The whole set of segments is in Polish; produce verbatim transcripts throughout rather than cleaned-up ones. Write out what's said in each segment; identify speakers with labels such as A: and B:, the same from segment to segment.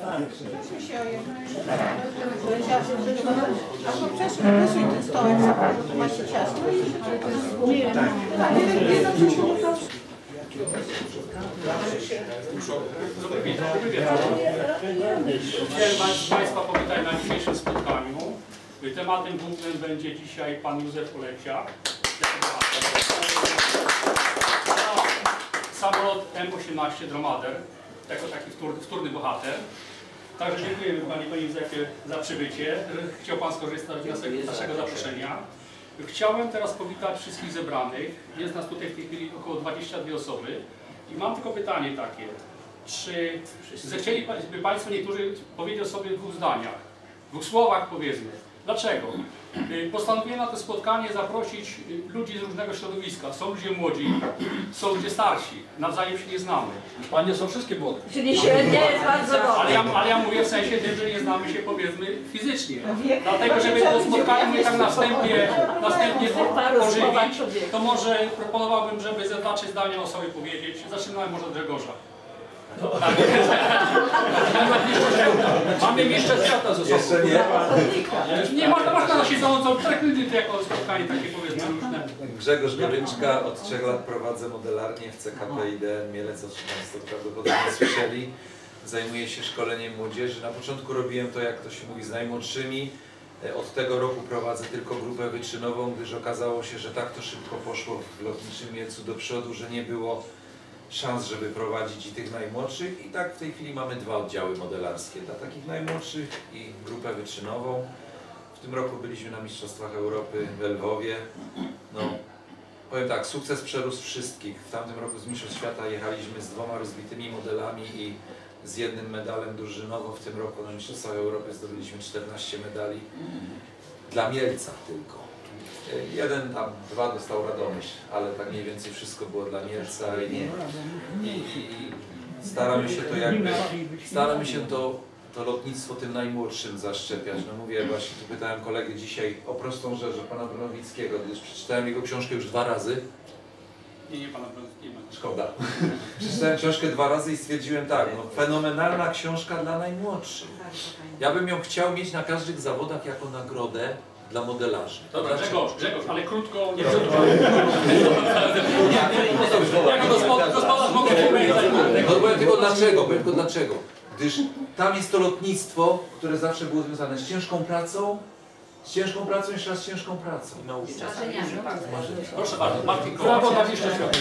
A: Albo przesuń ten stołek, to macie ciasto i
B: Chciałem Państwa powitać na dzisiejszym spotkaniu. Tematem głównym będzie dzisiaj pan Józef Oleciak. Samolot M osiemnaście Dromader, jako taki wtórny bohater. Także dziękujemy Panie, Panie Józefie za przybycie. Chciał Pan skorzystać z naszego zaproszenia. Chciałem teraz powitać wszystkich zebranych. Jest nas tutaj w tej chwili około dwudziestu dwóch osoby. I mam tylko pytanie takie. Czy zechcieliby Państwo niektórzy powiedzieć o sobie w dwóch zdaniach, w dwóch słowach powiedzmy. Dlaczego? Postanowiłem na to spotkanie zaprosić ludzi z różnego środowiska. Są ludzie młodzi, są ludzie starsi. Nawzajem się nie znamy.
C: Panie są wszystkie młode.
D: Czyli średnia jest bardzo dobra.
B: Ale ja, ale ja mówię w sensie tym, że nie znamy się powiedzmy fizycznie. Dlatego, żeby to spotkanie mnie tak następnie, następnie pożywić, to może proponowałbym, żeby ze dwa, trzy zdania o sobie powiedzieć. Zaczynałem może od Grzegorza.
C: No. Tak. Mamy mistrza świata ze sobą.
E: Jeszcze nie?
B: Nie, można, można na siedzącą, traktujcie to jako spotkanie takie powiedzmy różne.
E: Grzegorz Goryczka, od trzech lat prowadzę modelarnię w C K P I D Mielec, o czym Państwo prawdopodobnie słyszeli. Zajmuję się szkoleniem młodzieży. Na początku robiłem to, jak to się mówi, z najmłodszymi. Od tego roku prowadzę tylko grupę wyczynową, gdyż okazało się, że tak to szybko poszło w lotniczym Mielcu do przodu, że nie było szans, żeby prowadzić i tych najmłodszych. I tak w tej chwili mamy dwa oddziały modelarskie dla takich najmłodszych i grupę wyczynową. W tym roku byliśmy na Mistrzostwach Europy w Lwowie. No, powiem tak, sukces przerósł wszystkich. W tamtym roku z Mistrzostw Świata jechaliśmy z dwoma rozbitymi modelami i z jednym medalem drużynowo. W tym roku na Mistrzostwach Europy zdobyliśmy czternaście medali. Dla Mielca tylko. Jeden tam, dwa dostał Radomyśl, ale tak mniej więcej wszystko było dla Mielca i, i, i staramy się to jakby, staramy się to, to lotnictwo tym najmłodszym zaszczepiać. No mówię, właśnie tu pytałem kolegę dzisiaj o prostą rzecz, pana Bronowickiego, gdyż przeczytałem jego książkę już dwa razy.
B: Nie, nie pana Bronowickiego.
E: Szkoda. Przeczytałem książkę dwa razy i stwierdziłem tak, no fenomenalna książka dla najmłodszych. Ja bym ją chciał mieć na każdych zawodach jako nagrodę dla modelarzy.
B: Dobra, Grzegorz, Grzegorz, ale krótko, nie
E: No powiem tylko dlaczego, powiem tylko dlaczego. Gdyż tam jest to lotnictwo, które zawsze było związane z ciężką pracą, z ciężką pracą, jeszcze raz z ciężką pracą. I nauką.
B: Proszę bardzo, Martin Kołacz.
C: Brawo dla mistrza świata.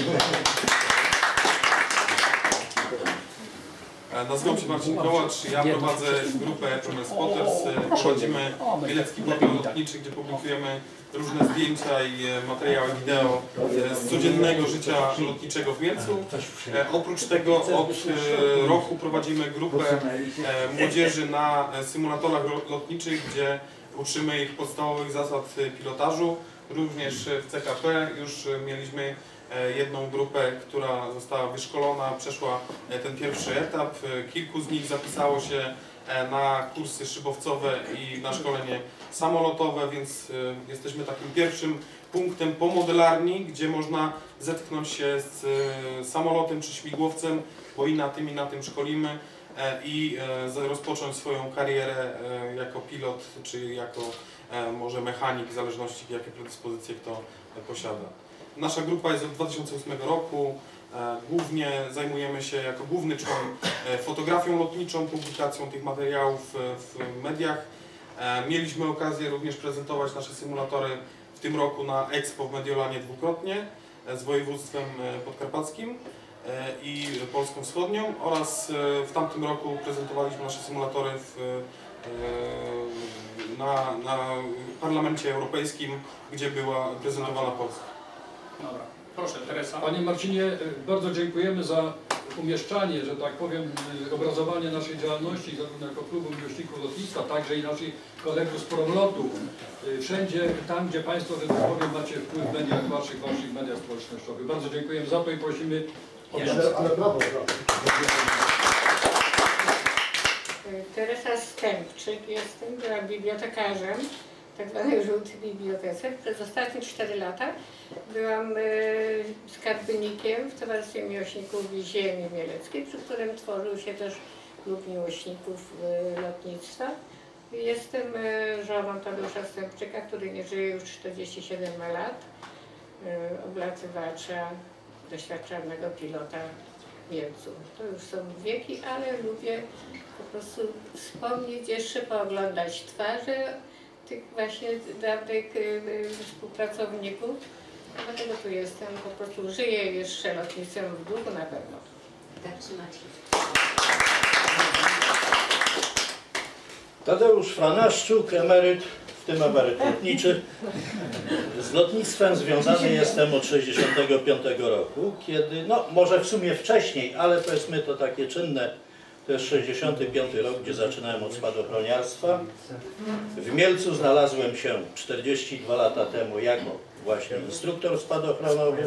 F: Nazywam się Marcin Kołacz, ja prowadzę grupę Promes Spotters, prowadzimy Mielecki Program Lotniczy, gdzie publikujemy różne zdjęcia i materiały wideo z codziennego życia lotniczego w Mielcu. Oprócz tego od roku prowadzimy grupę młodzieży na symulatorach lotniczych, gdzie uczymy ich podstawowych zasad pilotażu. Również w C K P już mieliśmy jedną grupę, która została wyszkolona, przeszła ten pierwszy etap. Kilku z nich zapisało się na kursy szybowcowe i na szkolenie samolotowe, więc jesteśmy takim pierwszym punktem po modelarni, gdzie można zetknąć się z samolotem czy śmigłowcem, bo i na tym, i na tym szkolimy i rozpocząć swoją karierę jako pilot, czy jako może mechanik, w zależności jakie predyspozycje kto posiada. Nasza grupa jest od dwa tysiące ósmego roku. Głównie zajmujemy się jako główny człon fotografią lotniczą, publikacją tych materiałów w mediach. Mieliśmy okazję również prezentować nasze symulatory w tym roku na Expo w Mediolanie dwukrotnie z województwem podkarpackim i Polską Wschodnią oraz w tamtym roku prezentowaliśmy nasze symulatory w, na, na Parlamencie Europejskim, gdzie była prezentowana Polska.
B: Dobra, proszę, Teresa.
C: Panie Marcinie, bardzo dziękujemy za umieszczanie, że tak powiem, obrazowanie naszej działalności, zarówno jako klubu miłośników lotnictwa, także i naszych kolegów z Promlotu. Wszędzie tam, gdzie Państwo, że tak powiem, macie wpływ w mediach waszych, waszych mediach społecznościowych. Bardzo dziękujemy za to i prosimy o
G: Ale, ale brawo, brawo.
D: Teresa Stępczyk jestem, byłam bibliotekarzem w tak zwanej żółtej bibliotece. Przez ostatnie cztery lata byłam skarbnikiem w Towarzystwie Miłośników Ziemi Mieleckiej, przy którym tworzył się też Klub Miłośników Lotnictwa. Jestem żoną Tadeusza Stępczyka, który nie żyje już czterdzieści siedem lat, oblatywacza, doświadczonego pilota w Mielcu. To już są wieki, ale lubię po prostu wspomnieć, jeszcze pooglądać twarze tych właśnie dawnych współpracowników. Dlatego tu jestem, po prostu żyję jeszcze lotnictwem w duchu na pewno. Tak, trzymać.
G: Tadeusz Franaszczuk, emeryt, w tym emeryt lotniczy. Z lotnictwem związany jestem od sześćdziesiątego piątego roku, kiedy, no może w sumie wcześniej, ale powiedzmy to takie czynne, to jest sześćdziesiąty piąty rok, gdzie zaczynałem od spadochroniarstwa. W Mielcu znalazłem się czterdzieści dwa lata temu jako właśnie instruktor spadochronowy.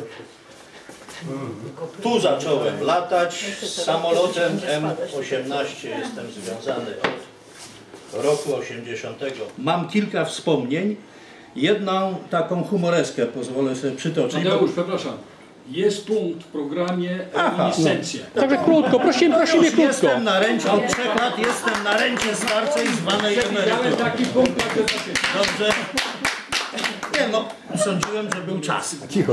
G: Tu zacząłem latać z samolotem M osiemnaście, jestem związany od roku osiemdziesiątego. Mam kilka wspomnień. Jedną taką humoreskę pozwolę sobie przytoczyć.
C: Tadeusz, przepraszam. Jest punkt w programie reminiscencja.
H: Także krótko, prosimy, prosimy
G: Już
H: krótko.
G: jestem na rencie, od trzech lat jestem na rencie starczej zwanej emeryturą.
C: taki punkt, jak to się...
G: Dobrze. Nie no, sądziłem, że był czas.
H: Cicho.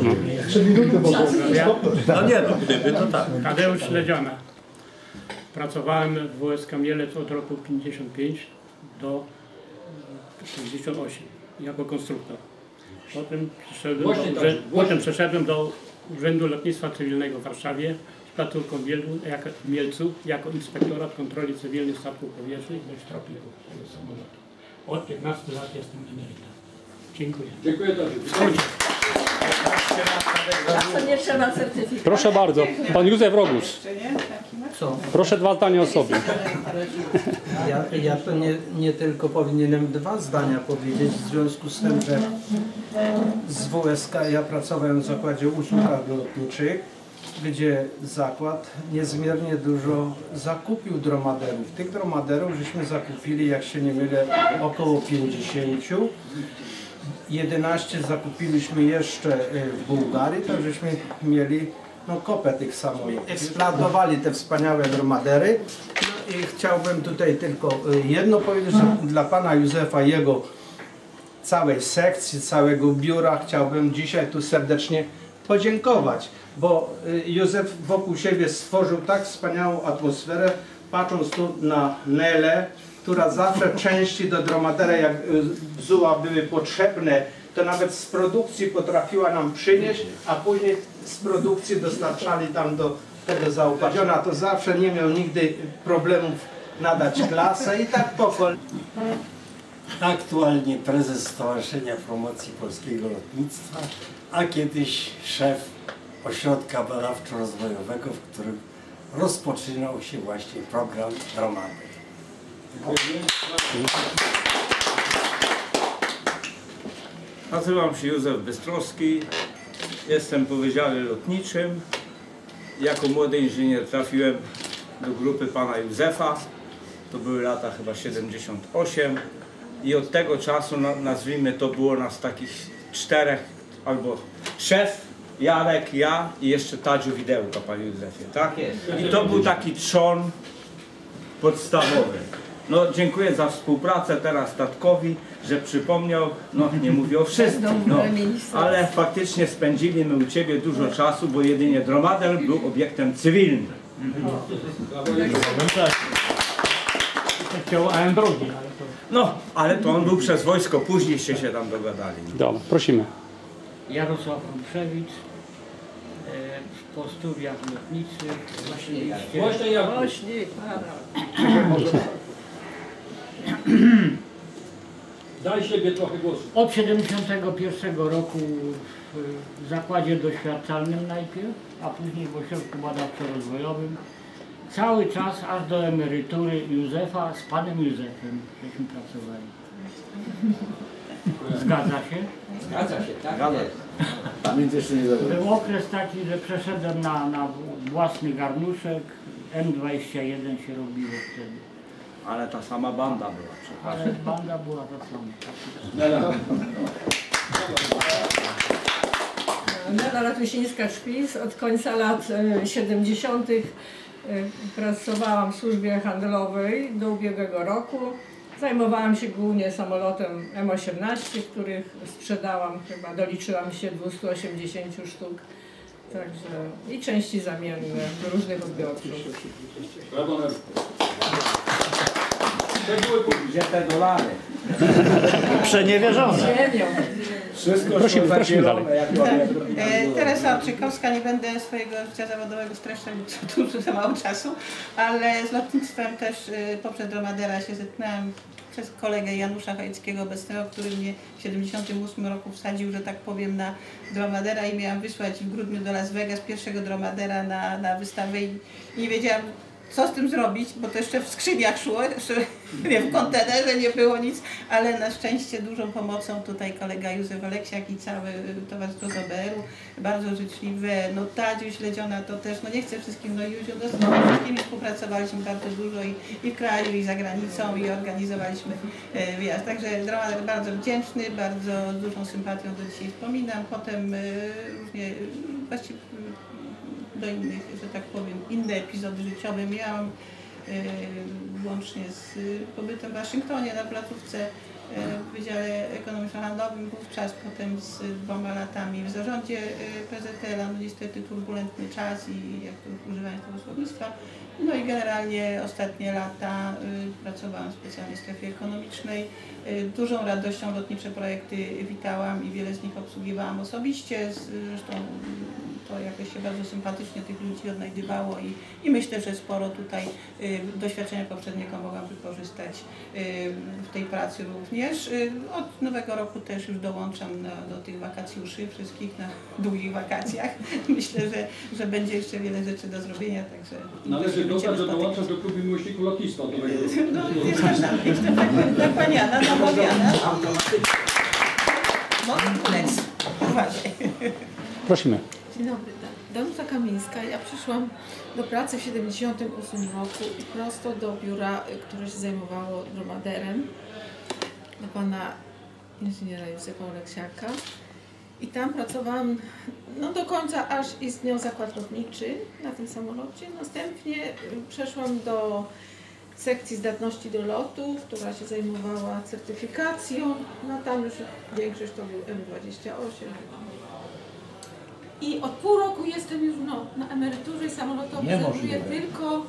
G: No nie no, gdyby to tak.
I: Tadeusz Śledziana. Pracowałem w W S K Mielec od roku pięćdziesiąt pięć do sześćdziesiąt osiem jako konstruktor. Potem przeszedłem,
C: Właśnie
I: do,
C: tak,
I: urzę-
C: właśnie.
I: potem przeszedłem do Urzędu Lotnictwa Cywilnego w Warszawie z placówką w Mielcu, jako, w Mielcu jako inspektorat kontroli cywilnych statków powietrznych bądź tropików tego samolotu. Od piętnastu lat jestem emerytem. Dziękuję.
C: Dziękuję Tadeusz.
A: Nie trzeba certyfikatu.
H: Proszę bardzo, pan Józef Rogus.
A: Czy nie? Taki masz?
J: Co?
H: Proszę dwa zdania o sobie.
J: Ja, ja to nie, nie tylko powinienem dwa zdania powiedzieć w związku z tym, że z W S K ja pracowałem w zakładzie usług lotniczych, gdzie zakład niezmiernie dużo zakupił dromaderów. Tych dromaderów żeśmy zakupili, jak się nie mylę, około pięćdziesięciu. jedenaście zakupiliśmy jeszcze w Bułgarii, tak żeśmy mieli no, kopę tych samolotów. Eksploatowali te wspaniałe dromadery. No i chciałbym tutaj tylko jedno powiedzieć, że dla pana Józefa, jego całej sekcji, całego biura chciałbym dzisiaj tu serdecznie podziękować, bo Józef wokół siebie stworzył tak wspaniałą atmosferę, patrząc tu na Nelę, która zawsze części do dromadera, jak bzuła były potrzebne, to nawet z produkcji potrafiła nam przynieść, a później z produkcji dostarczali tam do tego zaopatrzenia. To zawsze nie miał nigdy problemów nadać klasę i tak po kolei.
K: Aktualnie prezes Stowarzyszenia Promocji Polskiego Lotnictwa, a kiedyś szef ośrodka badawczo-rozwojowego, w którym rozpoczynał się właśnie program Dromader.
L: Nazywam się Józef Bystrowski, jestem po wydziale lotniczym. Jako młody inżynier trafiłem do grupy pana Józefa, to były lata chyba siedemdziesiąt osiem i od tego czasu, nazwijmy to, było nas takich czterech, albo szef, Jarek, ja i jeszcze Tadziu Widełko, panie Józefie, tak? I to był taki trzon podstawowy. No, dziękuję za współpracę teraz tatkowi, że przypomniał, no nie mówię o wszystkim, no, ale faktycznie spędziliśmy u ciebie dużo czasu, bo jedynie dromader był obiektem cywilnym. No, ale to on był przez wojsko, późniejście się tam dogadali.
H: Dobra, prosimy.
I: Jarosław Rumszewicz, e, po studiach lotniczych. Właśnie,
C: Właśnie ja.
A: Właśnie,
C: Daj siebie trochę głosu.
I: Od siedemdziesiątego pierwszego roku w zakładzie doświadczalnym najpierw, a później w ośrodku badawczo-rozwojowym. Cały czas aż do emerytury Józefa z panem Józefem żeśmy pracowali. Zgadza się?
J: Zgadza się, tak?
I: Był okres taki, że przeszedłem na, na własny garnuszek. M dwadzieścia jeden się robiło wtedy.
L: Ale ta sama banda była, przepraszam.
I: Ale banda była ta sama.
M: Nela Latusińska-Szpis. Od końca lat siedemdziesiątych pracowałam w służbie handlowej do ubiegłego roku. Zajmowałam się głównie samolotem M osiemnaście, których sprzedałam, chyba doliczyłam się dwieście osiemdziesiąt sztuk. Także i części zamienne do różnych odbiorców.
C: Brawo, Nelu.
L: Gdzie te dolary?
G: Przeniewierzone.
M: Ziemią.
L: Wszystko
H: Prosimy, prosimy dalej.
A: E, Teresa Orczykowska, nie będę swojego życia zawodowego streszczać, bo dużo za mało czasu, ale z lotnictwem też e, poprzez Dromadera się zetknęłam przez kolegę Janusza Chojeckiego obecnego, który mnie w siedemdziesiątym ósmym roku wsadził, że tak powiem, na Dromadera i miałam wysłać w grudniu do Las Vegas pierwszego Dromadera na, na wystawę i nie wiedziałam, co z tym zrobić, bo to jeszcze w skrzyniach szło, jeszcze nie w kontenerze nie było nic, ale na szczęście dużą pomocą tutaj kolega Józef Oleksiak i całe towarzystwo z O B R-u, bardzo życzliwe, no Tadziu Śledziona to też, no nie chcę wszystkim, no Józiu, no z wszystkimi współpracowaliśmy bardzo dużo i, i w kraju, i za granicą i organizowaliśmy e, wyjazd, także Dromader bardzo wdzięczny, bardzo z dużą sympatią do dzisiaj wspominam, potem e, różnie, właściwie do innych, że tak powiem, inne epizody życiowe miałam, yy, łącznie z pobytem w Waszyngtonie na placówce yy, w Wydziale Ekonomiczno-Handlowym, wówczas potem z dwoma latami w zarządzie yy, P Z L-a, no niestety turbulentny czas i jak to używanie tego słownictwa. No i generalnie ostatnie lata y, pracowałam w specjalnej strefie ekonomicznej. Y, dużą radością lotnicze projekty witałam i wiele z nich obsługiwałam osobiście. Zresztą to jakoś się bardzo sympatycznie tych ludzi odnajdywało i, i myślę, że sporo tutaj y, doświadczenia poprzedniego mogłam wykorzystać y, w tej pracy również. Y, od nowego roku też już dołączam na, do tych wakacjuszy wszystkich na długich wakacjach. Myślę, że, że będzie jeszcze wiele rzeczy do zrobienia, także...
C: Należy dodać, że dołączasz do klubu miłośników lotnictwa.
A: No, jestem tam, jestem nakłaniana, namawiana. Mogę ulec. Uważaj.
H: Prosimy.
N: Dzień dobry, Danuta Kamińska. Ja przyszłam do pracy w siedemdziesiątym ósmym roku i prosto do biura, które się zajmowało Dromaderem, do pana inżyniera Józefa Oleksiaka. I tam pracowałam no, do końca, aż istniał zakład lotniczy na tym samolocie. Następnie przeszłam do sekcji zdatności do lotu, która się zajmowała certyfikacją. No tam już większość to był M dwadzieścia osiem. I od pół roku jestem już no, na emeryturze samolotowej, zajmuję tylko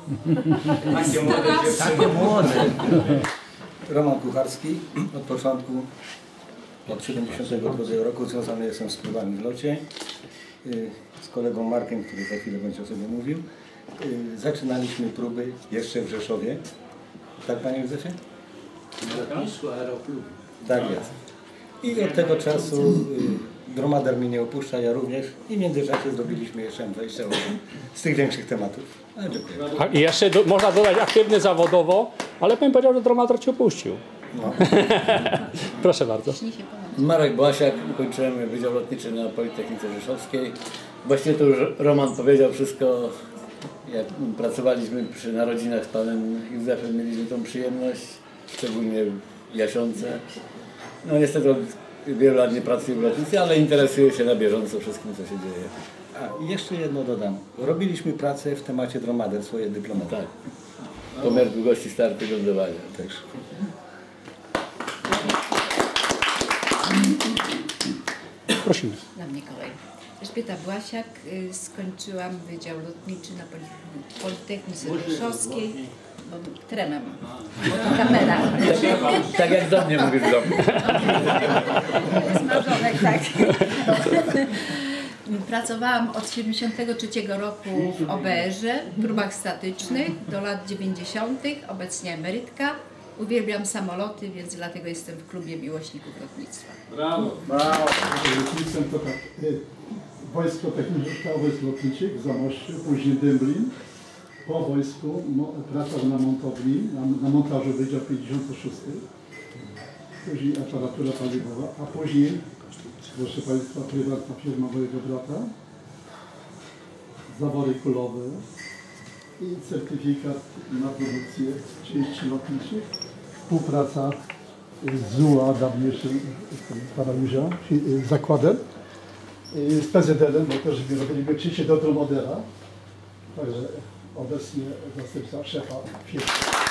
O: Takie młode. Roman Kucharski, od początku, od siedemdziesiątego drugiego roku związany jestem z próbami w locie. Z kolegą Markiem, który za chwilę będzie o sobie mówił. Zaczynaliśmy próby jeszcze w Rzeszowie. Tak, panie Józefie?
J: Na lotnisku Aeroklubu.
O: Tak jest. I od tego czasu Dromader mnie nie opuszcza, ja również. I w międzyczasie zrobiliśmy jeszcze M dwadzieścia osiem z tych większych tematów. Ale dziękuję.
H: A i jeszcze do, można dodać aktywny zawodowo, ale bym powiedział, że Dromader cię opuścił. No. Proszę bardzo.
O: Marek Błasiak, ukończyłem Wydział Lotniczy na Politechnice Rzeszowskiej. Właściwie to już Roman powiedział wszystko. Jak pracowaliśmy przy narodzinach z panem Józefem, mieliśmy tą przyjemność, szczególnie w Jasionce. No niestety od wielu lat nie pracuję w lotnictwie, ale interesuję się na bieżąco wszystkim, co się dzieje. A i jeszcze jedno dodam. Robiliśmy pracę w temacie Dromader, swoje dyplomaty. Tak. Pomiar długości startu i lądowania też.
H: Prosimy.
P: Na mnie kolej. Elżbieta Błasiak, y, skończyłam Wydział Lotniczy na Politechnice Rzeszowskiej. Bo tremę mam, bo to kamera.
O: Tak, tak jak do mnie mówisz w domu.
P: Zmarzonek, tak. Pracowałam od siedemdziesiątego trzeciego roku w O B R-ze, w próbach statycznych do lat dziewięćdziesiątych. Obecnie emerytka. Uwielbiam samoloty, więc dlatego jestem w klubie miłośników lotnictwa.
C: Brawo! Brawo!
Q: Lotnictwem to tak, Wojsko Techniczne Wojsk Lotniczych w Zamościu, później Dęblin. Po wojsku pracował na montowni, na, na montażu Wydział pięćdziesiąty szósty. Później aparatura paliwowa, a później, proszę Państwa, prywatna firma mojego brata. Zawory kulowe i certyfikat na produkcję części lotniczych. Współpraca z Z U A, dawniejszym pana Józia, zakładem. z P Z L-em, bo też byliśmy oczywiście do Dromadera, także obecnie zastępca szefa firmy.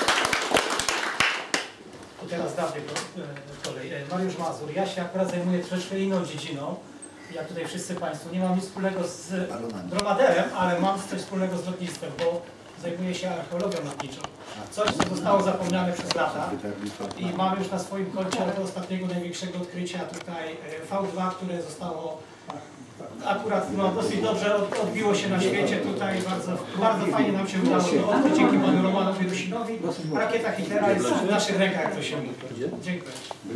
R: To teraz dawniej kolej. Mariusz Mazur. Ja się akurat zajmuję troszkę inną dziedziną, jak tutaj wszyscy Państwo. Nie mam nic wspólnego z dromaderem, ale mam coś wspólnego z lotnictwem, bo zajmuję się archeologią lotniczą. Coś, co zostało zapomniane przez lata i mamy już na swoim koncie do ostatniego, największego odkrycia tutaj V dwa, które zostało akurat no, dosyć dobrze odbiło się na świecie tutaj, bardzo, bardzo fajnie nam się udało to dzięki panu Romanowi Rusinowi. Rakieta Hitlera jest w naszych rękach, jak to się mówi. Dziękuję.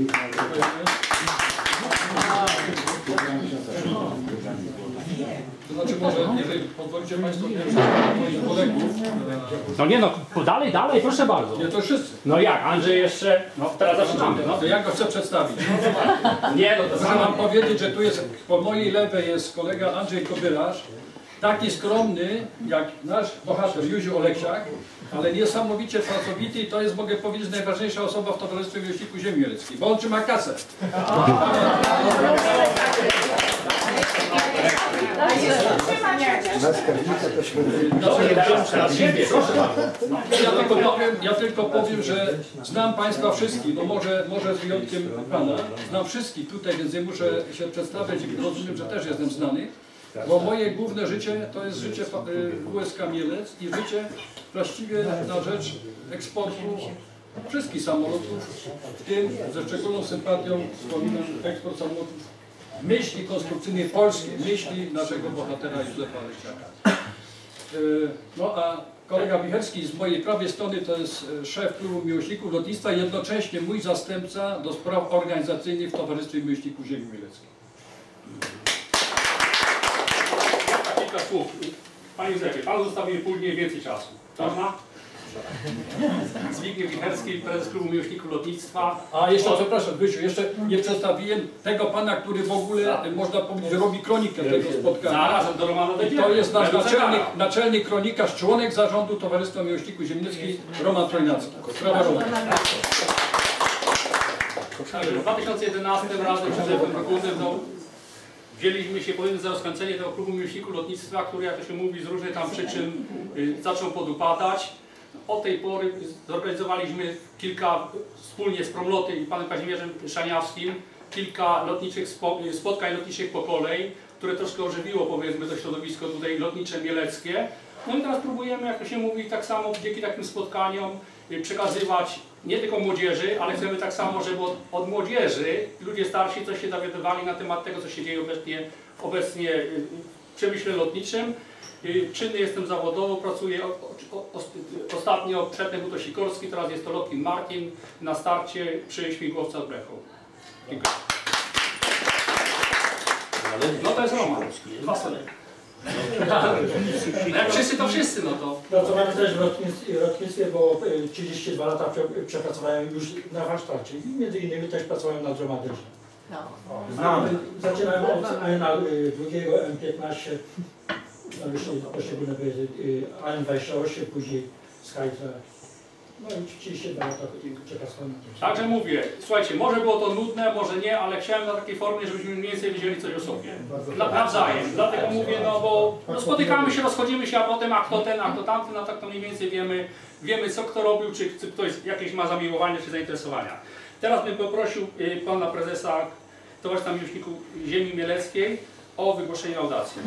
C: To znaczy może, jeżeli pozwolicie Państwo, moich kolegów.
H: No nie no, dalej, dalej, proszę bardzo.
C: Nie, to wszyscy.
H: No jak, Andrzej jeszcze, no teraz zaczynamy. No.
C: To ja go chcę przedstawić.
H: Nie, no to
C: Muszę wam powiedzieć, że tu jest, po mojej lewej jest kolega Andrzej Kobylarz, taki skromny jak nasz bohater Józiu Oleksiak, ale niesamowicie pracowity i to jest, mogę powiedzieć, najważniejsza osoba w Towarzystwie Miłośników Ziemi Mieleckiej, bo on trzyma kasę. Ja tylko powiem, ja tylko powiem, że znam Państwa wszystkich, no może, może z wyjątkiem Pana, znam wszystkich tutaj, więc nie muszę się przedstawiać i rozumiem, że też jestem znany, bo moje główne życie to jest życie W S K Mielec i życie właściwie na rzecz eksportu wszystkich samolotów, w tym ze szczególną sympatią wspominam eksport samolotów myśli konstrukcyjnej polskiej, myśli naszego bohatera Józefa Oleksiaka. No a kolega Wicherski z mojej prawej strony to jest szef klubu miłośników lotnictwa, jednocześnie mój zastępca do spraw organizacyjnych w Towarzystwie Miłośników Ziemi Mieleckiej.
B: Kilka słów. Panie Józefie, Pan zostawił później więcej czasu, prawda? Zbigniew Wicherski, prezes klubu miłośników lotnictwa.
C: A jeszcze, przepraszam, Wysiu, jeszcze nie przedstawiłem tego pana, który w ogóle, można powiedzieć, robi kronikę tego spotkania.
B: Zarazem do Romana dojdziemy.
C: To jest nasz naczelnik, naczelnik kronikarz, członek zarządu Towarzystwa Miłośników Ziemi Mieleckiej, Roman Trojnacki. Sprawa Roman.
B: W dwa tysiące jedenastym razem z Józefem Rokuzem no, wzięliśmy się powiedzmy za rozkręcenie tego klubu miłośników lotnictwa, który, jak to się mówi, z różnych tam przyczyn y, zaczął podupadać. Od tej pory zorganizowaliśmy kilka, wspólnie z Promloty i panem Kazimierzem Szaniawskim, kilka lotniczych spo, spotkań lotniczych po kolei, które troszkę ożywiło, powiedzmy, to środowisko tutaj lotnicze mieleckie. No i teraz próbujemy, jak to się mówi, tak samo dzięki takim spotkaniom y, przekazywać nie tylko młodzieży, ale chcemy tak samo, żeby od, od młodzieży ludzie starsi coś się dowiadywali na temat tego, co się dzieje obecnie, obecnie w przemyśle lotniczym. Czynny jestem zawodowo, pracuję o, o, o, ostatnio przedtem był to Sikorski, teraz jest to Lockheed Martin na starcie przy śmigłowca z Brechą. Dziękuję. No to jest Roman. Dwa sole. Jak wszyscy to wszyscy, no to.
R: Pracowałem też w lotnictwie, lotnictwie bo trzydzieści dwa lata przepracowałem już na warsztacie i między innymi też pracowałem na dromaderze. No. Zaczynałem od A N A drugiego M piętnaście, poszczególne A N dwadzieścia osiem, później Skytrack. No i trzydzieści dwa lata przepracowałem na tym.
B: Także mówię, słuchajcie, może było to nudne, może nie, ale chciałem na takiej formie, żebyśmy mniej więcej wiedzieli coś o sobie. Na, nawzajem. Dlatego mówię, no bo no, spotykamy się, rozchodzimy się, a potem a kto ten, a kto tamten, no tak to mniej więcej wiemy, wiemy co kto robił, czy, czy ktoś jakieś ma zamiłowania, czy zainteresowania. Teraz bym poprosił y, pana prezesa Towarzystwa Miłośników Ziemi Mieleckiej o wygłoszenie audacji.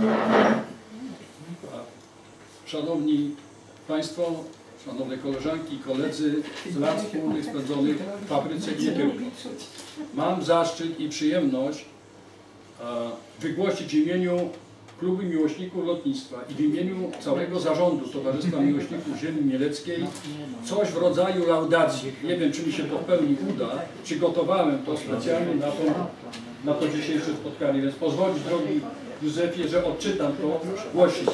C: Szanowni Państwo, szanowne koleżanki i koledzy z lat wspólnych spędzonych w fabryce Gnietyłka. Mam zaszczyt i przyjemność e, wygłosić w imieniu Klubu Miłośników Lotnictwa i w imieniu całego zarządu Towarzystwa Miłośników Ziemi Mieleckiej coś w rodzaju laudacji. Nie wiem, czy mi się to w pełni uda. Przygotowałem to specjalnie na to, na to dzisiejsze spotkanie, więc pozwolić, drogi Józefie, że odczytam to głośno.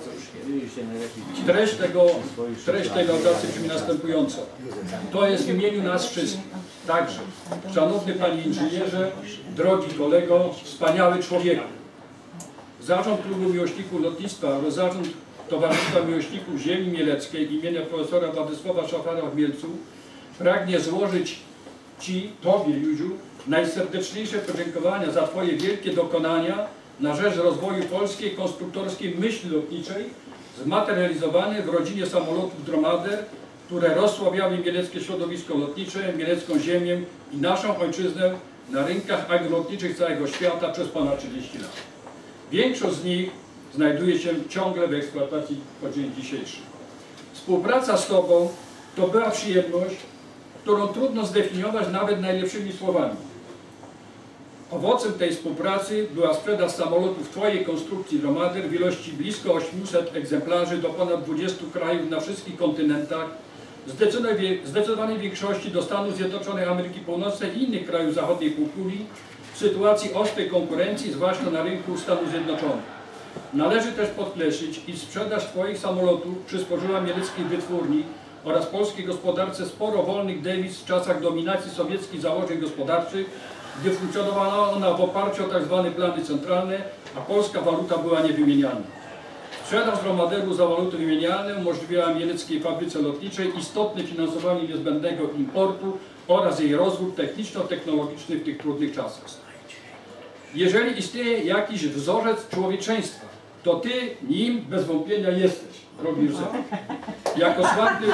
C: Treść tego, treść tej laudacji brzmi następująco. To jest w imieniu nas wszystkich. Także, szanowny panie inżynierze, drogi kolego, wspaniały człowieku. Zarząd Klubu Miłośników Lotnictwa oraz Zarząd Towarzystwa Miłośników Ziemi Mieleckiej imienia profesora Władysława Szafara w Mielcu pragnie złożyć Ci, Tobie, Józiu, najserdeczniejsze podziękowania za Twoje wielkie dokonania na rzecz rozwoju polskiej konstruktorskiej myśli lotniczej, zmaterializowany w rodzinie samolotów Dromader, które rozsławiały mieleckie środowisko lotnicze, mielecką ziemię i naszą ojczyznę na rynkach agrolotniczych całego świata przez ponad trzydzieści lat. Większość z nich znajduje się ciągle w eksploatacji po dzień dzisiejszy. Współpraca z Tobą to była przyjemność, którą trudno zdefiniować nawet najlepszymi słowami. Owocem tej współpracy była sprzedaż samolotów Twojej konstrukcji Dromader w ilości blisko ośmiuset egzemplarzy do ponad dwudziestu krajów na wszystkich kontynentach, w zdecydowanej większości do Stanów Zjednoczonych Ameryki Północnej i innych krajów zachodniej półkuli w sytuacji ostrej konkurencji, zwłaszcza na rynku Stanów Zjednoczonych. Należy też podkreślić, iż sprzedaż Twoich samolotów przysporzyła mieleckiej wytwórni oraz polskiej gospodarce sporo wolnych dewiz w czasach dominacji sowieckich założeń gospodarczych, gdy funkcjonowała ona w oparciu o tzw. plany centralne, a polska waluta była niewymienialna. Sprzedaż Dromaderu za waluty wymienialne umożliwiała mieleckiej fabryce lotniczej istotne finansowanie niezbędnego importu oraz jej rozwój techniczno-technologiczny w tych trudnych czasach. Jeżeli istnieje jakiś wzorzec człowieczeństwa, to Ty nim bez wątpienia jesteś, drogi Józef. Jako sławny,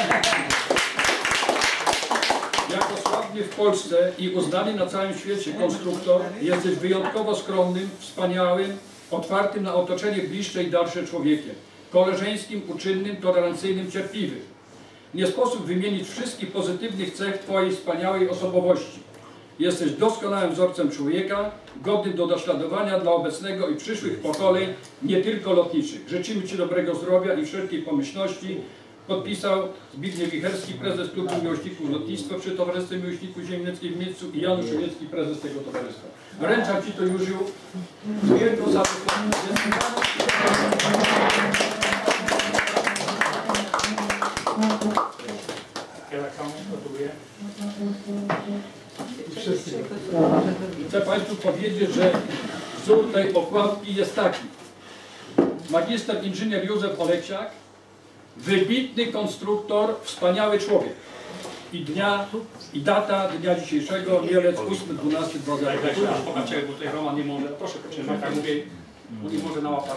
C: jako sławny w Polsce i uznany na całym świecie konstruktor, jesteś wyjątkowo skromnym, wspaniałym, otwartym na otoczenie bliższe i dalsze człowiekiem, koleżeńskim, uczynnym, tolerancyjnym, cierpliwym. Nie sposób wymienić wszystkich pozytywnych cech Twojej wspaniałej osobowości. Jesteś doskonałym wzorcem człowieka, godnym do naśladowania dla obecnego i przyszłych pokoleń, nie tylko lotniczych. Życzymy Ci dobrego zdrowia i wszelkiej pomyślności. Podpisał Zbigniew Wicherski, prezes Klubu Miłośników Lotnictwa przy Towarzystwie Miłośników Ziemi w Mielcu i Janusz Szymiecki, prezes tego towarzystwa. Wręczam Ci to, Józiu, z wielką satysfakcją. Chcę Państwu powiedzieć, że wzór tej okładki jest taki. Magister inżynier Józef Oleksiak, wybitny konstruktor, wspaniały człowiek. I dnia, i data dnia dzisiejszego, Mielec ósmy dwunasty dwa tysiące piętnasty.
B: Popatrzcie, bo tutaj Roman nie może, proszę potrzymać, tak mówię, bo nie może na łapach.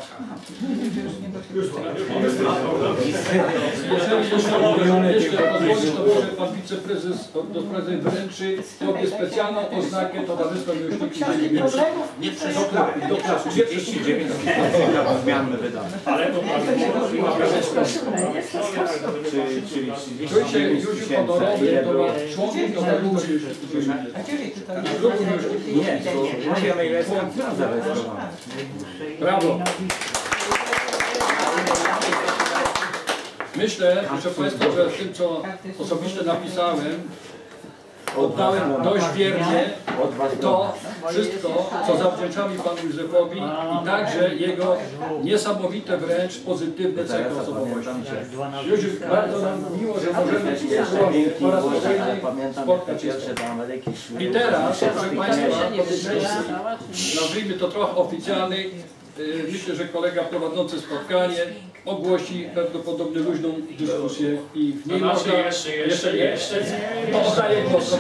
C: Jeżeli jeszcze pozwolisz, to może Pan wiceprezes do prezes wręczy Tobie specjalną oznakę Towarzystwa Miłośników Ziemi Mielec.
G: Nie przeszkadzaj.
C: Do klasu, nie trzydzieści dziewięć
L: zmian my wydamy.
B: Ale to
C: Czuj się Józiu honorowy, to ma członkiem Towarzystwa Miłośników Ziemi Mielec.
L: Nie, to musimy ile jest
C: Brawo. Myślę, proszę Państwa, że w tym, co osobiście napisałem, oddałem dość wiernie to wszystko, co zawdzięczamy Panu Józefowi i także jego niesamowite wręcz pozytywne cechy osobowości. Józef, bardzo nam miło, że możemy wspólnie po raz kolejny spotkać się. I teraz, proszę Państwa, po tej części, nazwijmy to trochę oficjalnej, myślę, że kolega prowadzący spotkanie ogłosi prawdopodobnie luźną dyskusję i w niej można...
B: Jeszcze, jeszcze, jeszcze.
C: To oddaję głos.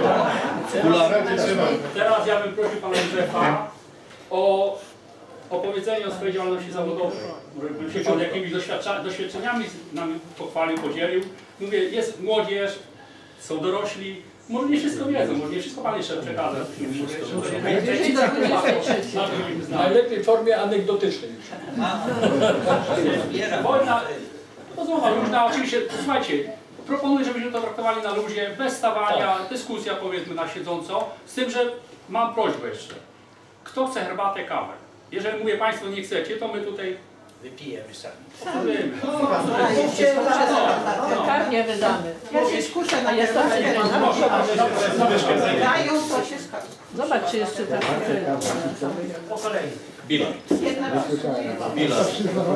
B: Teraz ja bym prosił Pana Józefa o opowiedzenie o swojej działalności zawodowej. Może by się Pan jakimiś doświadczeniami nami pochwalił, podzielił. Mówię, jest młodzież, są dorośli. Może nie wszystko wiedzą, może nie wszystko Pan jeszcze przekaże.
C: Najlepiej w formie anegdotycznej.
B: Wojna, rozmowa luźna, oczywiście, słuchajcie, proponuję, żebyśmy to traktowali na luzie, bez stawania, dyskusja powiedzmy na siedząco, z tym, że mam prośbę jeszcze. Kto chce herbatę, kawę? Jeżeli mówię Państwo nie chcecie, to my tutaj
G: wypijemy sami.
A: Karnie wydamy. Ja się skuszę na
M: jest
A: dają, to się skaże.
M: Zobacz, czy jeszcze tak.
B: Po kolei.
G: Bilot.
A: Bilot.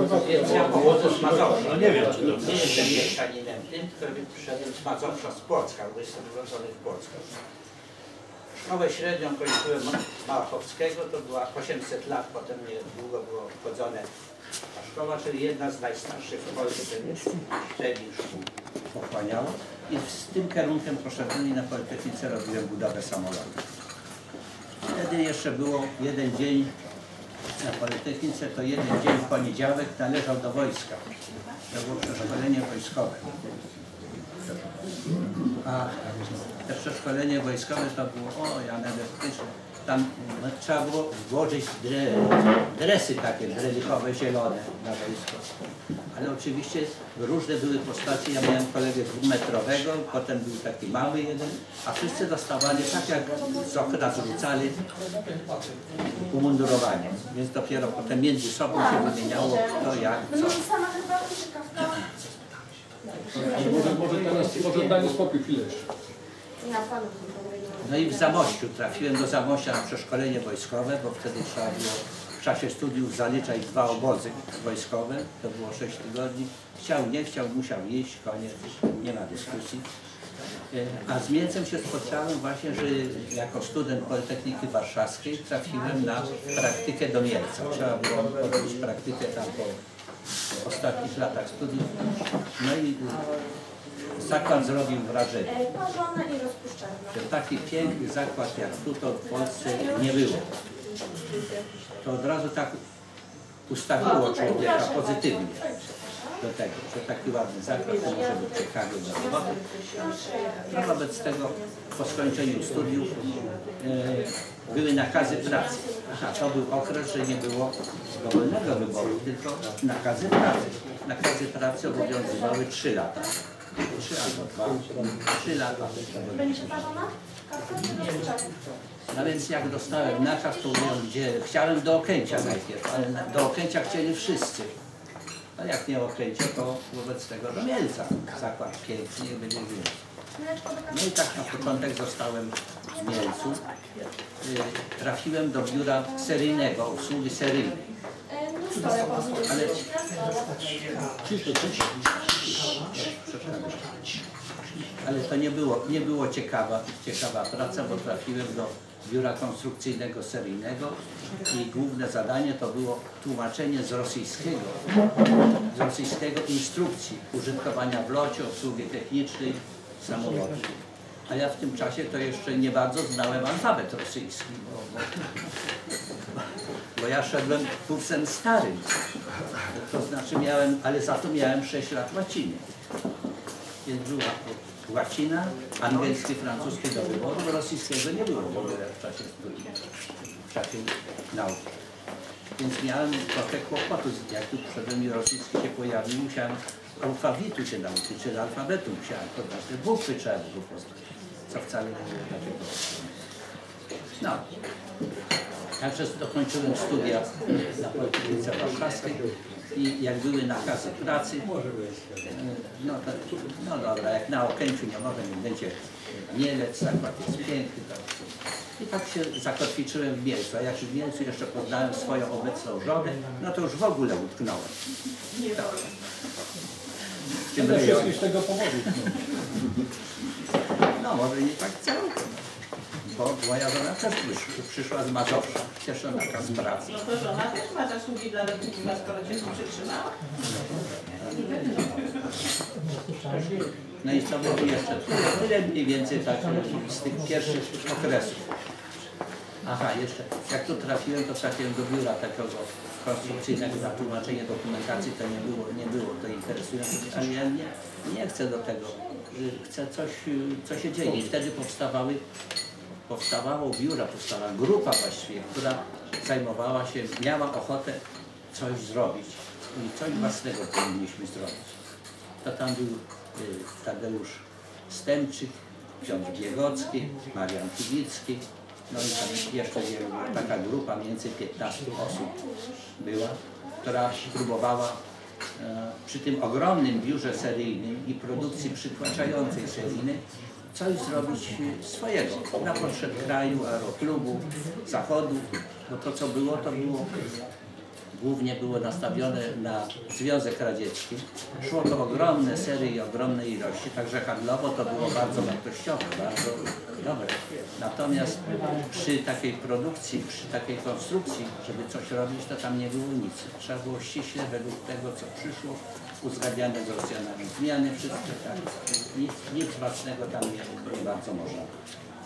G: No nie wiem, czy to nie jestem mieszkaninem tym, który przyszedłem z Mazowsza, z Płocka, bo jestem urodzony w Płocku. Szkołę średnią kończyłem Małachowskiego, to była osiemset lat, potem niedługo było wchodzone ta szkoła, czyli jedna z najstarszych w Polsce średnich szkół. Wspaniała. I z tym kierunkiem poszedłem i na Politechnice robiłem budowę samolotów. Wtedy jeszcze było jeden dzień
S: na Politechnice, to jeden dzień w poniedziałek należał do wojska. To było przeszkolenie wojskowe. A to przeszkolenie wojskowe to było, o ja nebezpieczne. Tam no, trzeba było włożyć dre, dresy takie dredykowe, zielone na wojsko. Ale oczywiście różne były postacie. Ja miałem kolegę dwumetrowego, potem był taki mały jeden, a wszyscy dostawali tak jak z okna zrzucali umundurowanie. Więc dopiero potem między sobą się wymieniało kto jak co.
C: Może, może teraz, może dajmy spokój chwilę jeszcze.
S: No i w Zamościu, trafiłem do Zamościa na przeszkolenie wojskowe, bo wtedy trzeba było w czasie studiów zaliczać dwa obozy wojskowe, to było sześć tygodni. Chciał, nie chciał, musiał iść, koniec, nie ma dyskusji. A z Mielcem się spotkałem właśnie, że jako student Politechniki Warszawskiej trafiłem na praktykę do Mielca. Trzeba było odbyć praktykę tam po ostatnich latach studiów. No i zakład zrobił wrażenie. Że taki piękny zakład jak tu to w Polsce nie było. To od razu tak ustawiło człowieka pozytywnie do tego, że taki ładny zakład to może być ciekawy do roboty. No wobec tego po skończeniu studiów e, były nakazy pracy. Aha, to był okres, że nie było dowolnego wyboru, tylko nakazy pracy. Nakazy pracy obowiązywały trzy lata. Trzy albo dwa, trzy lata. No więc jak dostałem nakaz, to mówiłem, gdzie chciałem do Okęcia najpierw, ale do Okęcia chcieli wszyscy. A jak nie Okęcie, to wobec tego do Mielca. Zakład piękny, nie będzie więcej. No i tak na początek zostałem w Mielcu. Trafiłem do biura seryjnego, obsługi seryjnej. Ale... Ale to nie było, nie było ciekawa, ciekawa praca, bo trafiłem do biura konstrukcyjnego seryjnego i główne zadanie to było tłumaczenie z rosyjskiego, z rosyjskiego instrukcji użytkowania w locie, obsługi technicznej samolotu. A ja w tym czasie to jeszcze nie bardzo znałem alfabet rosyjski, bo, bo, bo ja szedłem kursem starym, to znaczy miałem, ale za to miałem sześć lat łaciny. Więc była łacina, angielskie, francuskie do wyboru, bo rosyjskiego nie było w ogóle w czasie studiów, w czasie nauki. Więc miałem trochę kłopotu, jak tu przyszedłem i rosyjski się pojawił, musiałem alfabetu się nauczyć, czyli alfabetu musiałem poznać, te bukwy trzeba było poznać, co wcale nie było takiego. No, także dokończyłem studia na Politechnice Warszawskiej i jak były nakazy pracy, no, to, no dobra, jak na Okęciu nie może, nie będzie Mielec, zakład jest piękny. To, i tak się zakotwiczyłem w Mielcu, a jak w Mielcu jeszcze poznałem swoją obecną żonę, no to już w ogóle utknąłem. Tak. W tym rejonie.
C: Z tego powodu.
S: No może nie tak całkiem. Bo moja żona też przyszła z Mazowsza, też na nakaz pracy.
A: No to żona też ma zasługi dla lotnictwa, skoro cię tu przytrzymała.
S: No i co było jeszcze? Tyle mniej więcej tak z tych pierwszych okresów. Aha, jeszcze, jak tu trafiłem, to trafiłem do biura takiego konstrukcyjnego na tłumaczenie dokumentacji, to nie było, nie było to interesujące, ale ja nie, nie chcę do tego. Chcę coś, co się dzieje. I wtedy powstawały powstawało biura, powstała grupa właściwie, która zajmowała się, miała ochotę coś zrobić i coś własnego powinniśmy zrobić. To tam był y, Tadeusz Stępczyk, Piotr Biegocki, Marian Kibicki, no i tam jeszcze wielu, taka grupa, mniej więcej piętnaście osób była, która próbowała e, przy tym ogromnym biurze seryjnym i produkcji przytłaczającej seryjnej coś zrobić swojego na potrzeb kraju, aeroklubu, zachodu, bo to co było, to było głównie było nastawione na Związek Radziecki. Szło to ogromne serie i ogromne ilości, także handlowo to było bardzo wartościowe, bardzo dobre. Natomiast przy takiej produkcji, przy takiej konstrukcji, żeby coś robić, to tam nie było nic. Trzeba było ściśle według tego, co przyszło, uzgadniane z Rosjanami. Zmiany wszystkie, tak. Nic, nic własnego tam nie, nie bardzo można.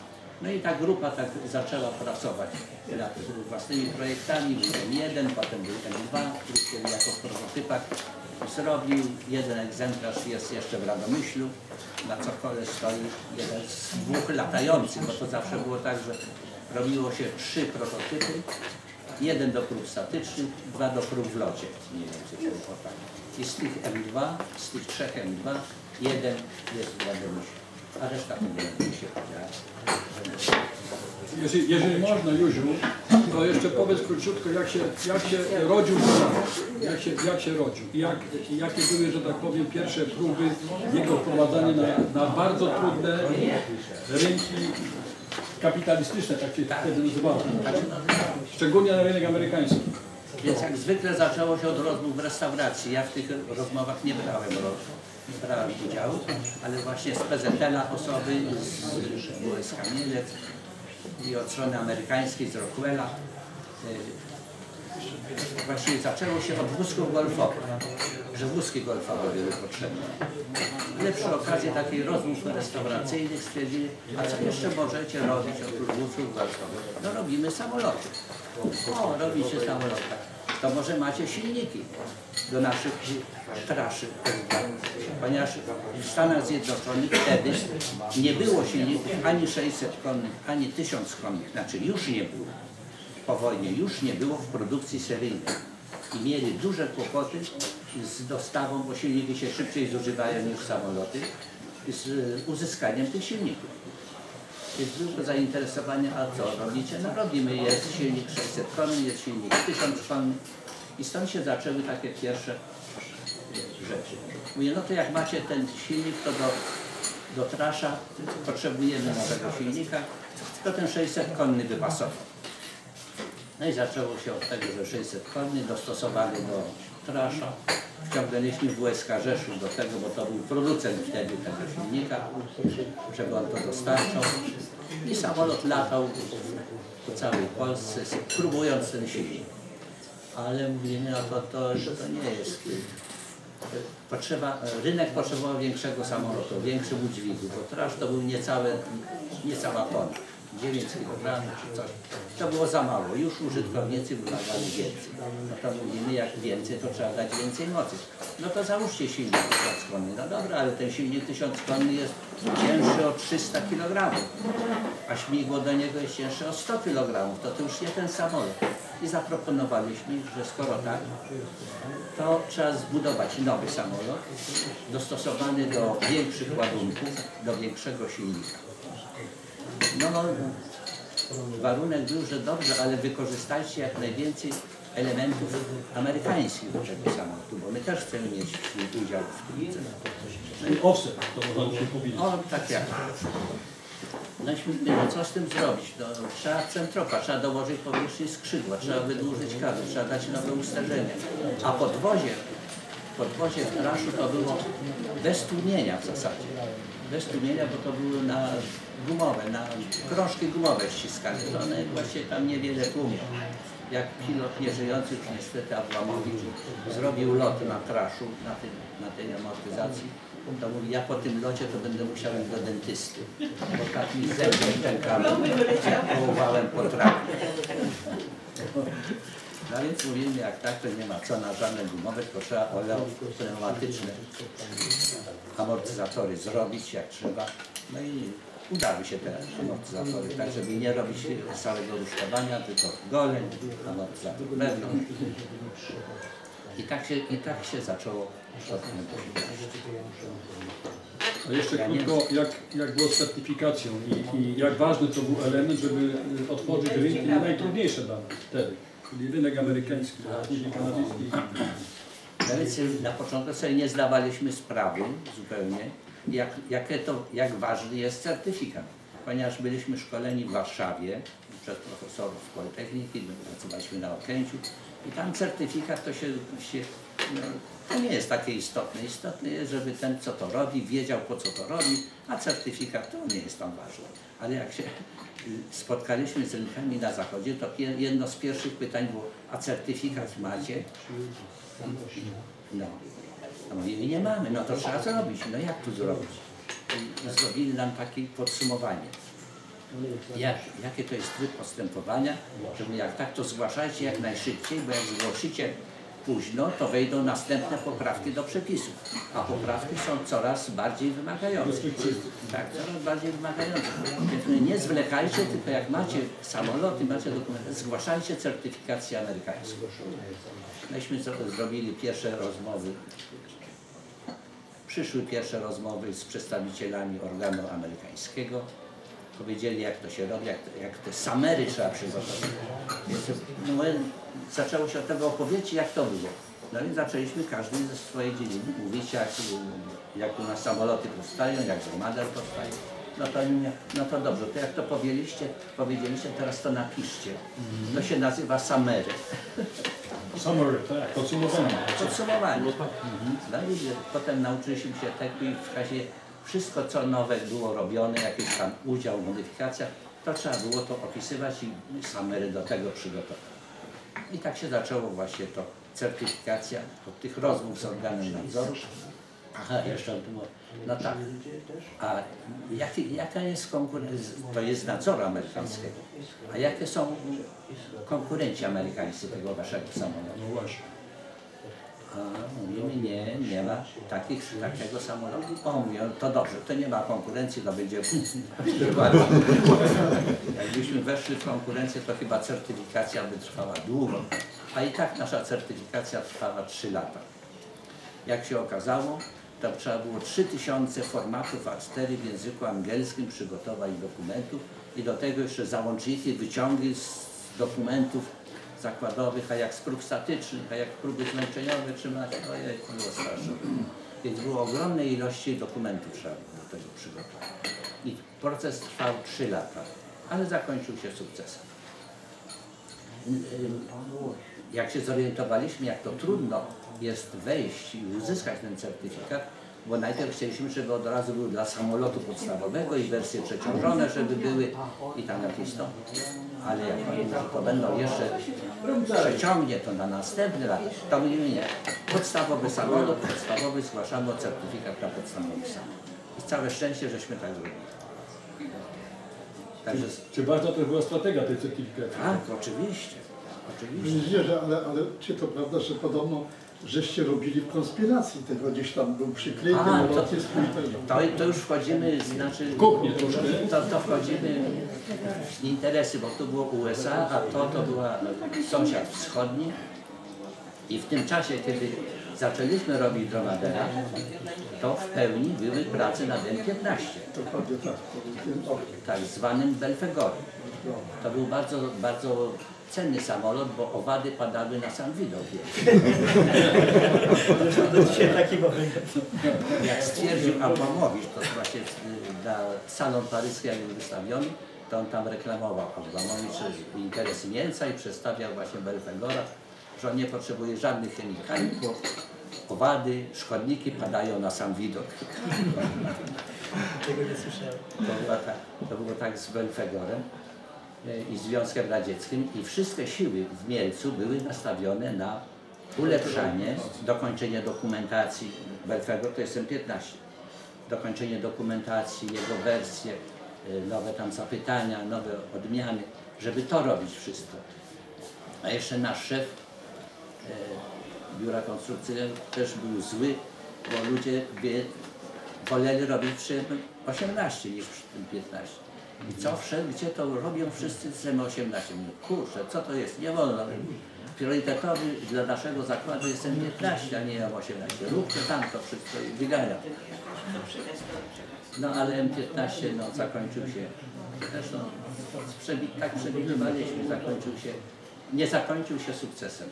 S: No i ta grupa tak zaczęła pracować nad własnymi projektami. Był M jeden, potem był M dwa, który jako prototypak zrobił. Jeden egzemplarz jest jeszcze w Radomyślu. Na cokole stoi jeden z dwóch latających, bo to zawsze było tak, że robiło się trzy prototypy. Jeden do prób statycznych, dwa do prób w locie. Mniej więcej to było tak. I z tych M dwa, z tych trzech M dwa, jeden jest w Radomyślu, a reszta to nie będzie się podziała.
C: Jeżeli, jeżeli można, Józiu, to jeszcze powiedz króciutko, jak się, jak się rodził jak się, jak się rodził i jak, jakie były, że tak powiem, pierwsze próby jego wprowadzania na, na bardzo trudne rynki kapitalistyczne, tak się wtedy nazywało. Szczególnie na rynek amerykański.
S: Więc jak zwykle zaczęło się od rozmów w restauracji. Ja w tych rozmowach nie brałem, nie brałem udziału, ale właśnie z P Z L-a osoby, z W S K Mielec i od strony amerykańskiej, z Rockwella. Właściwie zaczęło się od wózków golfowych, że wózki golfowe były potrzebne. Ale przy okazji takiej rozmów restauracyjnych stwierdzili, a co jeszcze możecie robić oprócz wózków golfowych? No robimy samoloty. O, robicie samoloty. To może macie silniki do naszych traszy. Ponieważ w Stanach Zjednoczonych wtedy nie było silników ani sześćset konnych, ani tysiąc konnych. Znaczy już nie było. Po wojnie już nie było w produkcji seryjnej. I mieli duże kłopoty z dostawą, bo silniki się szybciej zużywają niż samoloty, z uzyskaniem tych silników. Jest dużo zainteresowania, a co robicie? No robimy, jest silnik sześćset konni, jest silnik tysiąc konni. I stąd się zaczęły takie pierwsze rzeczy. Mówię, no to jak macie ten silnik, to do, do trasza potrzebujemy nowego silnika, to ten sześćset konni wypasował. No i zaczęło się od tego, że sześćset konni dostosowali do trasza. Wciągnęliśmy W S K Rzeszów do tego, bo to był producent wtedy tego silnika, żeby on to dostarczał. I samolot latał po całej Polsce, próbując ten silnik. Ale mówimy, no to, to, to nie jest. Potrzeba, rynek potrzebował większego samolotu, większych udźwigów, bo trasz to był niecałe, niecała tona. dziewięć kilogramów czy coś. To było za mało. Już użytkownicy wymagali więcej. No to mówimy, jak więcej, to trzeba dać więcej mocy. No to załóżcie silnik tysiąc konny. No dobra, ale ten silnik tysiąc konny jest cięższy o trzysta kilogramów, a śmigło do niego jest cięższe o sto kilogramów. To to już nie ten samolot. I zaproponowaliśmy, że skoro tak, to trzeba zbudować nowy samolot, dostosowany do większych ładunków, do większego silnika. No, no, warunek był, że dobrze, ale wykorzystajcie jak najwięcej elementów amerykańskich do tego samolotu, bo my też chcemy mieć udział w tym.
C: Czyli offset, to można się powiedzieć.
S: O, tak jak. No, no co z tym zrobić? No, trzeba centropa, trzeba dołożyć powierzchni skrzydła, trzeba wydłużyć kadr, trzeba dać nowe ustawienia. A podwozie, podwozie w traszu to było bez tłumienia w zasadzie. Bez tłumienia, bo to były na gumowe, na krążki gumowe ściskane. To one właściwie tam niewiele tłumią. Jak pilot nieżyjący, już niestety Abramowicz, zrobił lot na traszu, na, tym, na tej amortyzacji, to mówi, ja po tym locie to będę musiał iść do dentysty, bo tak mi zęby pękały, jak połowałem po trawie. No więc mówimy, jak tak, to nie ma co na żadne gumowe, tylko trzeba oleopneumatyczne amortyzatory zrobić jak trzeba. No i udały się te amortyzatory, tak żeby nie robić całego rusztowania, tylko goleń, amortyzator wewnątrz. I tak się, i tak się zaczęło
C: A jeszcze ja krótko, jak, jak było z certyfikacją i, i jak ważny to był element, żeby otworzyć rynki najtrudniejsze dla nas wtedy, czyli rynek amerykański, a później kanadyjski.
S: Na początku sobie nie zdawaliśmy sprawy zupełnie, jak, jakie to, jak ważny jest certyfikat, ponieważ byliśmy szkoleni w Warszawie przez profesorów z Politechniki, pracowaliśmy na Okęciu i tam certyfikat to się, się no, to nie jest takie istotne. Istotne jest, żeby ten, co to robi, wiedział, po co to robi, a certyfikat to nie jest tam ważny. Ale jak się spotkaliśmy z rynkami na zachodzie, to jedno z pierwszych pytań było, a certyfikat macie? No. A mówili, nie mamy, no to trzeba zrobić. No jak tu zrobić? I zrobili nam takie podsumowanie. jak, jaki to jest tryb postępowania, że jak tak to zgłaszajcie jak najszybciej, bo jak zgłosicie późno, to wejdą następne poprawki do przepisów, a poprawki są coraz bardziej wymagające. Tak, coraz bardziej wymagające. Więc nie zwlekajcie, tylko jak macie samoloty, macie dokumenty, zgłaszajcie certyfikację amerykańską. Myśmy zrobili pierwsze rozmowy, przyszły pierwsze rozmowy z przedstawicielami organu amerykańskiego. Powiedzieli, jak to się robi, jak, jak te samery trzeba przygotować. Więc no, zaczęło się od tego opowiedzi, jak to było. No i zaczęliśmy każdy ze swojej dziedziny mówić, jak, jak u nas samoloty powstają, jak dromader powstaje. No to, no to dobrze, to jak to powiedzieliście, powiedzieliście, teraz to napiszcie. To się nazywa samery.
C: Summary, tak, podsumowanie.
S: Podsumowanie. No i potem nauczyliśmy się tego i w razie wszystko, co nowe było robione, jakiś tam udział, modyfikacja, to trzeba było to opisywać i samery do tego przygotować. I tak się zaczęło właśnie to certyfikacja od tych rozmów z organem nadzoru. Aha, jeszcze było, no tak. A jaki, jaka jest konkurencja, to jest nadzoru amerykańskiego, a jakie są konkurenci amerykańscy tego waszego samolotu?
C: No właśnie.
S: A mówimy, nie, nie ma takich, takiego samolotu. O, mówią, to dobrze, to nie ma konkurencji, to będzie jakbyśmy weszli w konkurencję, to chyba certyfikacja by trwała długo, a i tak nasza certyfikacja trwała trzy lata. Jak się okazało, to trzeba było trzy tysiące formatów A cztery w języku angielskim przygotować dokumentów i do tego jeszcze załączniki, wyciągi z dokumentów zakładowych, a jak z prób statycznych, a jak próby zmęczeniowe trzymać, ojej, to było straszne. Więc było ogromne ilości dokumentów trzeba było do tego przygotować. I proces trwał trzy lata, ale zakończył się sukcesem. Jak się zorientowaliśmy, jak to trudno jest wejść i uzyskać ten certyfikat, bo najpierw chcieliśmy, żeby od razu był dla samolotu podstawowego i wersje przeciążone, żeby były i tam jakieś to. Ale jak mówimy, że to będą jeszcze przeciągnie to na następny lat, to mówimy nie. Podstawowy samolot, podstawowy zgłaszamy certyfikat na podstawowy samolot. I całe szczęście, żeśmy tak zrobili. Także...
C: Czy, czy ważna to była strategia tej certyfikacji?
S: Tak, oczywiście. oczywiście.
Q: Widzicie, że, ale, ale czy to prawda, że podobno żeście robili w konspiracji tego, gdzieś tam był przyklejkę na lotnisku i
S: to, to już wchodzimy, znaczy, to, to wchodzimy w interesy, bo tu było U S A, a to to była sąsiad wschodni i w tym czasie, kiedy zaczęliśmy robić Dromadera, to w pełni były prace nad M piętnaście, tak zwanym Belfegorem. To był bardzo, bardzo cenny samolot, bo owady padały na sam widok. Jak stwierdził Abramowicz, to właśnie na salon paryski jak był wystawiony, to on tam reklamował Abramowicz interesy Niemca i przedstawiał właśnie Belfegora, że on nie potrzebuje żadnych chemikaliów, bo owady, szkodniki padają na sam widok.
R: Tego nie słyszałem.
S: To było tak, to było tak z Belfegorem i Związkiem Radzieckim i wszystkie siły w Mielcu były nastawione na ulepszanie, dokończenie dokumentacji. Belfegor to jest M piętnaście. Dokończenie dokumentacji, jego wersje, nowe tam zapytania, nowe odmiany, żeby to robić wszystko. A jeszcze nasz szef e, biura konstrukcyjnego też był zły, bo ludzie wie, woleli robić przy M osiemnaście niż przy tym piętnaście. I co wszedł, gdzie to robią wszyscy z M osiemnaście? Mówię, kurczę, co to jest? Nie wolno. Priorytetowy dla naszego zakładu jest M piętnaście, a nie M osiemnaście. Róbcie tam to wszystko i wygaja. No ale M piętnaście no, zakończył się, zresztą przebi tak przewidywaliśmy, zakończył się, nie zakończył się sukcesem.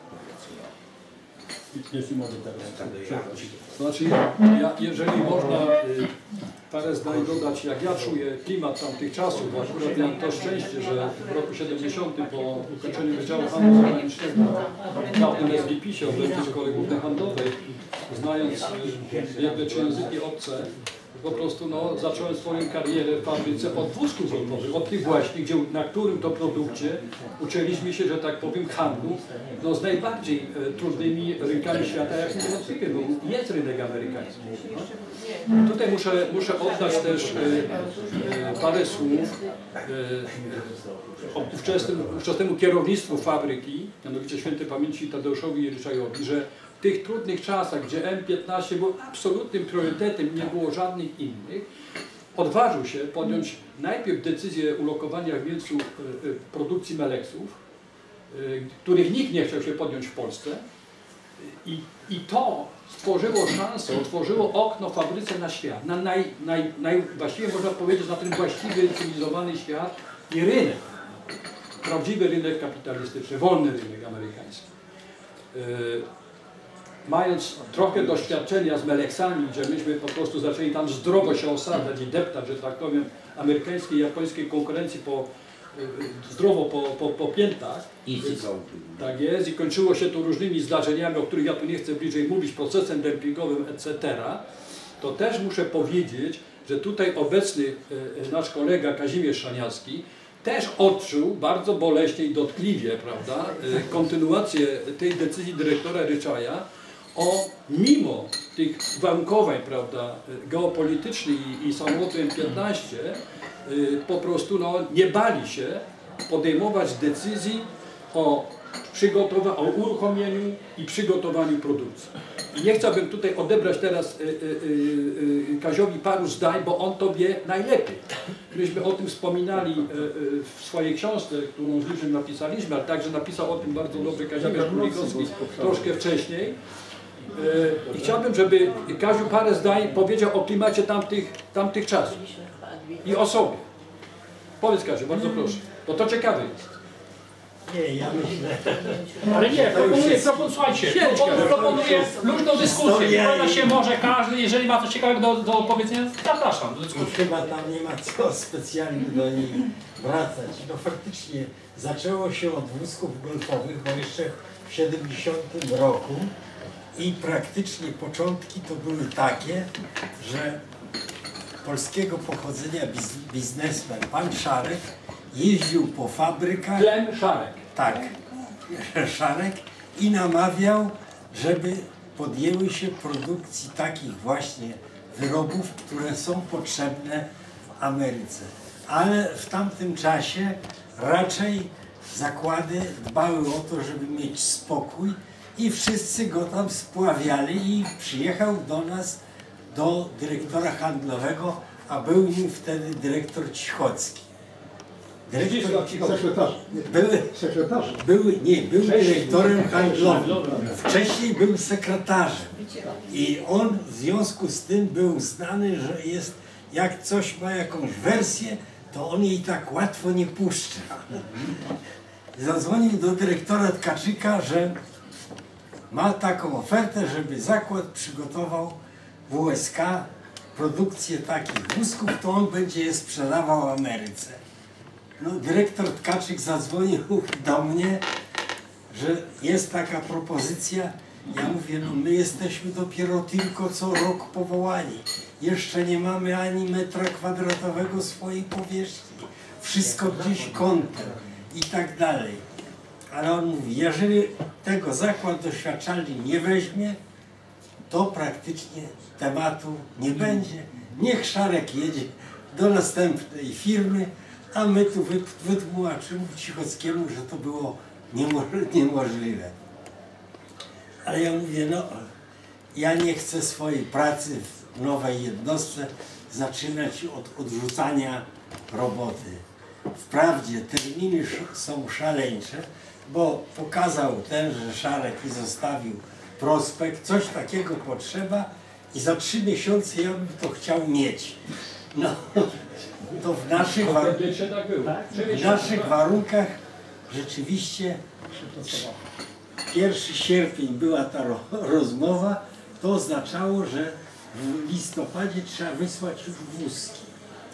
C: Jeśli mogę teraz przeprosić. Znaczy, ja, jeżeli można y, parę zdań dodać, jak ja czuję klimat tamtych czasów, bo akurat miałem to szczęście, że w roku siedemdziesiątym po ukończeniu Wydziału Handlu Zagranicznego w dawnym S G P-sie, obecnie Szkoły Głównej Handlowej, znając jakby trzy języki obce, Po prostu no, zacząłem swoją karierę w fabryce od wózków golfowych, od tych właśnie, gdzie, na którym to produkcie uczyliśmy się, że tak powiem, handlu no, z najbardziej e, trudnymi rynkami świata, jak niewątpliwie był, jest rynek amerykański. No. Tutaj muszę, muszę oddać też e, e, parę słów e, ówczesnym, ówczesnemu kierownictwu fabryki, mianowicie świętej pamięci Tadeuszowi Ryczajowi, że w tych trudnych czasach, gdzie M piętnaście był absolutnym priorytetem, nie było żadnych innych, odważył się podjąć najpierw decyzję ulokowania w Mielcu produkcji meleksów, których nikt nie chciał się podjąć w Polsce. I, i to stworzyło szansę, otworzyło okno fabryce na świat, na naj, naj, naj, właściwie można powiedzieć na ten właściwy, cywilizowany świat i rynek. Prawdziwy rynek kapitalistyczny, wolny rynek amerykański. Mając trochę doświadczenia z meleksami, gdzie myśmy po prostu zaczęli tam zdrowo się osadzać i deptać, że tak powiem, amerykańskiej i japońskiej konkurencji po, zdrowo po, po, po piętach. I tak jest, i kończyło się to różnymi zdarzeniami, o których ja tu nie chcę bliżej mówić, procesem dempingowym, et cetera. To też muszę powiedzieć, że tutaj obecny nasz kolega Kazimierz Szaniawski też odczuł bardzo boleśnie i dotkliwie, prawda, kontynuację tej decyzji dyrektora Ryczaja o, mimo tych warunkowań, prawda, geopolitycznych i, i samolotu M piętnaście, po prostu no, nie bali się podejmować decyzji o, przygotowa- o uruchomieniu i przygotowaniu produkcji. I nie chciałbym tutaj odebrać teraz y, y, y, Kaziowi paru zdań, bo on to wie najlepiej. Myśmy o tym wspominali y, y, w swojej książce, którą z Liczem napisaliśmy, ale także napisał o tym bardzo dobrze Kazimierz Kulikowski troszkę wcześniej. Y, I chciałbym, żeby Kaziu parę zdań powiedział o klimacie tamtych, tamtych czasów i o sobie. Powiedz, Kaziu, bardzo proszę, bo to ciekawe jest.
K: Nie, ja myślę...
B: Ale nie, proponuję, proponuję, słuchajcie, proponuję, proponuję luźną dyskusję. Wypowiada się może każdy, jeżeli ma coś ciekawego do, do powiedzenia, zapraszam do dyskusji.
K: Chyba tam nie ma co specjalnie do niej wracać. No faktycznie zaczęło się od wózków golfowych, bo jeszcze w siedemdziesiątym roku i praktycznie początki to były takie, że polskiego pochodzenia biz, biznesmen pan Szarek jeździł po fabrykach.
C: Klem Szarek.
K: Tak, Szarek i namawiał, żeby podjęły się produkcji takich właśnie wyrobów, które są potrzebne w Ameryce. Ale w tamtym czasie raczej zakłady dbały o to, żeby mieć spokój i wszyscy go tam spławiali i przyjechał do nas, do dyrektora handlowego, a był nim wtedy dyrektor Cichocki. Dyrektor
Q: Sekretarz.
K: Były,
Q: Sekretarz.
K: Były, nie, był dyrektorem handlowym. Wcześniej był sekretarzem. I on w związku z tym był znany, że jest, jak coś ma jakąś wersję, to on jej tak łatwo nie puszcza. Zadzwonił do dyrektora Tkaczyka, że ma taką ofertę, żeby zakład przygotował w U S K produkcję takich wózków, to on będzie je sprzedawał w Ameryce. No, dyrektor Tkaczyk zadzwonił do mnie, że jest taka propozycja. Ja mówię, no my jesteśmy dopiero tylko co rok powołani. Jeszcze nie mamy ani metra kwadratowego swojej powierzchni. Wszystko gdzieś kątem i tak dalej. Ale on mówi, jeżeli tego zakład doświadczalny nie weźmie, to praktycznie tematu nie będzie. Niech Szarek jedzie do następnej firmy, a my tu wytłumaczymy Cichockiemu, że to było niemożliwe. Ale ja mówię, no ja nie chcę swojej pracy w nowej jednostce zaczynać od odrzucania roboty. Wprawdzie terminy są szaleńcze, bo pokazał ten, że Szarek i zostawił prospekt, coś takiego potrzeba i za trzy miesiące ja bym to chciał mieć. No, to w naszych, war... w naszych warunkach rzeczywiście pierwszego sierpnia była ta ro rozmowa, to oznaczało, że w listopadzie trzeba wysłać już wózki.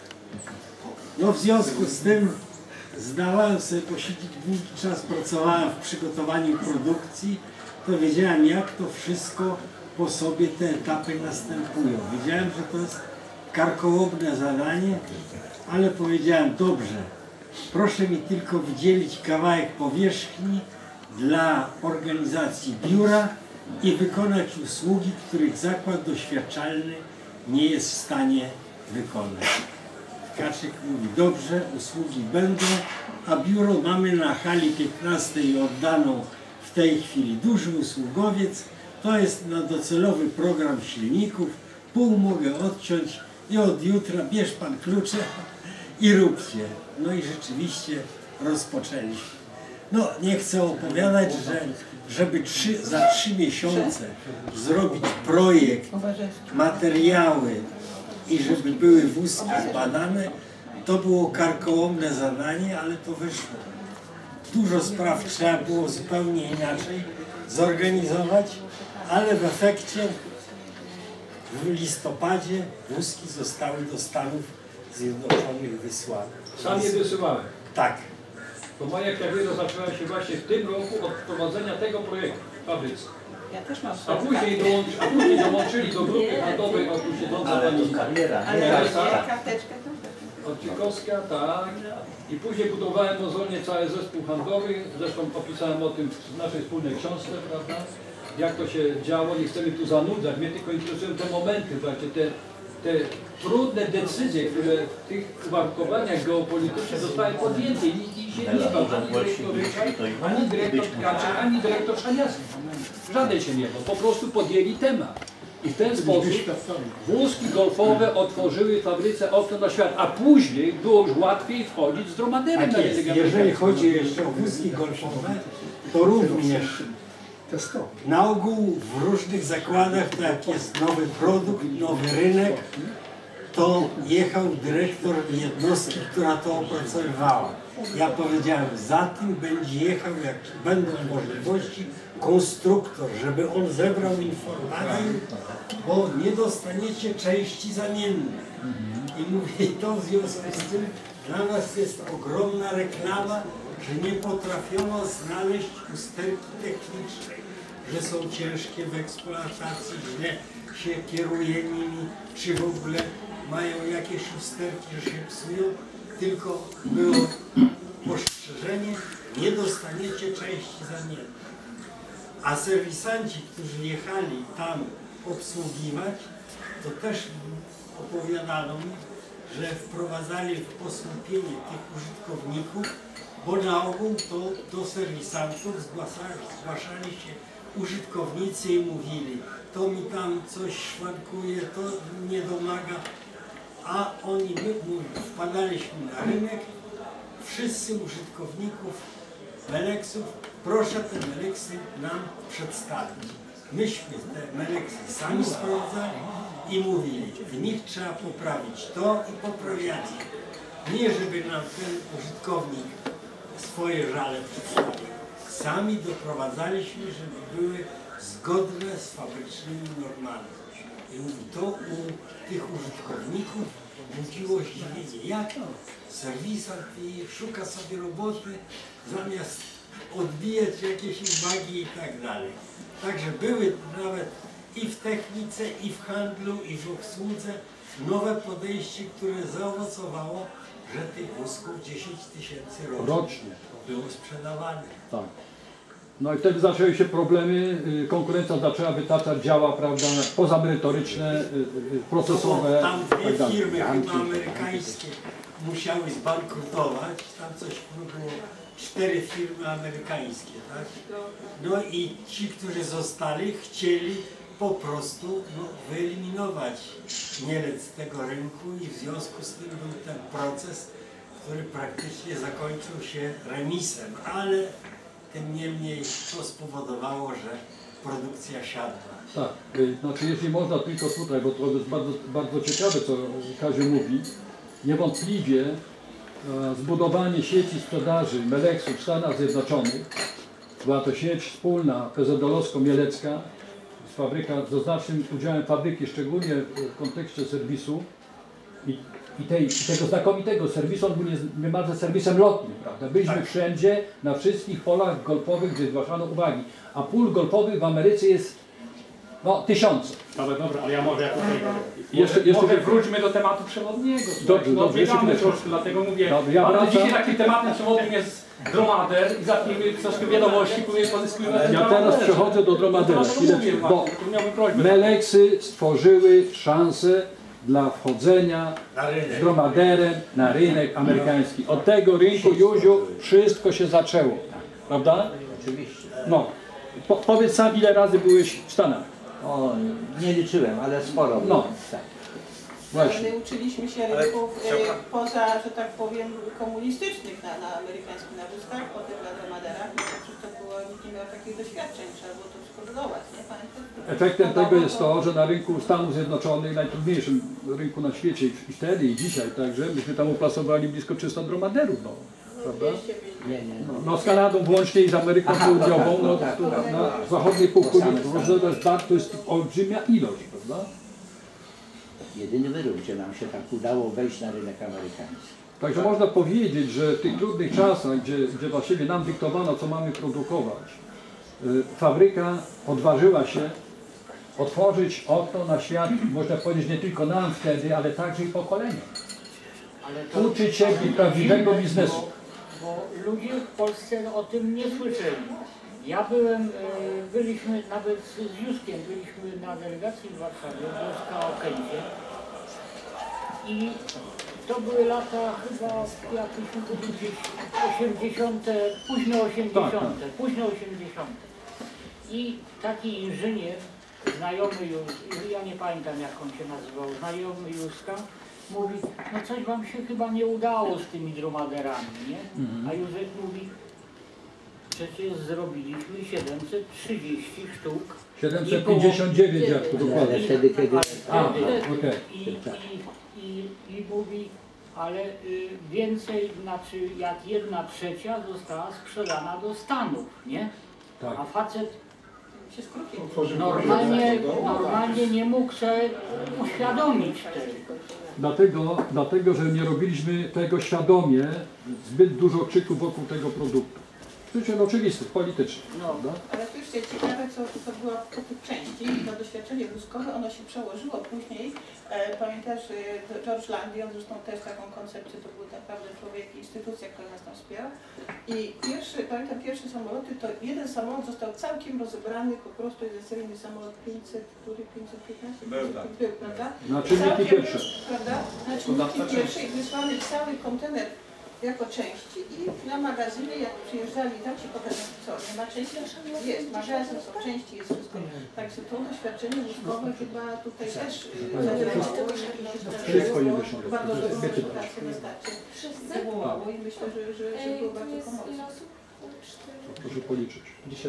K: No w związku z tym zdawałem sobie posiedzieć długi czas, pracowałem w przygotowaniu produkcji, to wiedziałem, jak to wszystko po sobie te etapy następują. Wiedziałem, że to jest karkołomne zadanie, ale powiedziałem, dobrze, proszę mi tylko wydzielić kawałek powierzchni dla organizacji biura i wykonać usługi, których zakład doświadczalny nie jest w stanie wykonać. Tkaczyk mówi, dobrze, usługi będą, a biuro mamy na hali piętnastej oddaną w tej chwili duży usługowiec, to jest na docelowy program silników, pół mogę odciąć i od jutra bierz pan klucze i róbcie. No i rzeczywiście rozpoczęliśmy. No nie chcę opowiadać, że żeby trzy, za trzy miesiące zrobić projekt, materiały i żeby były wózki zbadane, to było karkołomne zadanie, ale to wyszło. Dużo spraw trzeba było zupełnie inaczej zorganizować, ale w efekcie w listopadzie wózki zostały do Stanów Zjednoczonych wysłane.
C: Sam je wysyłałem.
K: Tak.
C: To moja kariera zaczęła się właśnie w tym roku od prowadzenia tego projektu w fabryce.
A: Ja też mam
C: A później, dołącz, a później dołączyli do grupy handlowej o tu siedząca pani
A: karteczkę
C: Odcikowska, tak. I później budowałem mozolnie cały zespół handlowy. Zresztą opisałem o tym w naszej wspólnej książce, prawda? Jak to się działo, nie chcemy tu zanudzać. Mnie tylko interesują te momenty, właśnie te, te trudne decyzje, które w tych uwarunkowaniach geopolitycznych zostały podjęte. I, i się nie bał ani dyrektor Ryczaj, ani dyrektor Tkaczyk, ani dyrektor Szaniawski. Żaden się nie bał. Po prostu podjęli temat. I w ten sposób wózki golfowe otworzyły fabryce okno na świat, a później było już łatwiej wchodzić z dromaderem.
K: Tak jest. Jeżeli chodzi jeszcze o wózki golfowe, to również na ogół w różnych zakładach, tak jak jest nowy produkt, nowy rynek, to jechał dyrektor jednostki, która to opracowywała. Ja powiedziałem, za tym będzie jechał, jak będą możliwości, konstruktor, żeby on zebrał informacje, bo nie dostaniecie części zamiennych. I mówię, to w związku z tym dla nas jest ogromna reklama, że nie potrafiono znaleźć usterki technicznej, że są ciężkie w eksploatacji, źle się kieruje nimi, czy w ogóle mają jakieś usterki, że się psują, tylko było ostrzeżenie, nie dostaniecie części zamiennych. A serwisanci, którzy jechali tam obsługiwać, to też opowiadano mi, że wprowadzali w osłupienie tych użytkowników, bo na ogół to do serwisantów zgłaszali, zgłaszali się użytkownicy i mówili, to mi tam coś szwankuje, to nie domaga, a oni mówili, wpadaliśmy na rynek, wszyscy użytkowników Meleksów, proszę te Meleksy nam przedstawić. Myśmy te Meleksy sami sprawdzali i mówili, w nich trzeba poprawić to i poprawiać. Nie żeby nam ten użytkownik swoje żale przedstawił. Sami doprowadzaliśmy, żeby były zgodne z fabrycznymi normami. I mówi, to u tych użytkowników budziło zdziwienie. Jak to? Serwisant i szuka sobie roboty, zamiast odbijać jakieś uwagi i tak dalej. Także były nawet i w technice, i w handlu, i w obsłudze nowe podejście, które zaowocowało, że tych wózków dziesięć tysięcy rocznie,
C: rocznie
K: było sprzedawane.
C: Tak. No i wtedy zaczęły się problemy, konkurencja zaczęła wytaczać działa, prawda, pozamerytoryczne, procesowe.
K: No, tam dwie
C: tak
K: firmy chyba amerykańskie musiały zbankrutować, tam coś było, cztery firmy amerykańskie, tak? No i ci, którzy zostali, chcieli po prostu no, wyeliminować Mielec z tego rynku i w związku z tym był ten proces, który praktycznie zakończył się remisem, ale tym niemniej to spowodowało, że produkcja siadła.
C: Tak, znaczy jeśli można tylko tutaj, bo to jest bardzo, bardzo ciekawe, co Kaziu mówi, niewątpliwie e, zbudowanie sieci sprzedaży Meleksu w Stanach Zjednoczonych, była to sieć wspólna P Z L-owsko-mielecka, fabryka z znacznym udziałem fabryki, szczególnie w kontekście serwisu i, i, tej, i tego znakomitego serwisu, on był niemalże serwisem lotnym, prawda? Byliśmy tak wszędzie, na wszystkich polach golfowych, gdzie zgłaszano uwagi, a pól golfowych w Ameryce jest No, tysiące.
H: Dobra, dobra, ale ja może jako
C: Jeszcze, jeszcze
H: może wróćmy do tematu przewodniego.
C: Dobrze,
H: no,
C: dobrze, jeszcze chwileczkę.
H: troszkę, dlatego mówię,
C: Dobrze, ja
H: ale
C: wracam.
H: dzisiaj takim tematem przewodnim jest dromader i za tym troszkę wiadomości, później pozyskujemy.
C: Ja teraz przechodzę do dromadera. Chwileczkę, bo
H: miałbym prośbę.
C: Meleksy stworzyły szansę dla wchodzenia z dromaderem na rynek amerykański. Od tego rynku, Józiu, wszystko się zaczęło. Prawda?
S: Oczywiście.
C: No. Po, powiedz sam, ile razy byłeś w Stanach?
S: O, nie liczyłem, ale sporo.
C: No.
S: Tak.
C: Właśnie.
A: Ale uczyliśmy się rynków e, poza, że tak powiem, komunistycznych na, na amerykańskich nawózkach, potem na dromaderach, no to przecież to było, nikt nie miał takich doświadczeń, trzeba było to wszystko budować, nie? Pamiętasz?
C: Efektem tego jest to, że na rynku Stanów Zjednoczonych, najtrudniejszym rynku na świecie i wtedy i dzisiaj także, myśmy tam uplasowali blisko trzysta dromaderów. No. Prawda?
S: Nie, nie.
C: No, no z Kanadą włącznie i z Ameryką
S: Aha,
C: Południową,
S: tak,
C: no,
S: tak,
C: tu,
S: tak.
C: na zachodniej półkuli to jest, to jest olbrzymia ilość, prawda?
S: Jedyny wyrób, gdzie nam się tak udało wejść na rynek amerykański.
C: Także można powiedzieć, że w tych trudnych czasach, gdzie, gdzie właściwie nam dyktowano, co mamy produkować, y, fabryka odważyła się otworzyć okno na świat, można powiedzieć, nie tylko nam wtedy, ale także i pokoleniom. Uczyć się prawdziwego biznesu.
I: Bo, bo ludzie w Polsce o tym nie słyszeli. Ja byłem, e, byliśmy nawet z Józkiem, byliśmy na delegacji w Warszawie, Józka o Kęcie. I to były lata chyba jakieś gdzieś osiemdziesiąte, późno osiemdziesiąte, późno osiemdziesiąte. I taki inżynier, znajomy już, ja nie pamiętam jak on się nazywał, znajomy Józka, mówi, no coś wam się chyba nie udało z tymi dromaderami, nie?
C: Mhm.
I: A Józef mówi, przecież zrobiliśmy siedemset trzydzieści sztuk.
C: siedemset pięćdziesiąt dziewięć jak to dokładnie.
S: Ale wtedy, kiedy...
C: A, okej.
I: I, i, i, i mówi, ale y, więcej, znaczy jak jedna trzecia została sprzedana do Stanów, nie?
C: Tak.
I: A facet
A: się skrócił.
I: normalnie, normalnie nie mógł sobie uświadomić tego.
C: Dlatego, dlatego, że nie robiliśmy tego świadomie, zbyt dużo krzyku wokół tego produktu. Przyczyn oczywistych, politycznych.
A: No. Ale słyszcie, ciekawe co, co było po tych części, to doświadczenie wózkowe, ono się przełożyło później. E, pamiętasz e, George Landy, on zresztą też taką koncepcję, to był naprawdę człowiek i instytucja, która nas tam wspiera. I pierwszy, pamiętam pierwsze samoloty, to jeden samolot został całkiem rozebrany, po prostu jeden seryjny samolot pięćset, który pięćset piętnaście?
C: Był, tak.
A: Był, prawda?
C: Na czynniki pierwsze.
A: Prawda? Na czynniki pierwsze i wysłany cały kontener jako części i na magazynie, jak przyjeżdżali, tam się pokazano, co, nie ma części? Jest, magazyn, są części, jest wszystko. Także to doświadczenie wózkowe chyba tutaj też zadziałało i
C: Wszystko nie wyszło.
A: bardzo dobrą reputację na starcie wywołało i myślę, że, że, że było bardzo pomocne.
C: Proszę policzyć.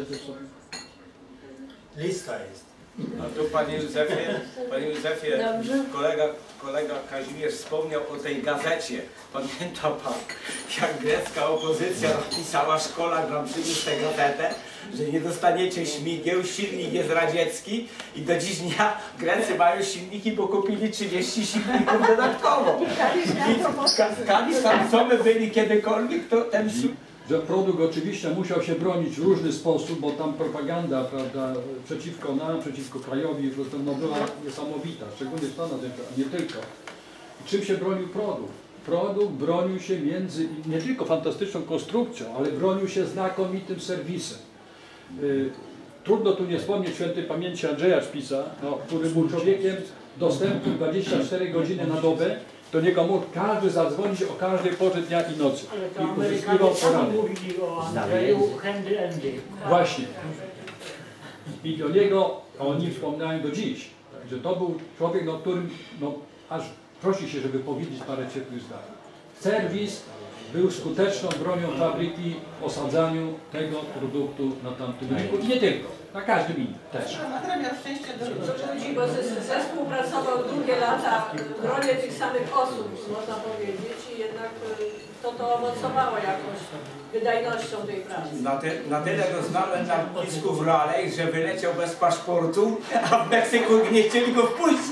T: Lista jest.
U: A tu panie Józefie, panie Józefie, kolega, kolega Kazimierz wspomniał o tej gazecie. Pamięta pan, jak grecka opozycja napisała, szkolarz nam przyniósł tę gazetę, że nie dostaniecie śmigieł, silnik jest radziecki i do dziś dnia Grecy mają silniki, bo kupili trzydzieści silników dodatkowo. I kiedyś tam co my byli kiedykolwiek, to ten
C: Że produkt oczywiście musiał się bronić w różny sposób, bo tam propaganda, prawda, przeciwko nam, przeciwko krajowi, no, była niesamowita, szczególnie w Stanach Zjednoczonych, nie tylko. I czym się bronił produkt? Produkt bronił się między, nie tylko fantastyczną konstrukcją, ale bronił się znakomitym serwisem. Y, trudno tu nie wspomnieć świętej pamięci Andrzeja Szpica, no, który był człowiekiem dostępnym dwadzieścia cztery godziny na dobę. Do niego mógł każdy zadzwonić o każdej porze dnia i nocy.
I: Ale to
C: I
I: Amerykanie
C: uzyskiwał
I: sami
C: porady.
I: mówili o Andrzeju Handy Andy.
C: Właśnie. I o niego oni wspominają do dziś, że to był człowiek, no, którym no, aż prosi się, żeby powiedzieć parę ciepłych zdań. Serwis był skuteczną bronią fabryki w osadzaniu tego produktu na tamtym rynku. I nie tylko, na każdym innym też.
A: Matera miał szczęście do
M: ludzi, bo zespół pracował długie lata w gronie tych samych osób, można powiedzieć, i jednak to to owocowało jakoś wydajnością tej pracy.
U: Na, ty, na tyle doznałem na lotnisku w Raleigh, że wyleciał bez paszportu, a w Meksyku nie chcieli go wpuścić.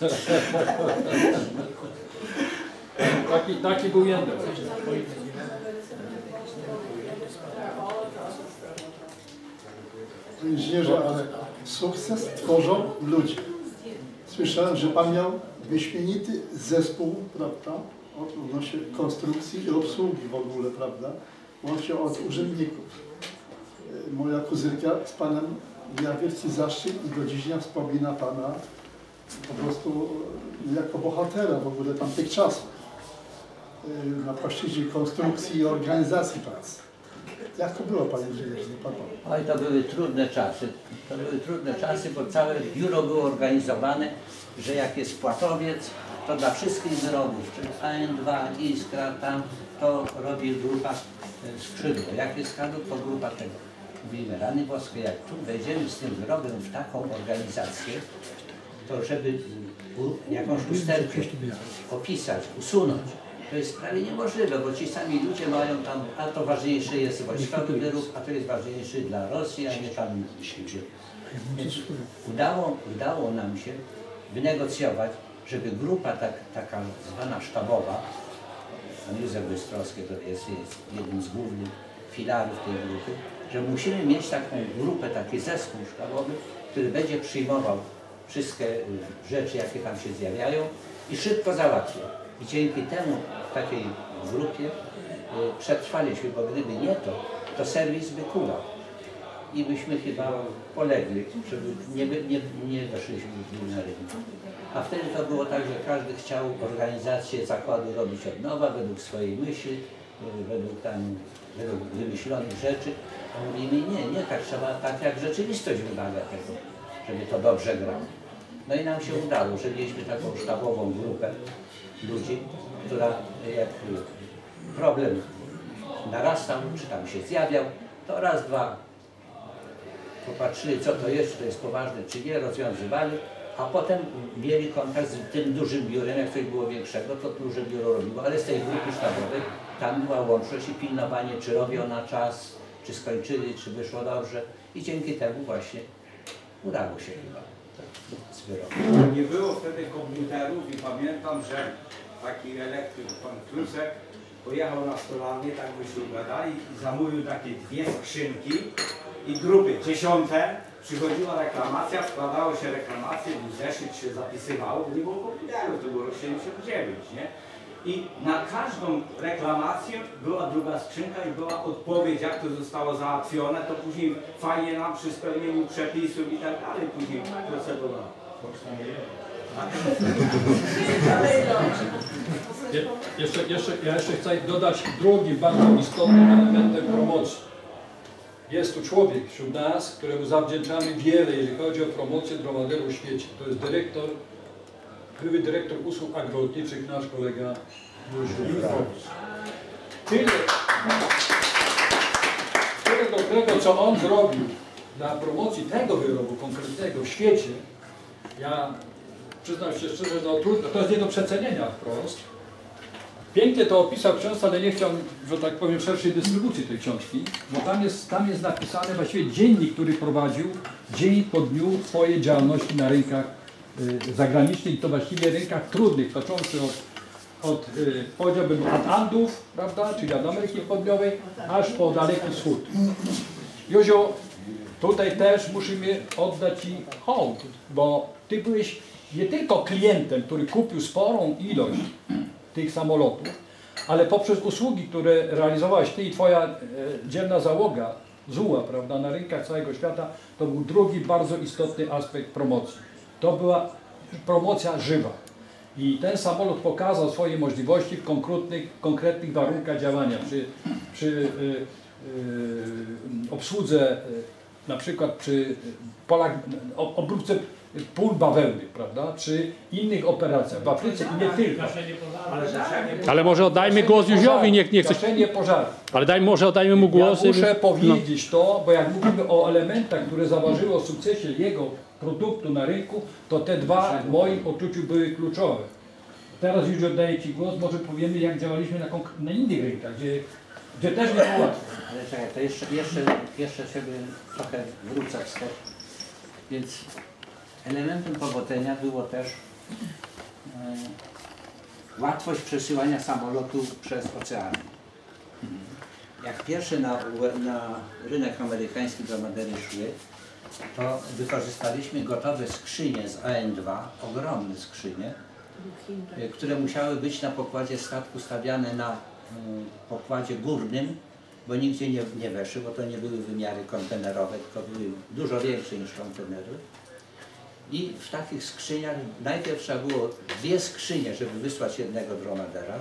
C: Taki, taki był jeden.
Q: Inżynierze, ale Sukces tworzą ludzie. Słyszałem, że Pan miał wyśmienity zespół, prawda, odnośnie konstrukcji i obsługi w ogóle, prawda, łącznie od urzędników. Moja kuzynka z Panem miała wielki zaszczyt i do dziś dnia wspomina Pana po prostu jako bohatera w ogóle tamtych czasów na płaszczyźnie konstrukcji i organizacji pracy. Jak to było, Panie inżynierze?
S: Oj, to były trudne czasy. To były trudne czasy, bo całe biuro było organizowane, że jak jest płatowiec, to dla wszystkich wyrobów, czyli A N dwa, Iskra, tam, to robi grupa skrzydło. Jak jest kadłub, to grupa tego. Mówimy, rany boskie, jak tu wejdziemy z tym wyrobem w taką organizację, to żeby jakąś usterkę opisać, usunąć, to jest prawie niemożliwe, bo ci sami ludzie mają tam, a to ważniejsze jest wojskowy wyrób, a to jest ważniejszy dla Rosji, a nie tam gdzie. Więc udało, udało nam się wynegocjować, żeby grupa tak, taka zwana sztabowa, pan Józef Bystrowski to jest, jest jednym z głównych filarów tej grupy, że musimy mieć taką grupę, taki zespół sztabowy, który będzie przyjmował wszystkie rzeczy, jakie tam się zjawiają i szybko załatwia. I dzięki temu w takiej grupie przetrwaliśmy, bo gdyby nie to, to serwis by kulał. I byśmy chyba polegli, żeby nie, nie, nie weszliśmy na rynek. A wtedy to było tak, że każdy chciał organizację zakładu robić od nowa, według swojej myśli, według tam, według wymyślonych rzeczy. A mówimy, nie, nie, tak trzeba, tak jak rzeczywistość wymaga tego, żeby to dobrze grało. No i nam się udało, że mieliśmy taką sztabową grupę ludzi, która jak problem narastał, czy tam się zjawiał, to raz, dwa popatrzyli, co to jest, czy to jest poważne, czy nie, rozwiązywali, a potem mieli kontakt z tym dużym biurem, jak coś było większego, to duże biuro robiło, ale z tej grupy sztabowej tam była łączność i pilnowanie, czy robią na czas, czy skończyli, czy wyszło dobrze i dzięki temu właśnie udało się chyba z wyroku.
U: Nie było wtedy komputerów i pamiętam, że taki elektryk, pan Klusek, pojechał na stolarnię, tak byśmy gadali i zamówił takie dwie skrzynki i grupy dziesiąte, przychodziła reklamacja, składało się reklamację, zeszyt się zapisywało, bo nie było komputerów, to było rok siedemdziesiąt dziewięć, nie? I na każdą reklamację była druga skrzynka i była odpowiedź, jak to zostało załatwione, to później fajnie nam przy spełnieniu przepisów i tak dalej później procedowano.
C: Je, jeszcze, jeszcze, ja jeszcze chcę dodać drugim bardzo istotnym elementem promocji. Jest tu człowiek wśród nas, któremu zawdzięczamy wiele, jeżeli chodzi o promocję dromaderu w świecie. To jest dyrektor, były dyrektor usług agrolotniczych, nasz kolega Józef. Tyle, tyle dobrego, co on zrobił dla promocji tego wyrobu konkretnego w świecie, ja przyznam się szczerze, że no, trudno, to jest nie do przecenienia wprost. Pięknie to opisał w książce, ale nie chciał, że tak powiem, szerszej dystrybucji tej książki, bo tam jest, tam jest napisane właściwie dziennik, który prowadził dzień po dniu swojej działalności na rynkach y, zagranicznych i to właściwie rynkach trudnych, począwszy od, od y, powiedziałbym, od Andów, prawda, czyli od Ameryki Południowej, aż po Daleki Wschód. Józio, tutaj też musimy oddać Ci hołd, bo Ty byłeś nie tylko klientem, który kupił sporą ilość tych samolotów, ale poprzez usługi, które realizowałeś Ty i Twoja e, dzielna załoga Z U A, prawda, na rynkach całego świata, to był drugi bardzo istotny aspekt promocji. To była promocja żywa. I ten samolot pokazał swoje możliwości w konkretnych, konkretnych warunkach działania. Przy, przy y, y, obsłudze, y, na przykład przy polach, obróbce pól bawełny, prawda, czy innych operacjach w Afryce i nie tylko.
H: Ale może oddajmy głos Józiowi, niech nie chce.
C: Gaszenie pożaru.
H: Ale daj, może oddajmy mu głos.
C: Ja muszę
H: no.
C: powiedzieć to, bo jak mówimy o elementach, które zaważyły o sukcesie jego produktu na rynku, to te dwa w moim odczuciu były kluczowe. Teraz już oddaję Ci głos, może powiemy, jak działaliśmy na, na innych rynkach, gdzie, gdzie też nie było łatwo.
S: Ale czekaj, to jeszcze, jeszcze, jeszcze sobie trochę wrócę wstecz. Więc elementem powodzenia było też e, łatwość przesyłania samolotu przez oceany. Jak pierwsze na, na rynek amerykański dromadery szły, to wykorzystaliśmy gotowe skrzynie z A N dwa, ogromne skrzynie, które musiały być na pokładzie statku stawiane na pokładzie górnym, bo nigdzie nie, nie weszły, bo to nie były wymiary kontenerowe, tylko były dużo większe niż kontenery. I w takich skrzyniach najpierw trzeba było dwie skrzynie, żeby wysłać jednego dromadera.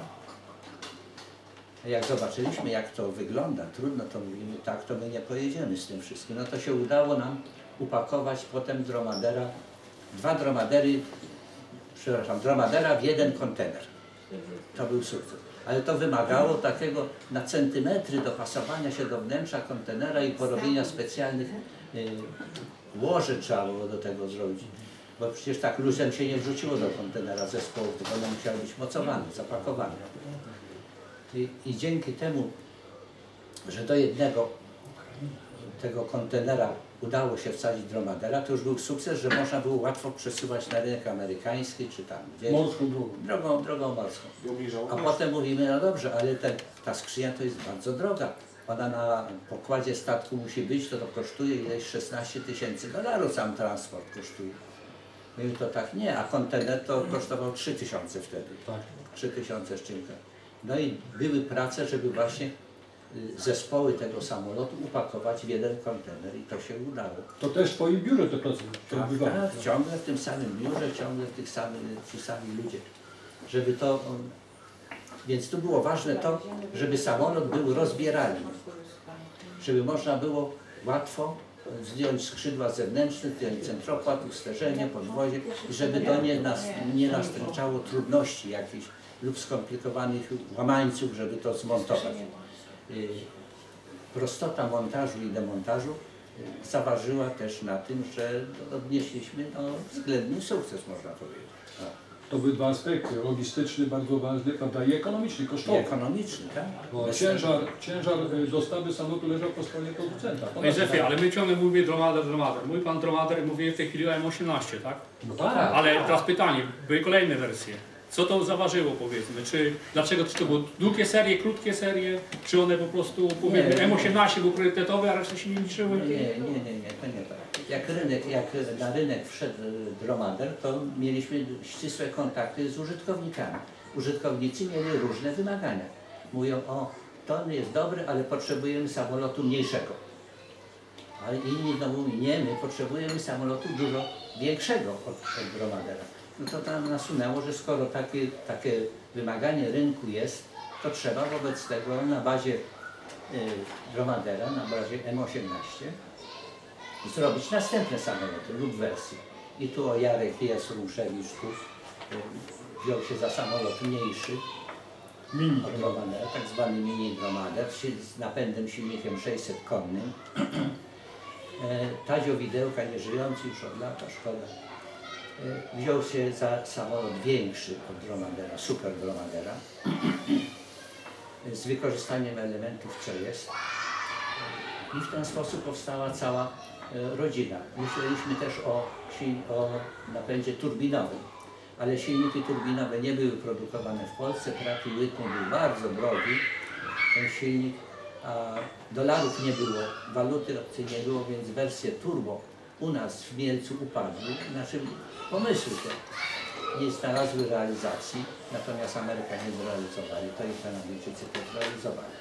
S: Jak zobaczyliśmy, jak to wygląda, trudno, to mówimy, tak, to my nie pojedziemy z tym wszystkim. No to się udało nam upakować potem dromadera, dwa dromadery, przepraszam, dromadera w jeden kontener. To był sukces. Ale to wymagało takiego na centymetry dopasowania się do wnętrza kontenera i porobienia specjalnych y, łoży trzeba było do tego zrobić. Bo przecież tak luzem się nie wrzuciło do kontenera zespołów, tylko one musiały być mocowane, zapakowane. I, I dzięki temu, że do jednego tego kontenera udało się wsadzić dromadera, to już był sukces, że można było łatwo przesuwać na rynek amerykański, czy tam gdzieś.
C: Morską drogą.
S: Drogą, drogą morską. A potem mówimy, no dobrze, ale te, ta skrzynia to jest bardzo droga. Ona na pokładzie statku musi być, to to kosztuje ileś szesnaście tysięcy dolarów, sam transport kosztuje. Mówimy, to tak nie, a kontener to kosztował trzy tysiące wtedy.
C: Tak.
S: trzy tysiące z czymś. No i były prace, żeby właśnie zespoły tego samolotu upakować w jeden kontener i to się udało.
C: To też w Twoim biurze te prace
S: tak, tak, ciągle w tym samym biurze, ciągle w tych samych, ci sami ludzie. Żeby to, więc tu było ważne to, żeby samolot był rozbieralny. Żeby można było łatwo zdjąć skrzydła zewnętrzne, zdjąć centropłat, usterzenie, podwozie i żeby to nie, nas, nie nastręczało trudności jakichś lub skomplikowanych łamańców, żeby to zmontować. Prostota montażu i demontażu zaważyła też na tym, że odnieśliśmy no, względny sukces, można powiedzieć. No.
C: To były dwa aspekty, logistyczny bardzo ważny, prawda, i ekonomiczny, kosztowy.
S: I ekonomiczny, tak?
C: Bo ciężar, ciężar dostawy samolotu leżał po stronie producenta.
B: Panie Józefie, ale my ciągle mówimy dromader, dromader. Mówi pan dromader, mówi w tej chwili o M osiemnaście, tak?
C: No tak.
B: Ale teraz pytanie, były kolejne wersje. Co to zaważyło, powiedzmy? Czy, dlaczego czy to były długie serie, krótkie serie? Czy one po prostu, powiedzmy, M osiemnaście był priorytetowy, a reszta się nie liczyły?
S: Nie, nie, nie, nie, to nie tak. Jak, rynek, jak na rynek wszedł dromader, to mieliśmy ścisłe kontakty z użytkownikami. Użytkownicy mieli różne wymagania. Mówią, o, to jest dobry, ale potrzebujemy samolotu mniejszego. Ale inni znowu mówią, nie, my potrzebujemy samolotu dużo większego od, od dromadera. No to tam nasunęło, że skoro takie, takie wymaganie rynku jest, to trzeba wobec tego na bazie y, dromadera, na bazie M osiemnaście zrobić następne samoloty lub wersje. I tu o Jarek jest Ruszewicz, tu y, wziął się za samolot mniejszy mini od dromadera, tak zwany mini dromader z napędem silnikiem sześćset konnym. Tadzio Widełka, nieżyjący już od lata, szkoda, wziął się za samolot większy od dromadera, super dromadera, z wykorzystaniem elementów, co jest. I w ten sposób powstała cała rodzina. Myśleliśmy też o, o napędzie turbinowym, ale silniki turbinowe nie były produkowane w Polsce, Pratt i Whitney był bardzo drogi, ten silnik, a dolarów nie było, waluty obcej nie było, więc wersje turbo u nas w Mielcu upadły, znaczy pomysły te nie znalazły realizacji, natomiast Amerykanie zrealizowali to i Kanadyjczycy to zrealizowali.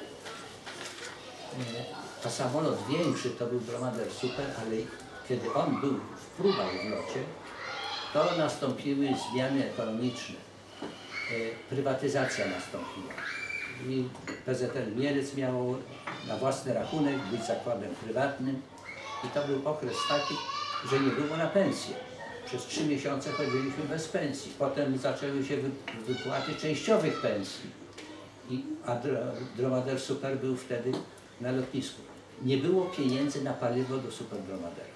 S: A samolot większy to był Dromader Super, ale kiedy on był w próbach w locie, to nastąpiły zmiany ekonomiczne. Prywatyzacja nastąpiła. I P Z L Mielec miało na własny rachunek być zakładem prywatnym i to był okres taki, że nie było na pensję. Przez trzy miesiące chodziliśmy bez pensji. Potem zaczęły się wypłaty częściowych pensji. I, a Dromader Super był wtedy na lotnisku. Nie było pieniędzy na paliwo do Super Dromadera.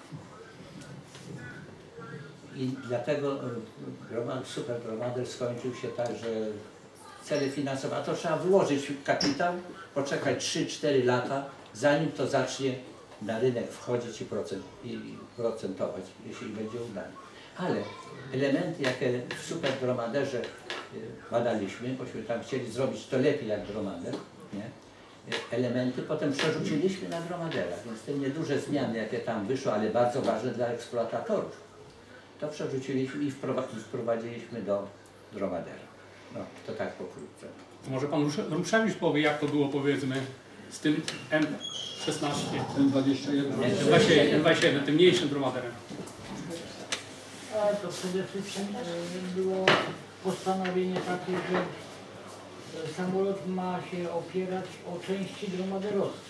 S: I dlatego Super Dromader skończył się tak, że cele finansowe, a to trzeba wyłożyć kapitał, poczekać trzy cztery lata, zanim to zacznie na rynek wchodzić i, procent, i procentować, jeśli będzie udane. Ale elementy, jakie w Super Dromaderze badaliśmy, bośmy tam chcieli zrobić to lepiej jak Dromader, nie? elementy potem przerzuciliśmy na dromadera, więc te nieduże zmiany, jakie tam wyszły, ale bardzo ważne dla eksploatatorów, to przerzuciliśmy i wprowadziliśmy do dromadera. No, to tak pokrótce.
H: Może pan Ruszewicz powie, jak to było, powiedzmy, z tym M szesnaście,
C: M dwadzieścia jeden,
H: M dwadzieścia jeden, tym mniejszym dromaderem.
I: A to przede wszystkim e, było postanowienie takie, że e, samolot ma się opierać o części dromaderowskie.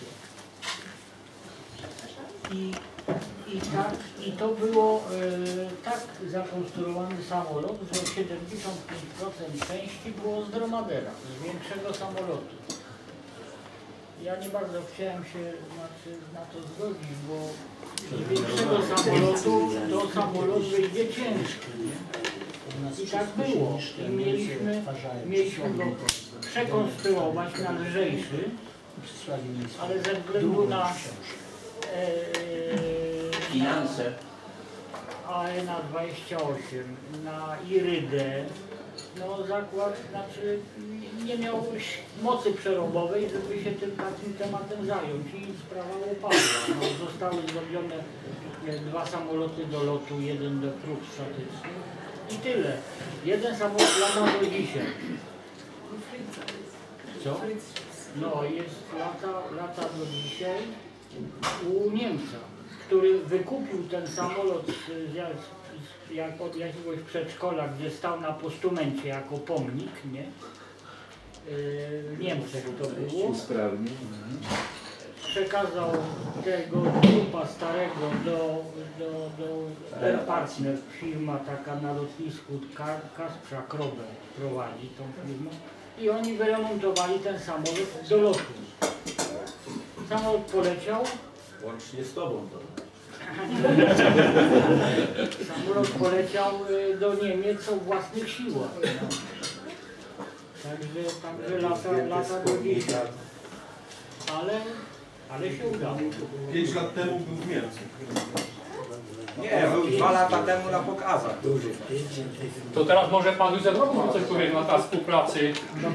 I: I, i, tak, I to było e, tak zakonstruowany samolot, że siedemdziesiąt pięć procent części było z dromadera, z większego samolotu. Ja nie bardzo chciałem się znaczy, na to zgodzić, bo z większego samolotu to samolot wyjdzie ciężki. Nie? I tak było. I mieliśmy, mieliśmy go przekonstruować na lżejszy, ale ze względu na e,
S: finanse,
I: A N dwadzieścia osiem, na Irydę, no zakład znaczy nie miał mocy przerobowej, żeby się tym takim tematem zająć i sprawa upadła. No, zostały zrobione dwa samoloty do lotu, jeden do prób statycznych i tyle. Jeden samolot lata do dzisiaj. Co? No jest lata, lata do dzisiaj u Niemca, który wykupił ten samolot z, z, jak od jakiegoś przedszkola, gdzie stał na postumencie jako pomnik, nie? W Niemczech to było. Przekazał tego trupa starego do, do, do Air Partner, firma taka na lotnisku Kasprza Krober prowadzi tą firmę i oni wyremontowali ten samolot do lotu. Samolot poleciał.
G: Łącznie z tobą to.
I: Samolot poleciał do Niemiec o własnych siłach. Także, także lata, lata do dzisiaj. Ale, ale się udało.
F: Pięć lat temu był w Mielcu.
U: Nie, był dwa lata temu na pokazach.
H: To teraz może pan Józef Roman coś powiedzieć na ta współpracy.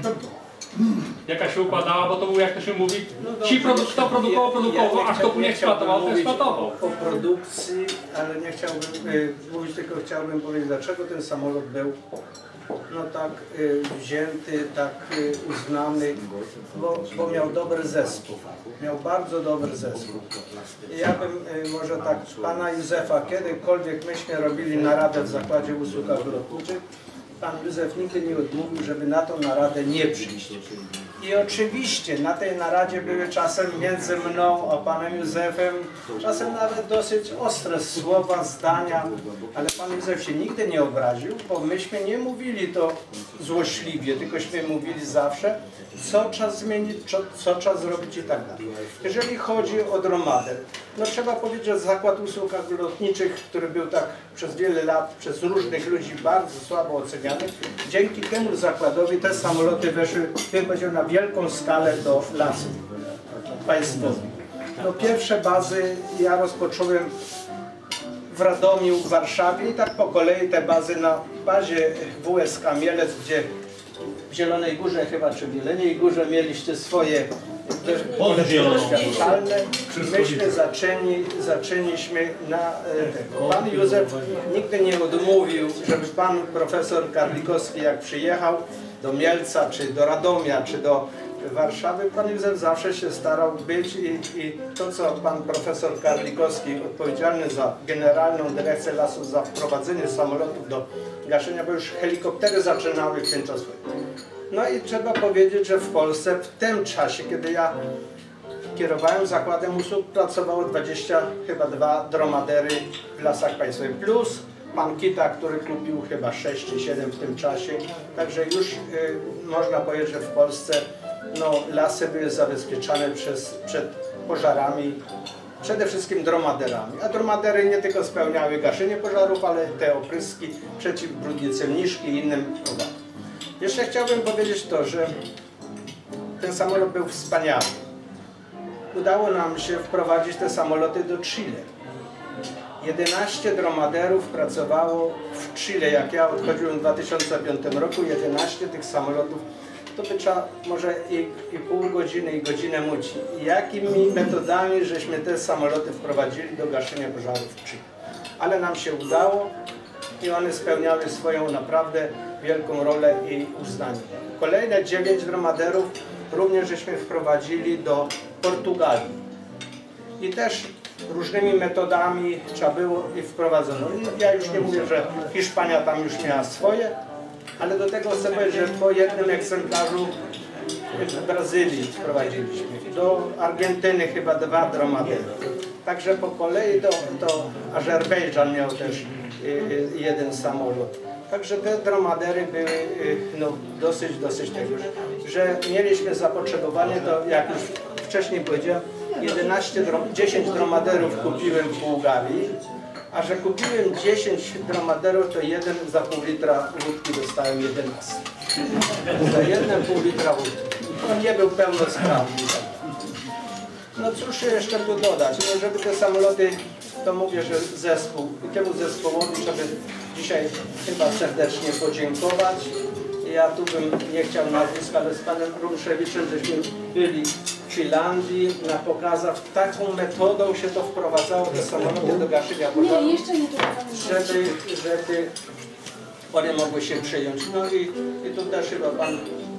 H: Jaka się układała, bo to było, jak to się mówi, ci produ kto produkował, produkował, a kto nie eksploatował, to eksploatował.
J: O produkcji, ale nie chciałbym y, mówić, tylko chciałbym powiedzieć, dlaczego ten samolot był no tak y, wzięty, tak y, uznany, bo, bo miał dobry zespół, miał bardzo dobry zespół. I ja bym y, może tak pana Józefa, kiedykolwiek myśmy robili naradę w Zakładzie Usług Lotniczych, pan Józef nigdy nie odmówił, żeby na tą naradę nie przyjść. I oczywiście na tej naradzie były czasem między mną a panem Józefem, czasem nawet dosyć ostre słowa, zdania, ale pan Józef się nigdy nie obraził, bo myśmy nie mówili to złośliwie, tylkośmy mówili zawsze, co trzeba zmienić, co, co trzeba zrobić i tak dalej. Jeżeli chodzi o dromader, no trzeba powiedzieć, że Zakład Usług Lotniczych, który był tak przez wiele lat przez różnych ludzi bardzo słabo oceniany, dzięki temu zakładowi te samoloty weszły, bym powiedział, na wielką skalę do lasów państwowych. No, pierwsze bazy ja rozpocząłem w Radomiu, w Warszawie i tak po kolei te bazy na bazie W S K Mielec, gdzie w Zielonej Górze chyba, czy w Jeleniej Górze mieliście swoje doświadczalne. Myśmy zaczęli, zaczęliśmy na tego. Pan Józef nigdy nie odmówił, żeby pan profesor Karlikowski, jak przyjechał do Mielca, czy do Radomia, czy do Warszawy, pan Józef zawsze się starał być i, i to, co pan profesor Karlikowski, odpowiedzialny za Generalną Dyrekcję Lasów, za wprowadzenie samolotów do gaszenia, bo już helikoptery zaczynały w ten czas. No i trzeba powiedzieć, że w Polsce w tym czasie, kiedy ja kierowałem Zakładem Usług, pracowało dwadzieścia chyba dwa dromadery w Lasach Państwowych, plus pan Kita, który kupił chyba sześć czy siedem w tym czasie. Także już y, można powiedzieć, że w Polsce no, lasy były zabezpieczane przez, przed pożarami, przede wszystkim dromaderami. A dromadery nie tylko spełniały gaszenie pożarów, ale te opryski przeciwbrudnice mniszki i innym pogadom. Jeszcze chciałbym powiedzieć to, że ten samolot był wspaniały. Udało nam się wprowadzić te samoloty do Chile. jedenaście dromaderów pracowało w Chile. Jak ja odchodziłem w dwa tysiące piątym roku, jedenaście tych samolotów to by trzeba może i, i pół godziny, i godzinę mówić, jakimi metodami żeśmy te samoloty wprowadzili do gaszenia pożarów w Chico. Ale nam się udało i one spełniały swoją naprawdę wielką rolę i uznanie. Kolejne dziewięć dromaderów również żeśmy wprowadzili do Portugalii. I też różnymi metodami trzeba było i wprowadzono. Ja już nie mówię, że Hiszpania tam już miała swoje, ale do tego chcę powiedzieć, że po jednym egzemplarzu w Brazylii wprowadziliśmy. Do Argentyny chyba dwa dromadery. Także po kolei to, to Azerbejdżan miał też jeden samolot. Także te dromadery były no, dosyć, dosyć tego, że mieliśmy zapotrzebowanie, to jak już wcześniej powiedziałem, jedenaście, dziesięć dromaderów kupiłem w Bułgarii, a że kupiłem dziesięć dromaderów, to jeden za pół litra wódki dostałem jedenaście. Za jeden pół litra wódki. On nie był pełnosprawny. No cóż jeszcze tu dodać, no żeby te samoloty, to mówię, że zespół, i temu zespołowi trzeba dzisiaj chyba serdecznie podziękować. Ja tu bym nie chciał nazwiska, ale z panem Rumszewiczem żeśmy byli w Finlandii na pokazach. Taką metodą się to wprowadzało, te samoloty do gaszenia pożarów, żeby, żeby one mogły się przyjąć. No i, i tu też chyba pan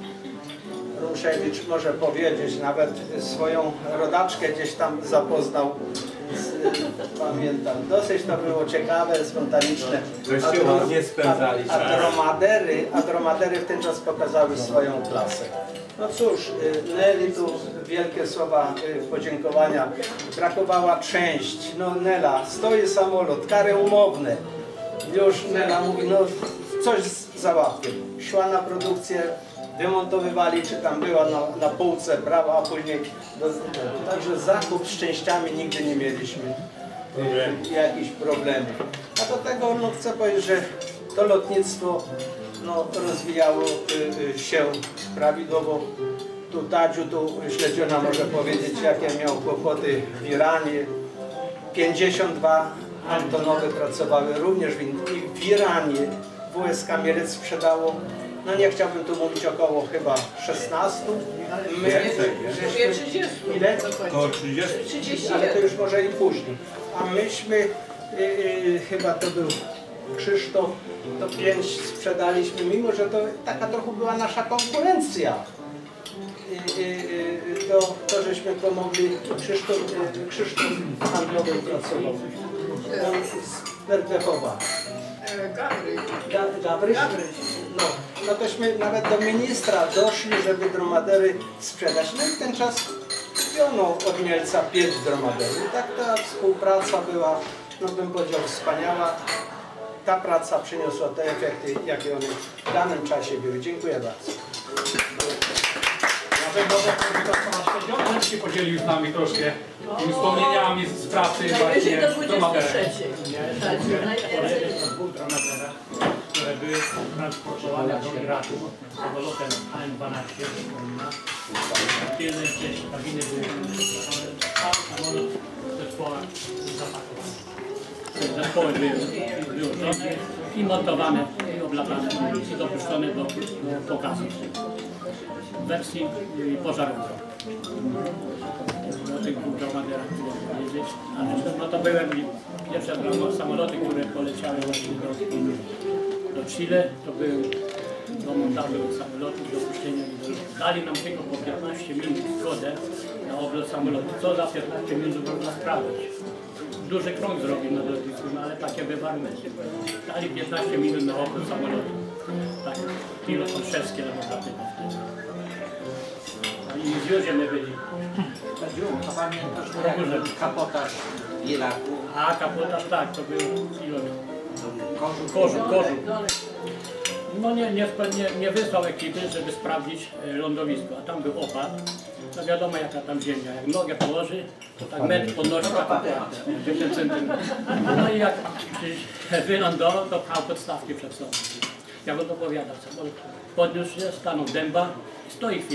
J: Rumszewicz może powiedzieć, nawet swoją rodaczkę gdzieś tam zapoznał, z, pamiętam. Dosyć to było ciekawe, spontaniczne.
U: Dość ładnie spędzali
J: A, a, dromadery, a dromadery w ten czas pokazały swoją klasę. No cóż, Neli tu wielkie słowa podziękowania. Brakowała część. No Nela, stoi samolot, kary umowne. Już Nela mówi, no coś załatwię. Szła na produkcję, wymontowywali, czy tam była na, na półce, brała, a później... Do, także zakup z częściami nigdy nie mieliśmy y, jakichś problemów. A do tego no, chcę powiedzieć, że to lotnictwo no, rozwijało y, y, się prawidłowo. Tu Tadziu, tu Śledziona może powiedzieć, jakie miał kłopoty w Iranie. pięćdziesiąt dwa Antonowy pracowały również w, w Iranie. W S K Mielec sprzedało, no nie chciałbym tu mówić, około chyba szesnastu. My, żeśmy, ile?
U: Około trzydziestu.
J: Ale to już może i później. A myśmy, y, y, chyba to był Krzysztof, to pięć sprzedaliśmy, mimo że to taka trochę była nasza konkurencja. Y, y, y, to, to żeśmy pomogli, Krzysztof, y, Krzysztof handlowy pracował. Z Berdechowa. Gabryś? No, no tośmy nawet do ministra doszli, żeby dromadery sprzedać. No i w ten czas kupiono od Mielca pięć dromaderów. I tak ta współpraca była, no bym powiedział, wspaniała. Ta praca przyniosła te efekty, jakie one w danym czasie były. Dziękuję bardzo.
B: Może Śledziona się podzielił z nami troszkę tymi wspomnieniami z pracy właśnie dromaderem.
I: Dwóch dromadera, które były transportowane do Iraku samolotem A N dwanaście. Tylne gdzieś kabiny były, cały samolot zespołem zapakowany. Zespoły były wyłożone i montowane i oblatane i dopuszczone do pokazu w wersji pożarowej. O tych dwóch dromaderach chcę powiedzieć. Ale no to były pierwsze samoloty, które poleciały właśnie do, do Chile. To były do montażu samolotów, do puszczenia do dali nam tylko po piętnaście minut zgodę na oblot samolotu. Co za piętnaście minut można sprawdzić? Duży krąg zrobił na lotnisku, no ale takie były warunki. Dali piętnaście minut na oblot samolotu. Tak, pilot Olszewski nam odlatywał wtedy. I z Józiem my byli.
S: A pamiętasz kapotaż w Iraku?
I: A kapotaż tak, to był pilot. Kożu, Kożu. No nie, nie, nie, nie wysłał ekipy, żeby sprawdzić lądowisko, a tam był opad. No wiadomo jaka tam ziemia, jak nogę położy, to tak metr podnosi, tak dziesięć centymetrów. No i jak wylądował, to pchał podstawki przed sobą. Ja go dopowiadam, co podniósł się, stanął dęba i stoi chwilę.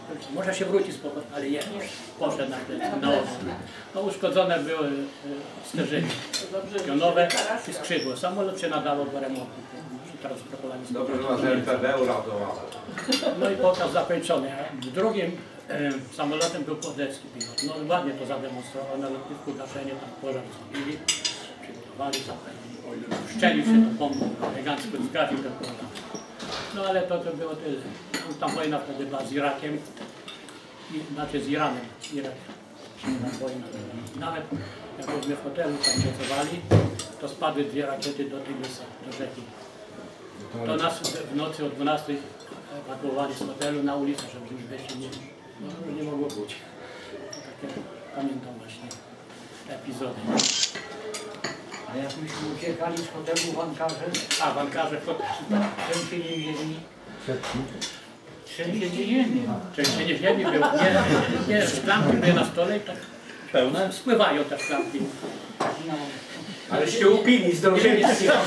I: może się wróci z powrotem, ale nie, poszedł na plecy, na oś. No uszkodzone były sterzyny pionowe i skrzydło. Samolot się nadawał do remontu.
U: Dobrze, że ma Z R P B uratowało.
I: No i pokaz zakończony. W drugim e, samolotem był podlecki pilot. No ładnie to zademonstrował na lotnisku, gaszenie tam pożar zrobili, przygotowali, zapewni. Szczelił się tą bombą, elegancko zgasił ten pożar. No ale to, to było tyle. Tam wojna wtedy była z Irakiem, i, znaczy z Iranem. Irak. Wojna. Nawet jak byliśmy w hotelu tam pracowali, to spadły dwie rakiety do Tygrysa, do rzeki. To nas w nocy o dwunastej ewakuowali z hotelu na ulicę, żeby już wejść nie, no, nie mogło być. To takie pamiętam właśnie epizody.
T: A jak myśmy uciekali z hotelu w Ankarze?
I: A w Ankarze trzęsienie ziemi. Trzęsienie ziemi. Trzęsienie ziemi było. Nie, nie, szklanki były na stole i tak pełne. Spływają te szklanki. No.
U: Ale się upili, zdążyli.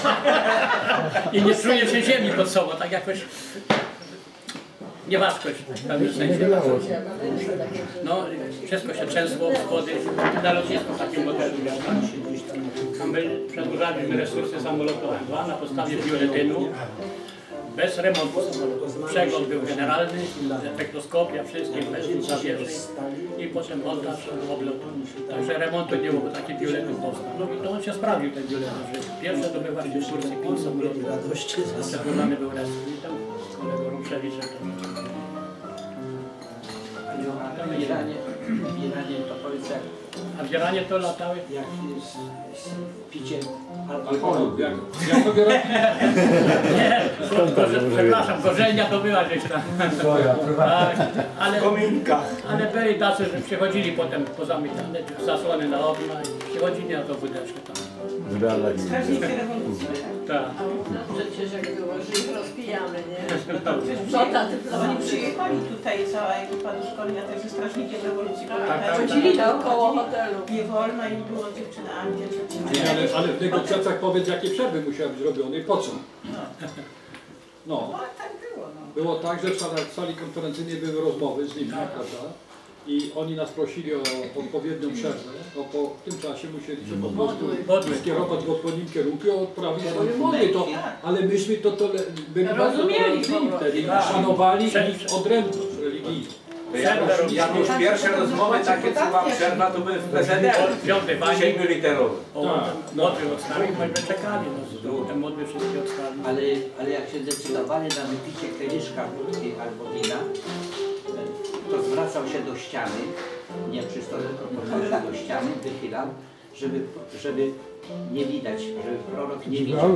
I: I nie czuje się ziemi pod sobą, tak jakoś nieważkość w pewnym sensie. No, wszystko się trzęsło z wody. Na lotnisku w takim modelu miałem. Tam przedłużaliśmy resursy samolotowe dwa na podstawie biuletynu. Bez remontu samolotu. Przegląd był generalny, efektoskopia, wszystkie bez zawierzeń i potem montaż oblotu. Także remontu nie było, bo taki biuletyn powstał. No i to on się sprawdził, ten biuletyn, że pierwsze to bywa w Turcji pięć samolotów. Przedłużany był rest. I tam kolego Rumszewicz.
S: W Iranie, w Iranie to powiedz jak...
I: A w Iranie to latały?
S: Jak z, z piciem
C: alkoholu. Jak, jak to biorę?
I: Nie, gorze, przepraszam, gorzelnia to była gdzieś tam. Tak, ale, ale byli tacy, że przychodzili potem pozamykane zasłony na okna i przychodzili na to wódeczkę tam.
A: Strażnicy rewolucji.
I: Tak.
M: Przecież jak było, że ich rozpijamy, nie?
A: No oni przyjechali tutaj, cała ekipa do szkolenia, też ze strażnikiem rewolucji.
M: Chodzili naokoło hotelu.
A: Nie wolno i było dziewczyna Angia,
C: Nie, ale, ale w negocjacjach powiedz, jakie przerwy musiały być robione i po co? No.
A: No tak było. No.
C: Było tak, że w sali, w sali konferencyjnej były rozmowy z nimi, prawda? I oni nas prosili o odpowiednią przerwę, no po tym czasie musieliśmy po prostu skierować w odpowiednim kierunku i odprawić swoje modły. To, ale myśmy to, to byli bardzo tolerancyjni wtedy, szanowali ich odrębność religijną.
U: Jak już pierwsze rozmowy takie, co była przerwa, to były w P Z D, siedmioliterowe.
I: Modły odstawić, myśmy czekali, no, te modły wszystkie odstawić.
S: Ale, ale jak się decydowali na wypicie kieliszka wódki albo wina, to zwracał się do ściany, nie przy stole, tylko podchodził do ściany, wychylał, żeby, żeby nie widać, żeby prorok nie widział.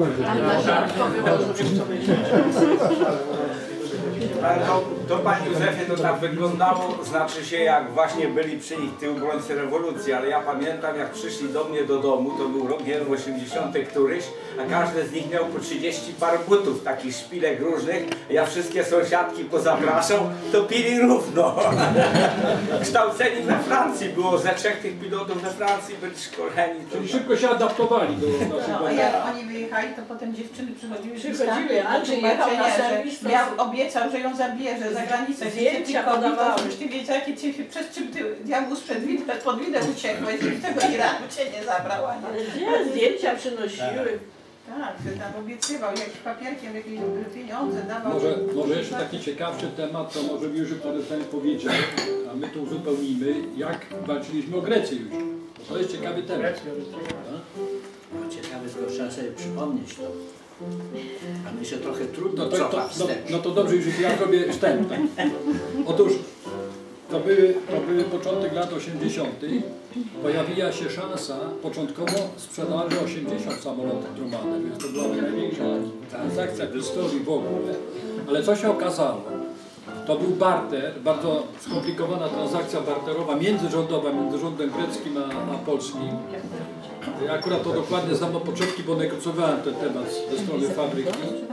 U: Ale to, to Panie Józefie to tak wyglądało, znaczy się jak właśnie byli przy nich ty obrońcy rewolucji, ale ja pamiętam jak przyszli do mnie do domu, to był rok nie wiem, osiemdziesiąty któryś, a każdy z nich miał po trzydzieści par butów, takich szpilek różnych, ja wszystkie sąsiadki pozapraszał, to pili równo. Kształceni we Francji, było ze trzech tych pilotów we Francji, byli szkoleni.
C: Czyli szybko się adaptowali do naszych
A: No, a jak oni wyjechali, to potem dziewczyny przychodziły
M: Przychodziły, Andrzej jechał na serwis,
A: że miał, obiecał, że ją zabierze za granicę.
M: Zdjęcia podawały.
A: Już ty wiedziaki, przez czym ty diabłu sprzed widać, pod widę uciekłeś i tego Iranu cię nie zabrał.
M: Ale gdzie? Zdjęcia przynosiły.
A: Tak, że tam obiecywał jakimś papierkiem jakieś pieniądze dawał.
C: Może, może jeszcze taki ciekawszy temat, to może już prezydent powiedział, a my to uzupełnimy, jak walczyliśmy o Grecję już. To jest ciekawy temat.
S: No ciekawe, tylko trzeba sobie przypomnieć to. A my się trochę trudno
C: No to, to,
S: cofa
C: no,
S: wstecz.
C: no to dobrze, już ja zrobię wstęp. Tak? Otóż to były, to były początek lat osiemdziesiątych. Pojawiła się szansa początkowo sprzedaży osiemdziesiąt samolotów Dromader, więc to była największa transakcja w historii w ogóle. Ale co się okazało? To był barter, bardzo skomplikowana transakcja barterowa międzyrządowa między rządem greckim a, a polskim. Ja akurat to dokładnie znam od początku, bo negocjowałem ten temat ze strony fabryki.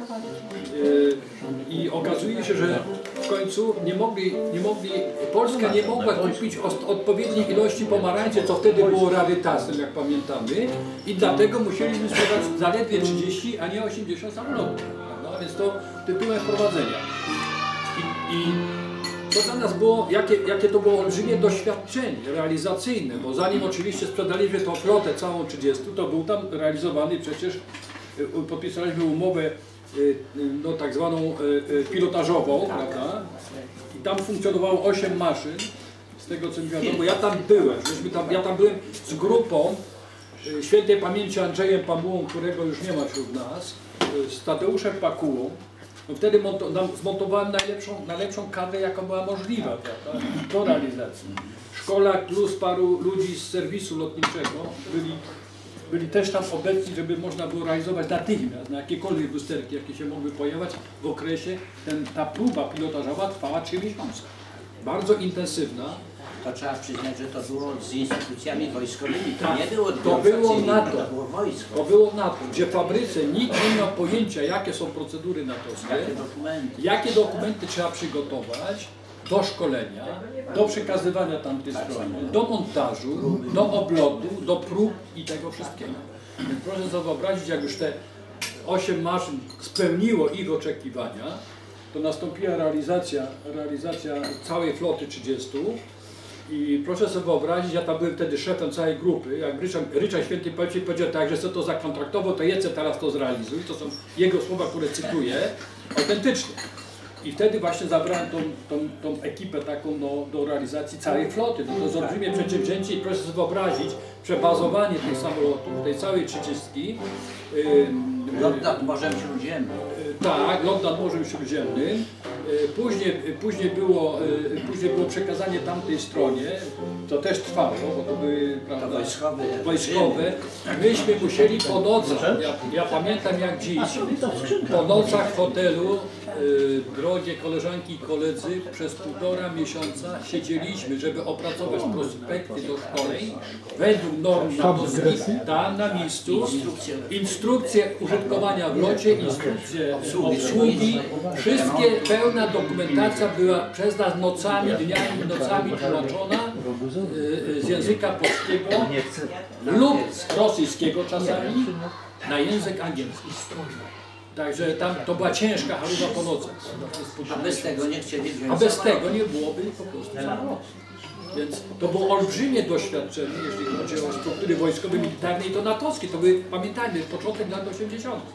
C: I okazuje się, że w końcu nie mogli, nie mogli, Polska nie mogła kupić odpowiedniej ilości pomarańczy, co wtedy było rarytasem, jak pamiętamy, i dlatego musieliśmy sprzedać zaledwie trzydzieści, a nie osiemdziesiąt samolotów. No, więc to tytułem wprowadzenia. I, i to dla nas było, jakie, jakie to było olbrzymie doświadczenie realizacyjne, bo zanim oczywiście sprzedaliśmy tą flotę całą trzydziestu, to był tam realizowany przecież, podpisaliśmy umowę no, tak zwaną pilotażową, prawda? I tam funkcjonowało osiem maszyn, z tego co mi wiadomo, ja tam byłem, myśmy tam, ja tam byłem z grupą świętej pamięci Andrzejem Pamułą, którego już nie ma wśród nas, z Tadeuszem Pakułą. No wtedy zmontowałem najlepszą, najlepszą kadrę, jaka była możliwa, prawda, do realizacji. Szkolak plus paru ludzi z serwisu lotniczego byli, byli też tam obecni, żeby można było realizować natychmiast, na jakiekolwiek lusterki, jakie się mogły pojawiać w okresie. Ten, ta próba pilotażowa trwała trzy miesiące. Bardzo intensywna.
S: To trzeba przyznać, że to było z instytucjami wojskowymi, to
C: Tak,
S: nie było
C: to było NATO,
S: to było wojsko.
C: To było NATO, gdzie w fabryce nikt nie miał pojęcia, jakie są procedury natowskie,
S: Jakie dokumenty.
C: jakie dokumenty trzeba przygotować do szkolenia, do przekazywania tamtej strony, do montażu, do oblotu, do prób i tego wszystkiego. Więc proszę sobie wyobrazić, jak już te osiem maszyn spełniło ich oczekiwania, to nastąpiła realizacja, realizacja całej floty trzydziestu. I proszę sobie wyobrazić, ja tam byłem wtedy szefem całej grupy, jak Ryczard, Ryczard Świętej Pamięci powiedział tak, że co to zakontraktował, to jedźcie teraz to zrealizuj, to są jego słowa, które cytuję, autentycznie. I wtedy właśnie zabrałem tą, tą, tą ekipę taką no, do realizacji całej floty. No to jest olbrzymie przedsięwzięcie i proszę sobie wyobrazić przebazowanie tych samolotów, tej całej trzydziestki.
S: Lot nad Morzem Śródziemnym.
C: Tak, lot nad Morzem Śródziemnym. Później, później, było, później było przekazanie tamtej stronie, to też trwało, bo to były prawda,
S: to wojskowe.
C: wojskowe. Myśmy musieli po nocach, ja, ja pamiętam jak dziś, po nocach w hotelu, drogie koleżanki i koledzy, przez półtora miesiąca siedzieliśmy, żeby opracować prospekty do szkoleń według norm natowskich, tam na miejscu, instrukcje użytkowania w locie, instrukcje obsługi, wszystkie, pełna dokumentacja była przez nas nocami, dniami, nocami tłumaczona z języka polskiego lub rosyjskiego czasami na język angielski. Także tam to była ciężka chaluba po nocach.
S: A bez tego nie chcieli wziąć
C: A bez tego nie byłoby po prostu samolotu. Więc to było olbrzymie doświadczenie, jeśli chodzi o struktury wojskowe, militarne i to natowskie. To były, pamiętajmy, początek lat osiemdziesiątych.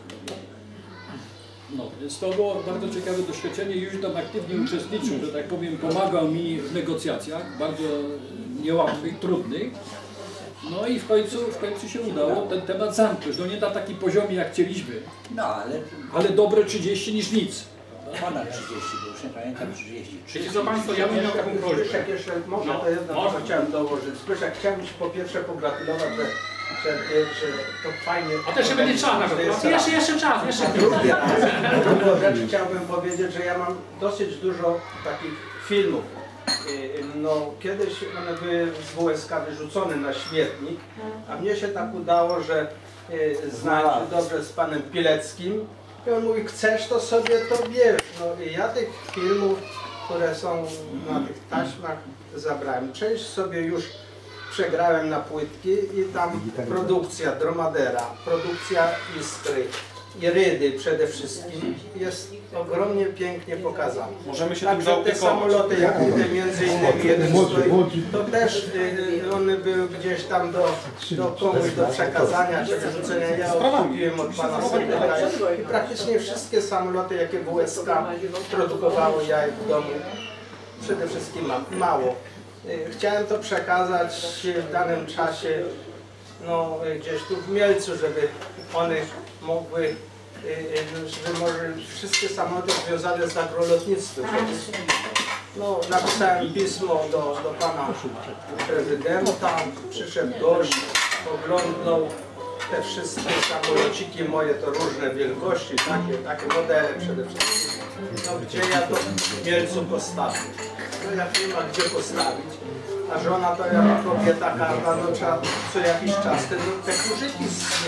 C: No, więc to było bardzo ciekawe doświadczenie i już tam aktywnie uczestniczył, że tak powiem, pomagał mi w negocjacjach, bardzo niełatwych, trudnych. No i w końcu, w końcu się udało ten temat zamknąć. No nie na takim poziomie jak chcieliśmy,
S: no, ale...
C: ale dobre trzydzieści niż nic.
S: Ponad trzydzieści, bo już nie pamiętam trzydzieści.
B: Wiecie co Państwo, ja bym miał taką prośbę.
E: Zbyszek, jeszcze może
B: No,
E: to jedno,
B: może.
E: co chciałem dołożyć. Zbyszek, chciałem Ci po pierwsze pogratulować, że, że, że to fajnie...
B: A też się będzie czas na to.
E: jest
B: Jeszcze, jeszcze czas, jeszcze
E: Drugi raz. Drugą rzecz chciałbym powiedzieć, że ja mam dosyć dużo takich filmów. No, kiedyś one były z W S K wyrzucone na śmietnik, a mnie się tak udało, że znałem się dobrze z panem Pileckim i on mówi, chcesz to sobie to bierz. No i ja tych filmów, które są na tych taśmach, zabrałem. Część sobie już przegrałem na płytki i tam produkcja Dromadera, produkcja Iskry i Rydy przede wszystkim jest ogromnie pięknie pokazana.
F: Możemy się
E: Także
F: tym
E: te
F: zaopiekować.
E: samoloty, jak widzę, między innymi jeden stoi, to też y, one były gdzieś tam do, do komuś do przekazania czy wyrzucenia. Ja odkupiłem od pana sekretarza i praktycznie wszystkie samoloty, jakie W S K produkowało, ja ich w domu przede wszystkim mam. Mało. Y, Chciałem to przekazać w danym czasie, no, gdzieś tu w Mielcu, żeby one mogły, żeby może wszystkie samoloty związane z agrolotnictwem. No, napisałem pismo do, do pana prezydenta, przyszedł gość, oglądnął te wszystkie samolociki moje, to różne wielkości, takie, takie modele przede wszystkim. No, gdzie ja to w Mielcu postawię? No, jak nie ma gdzie postawić. A żona to jak kobieta karna, no trzeba co jakiś czas te, te kurzyki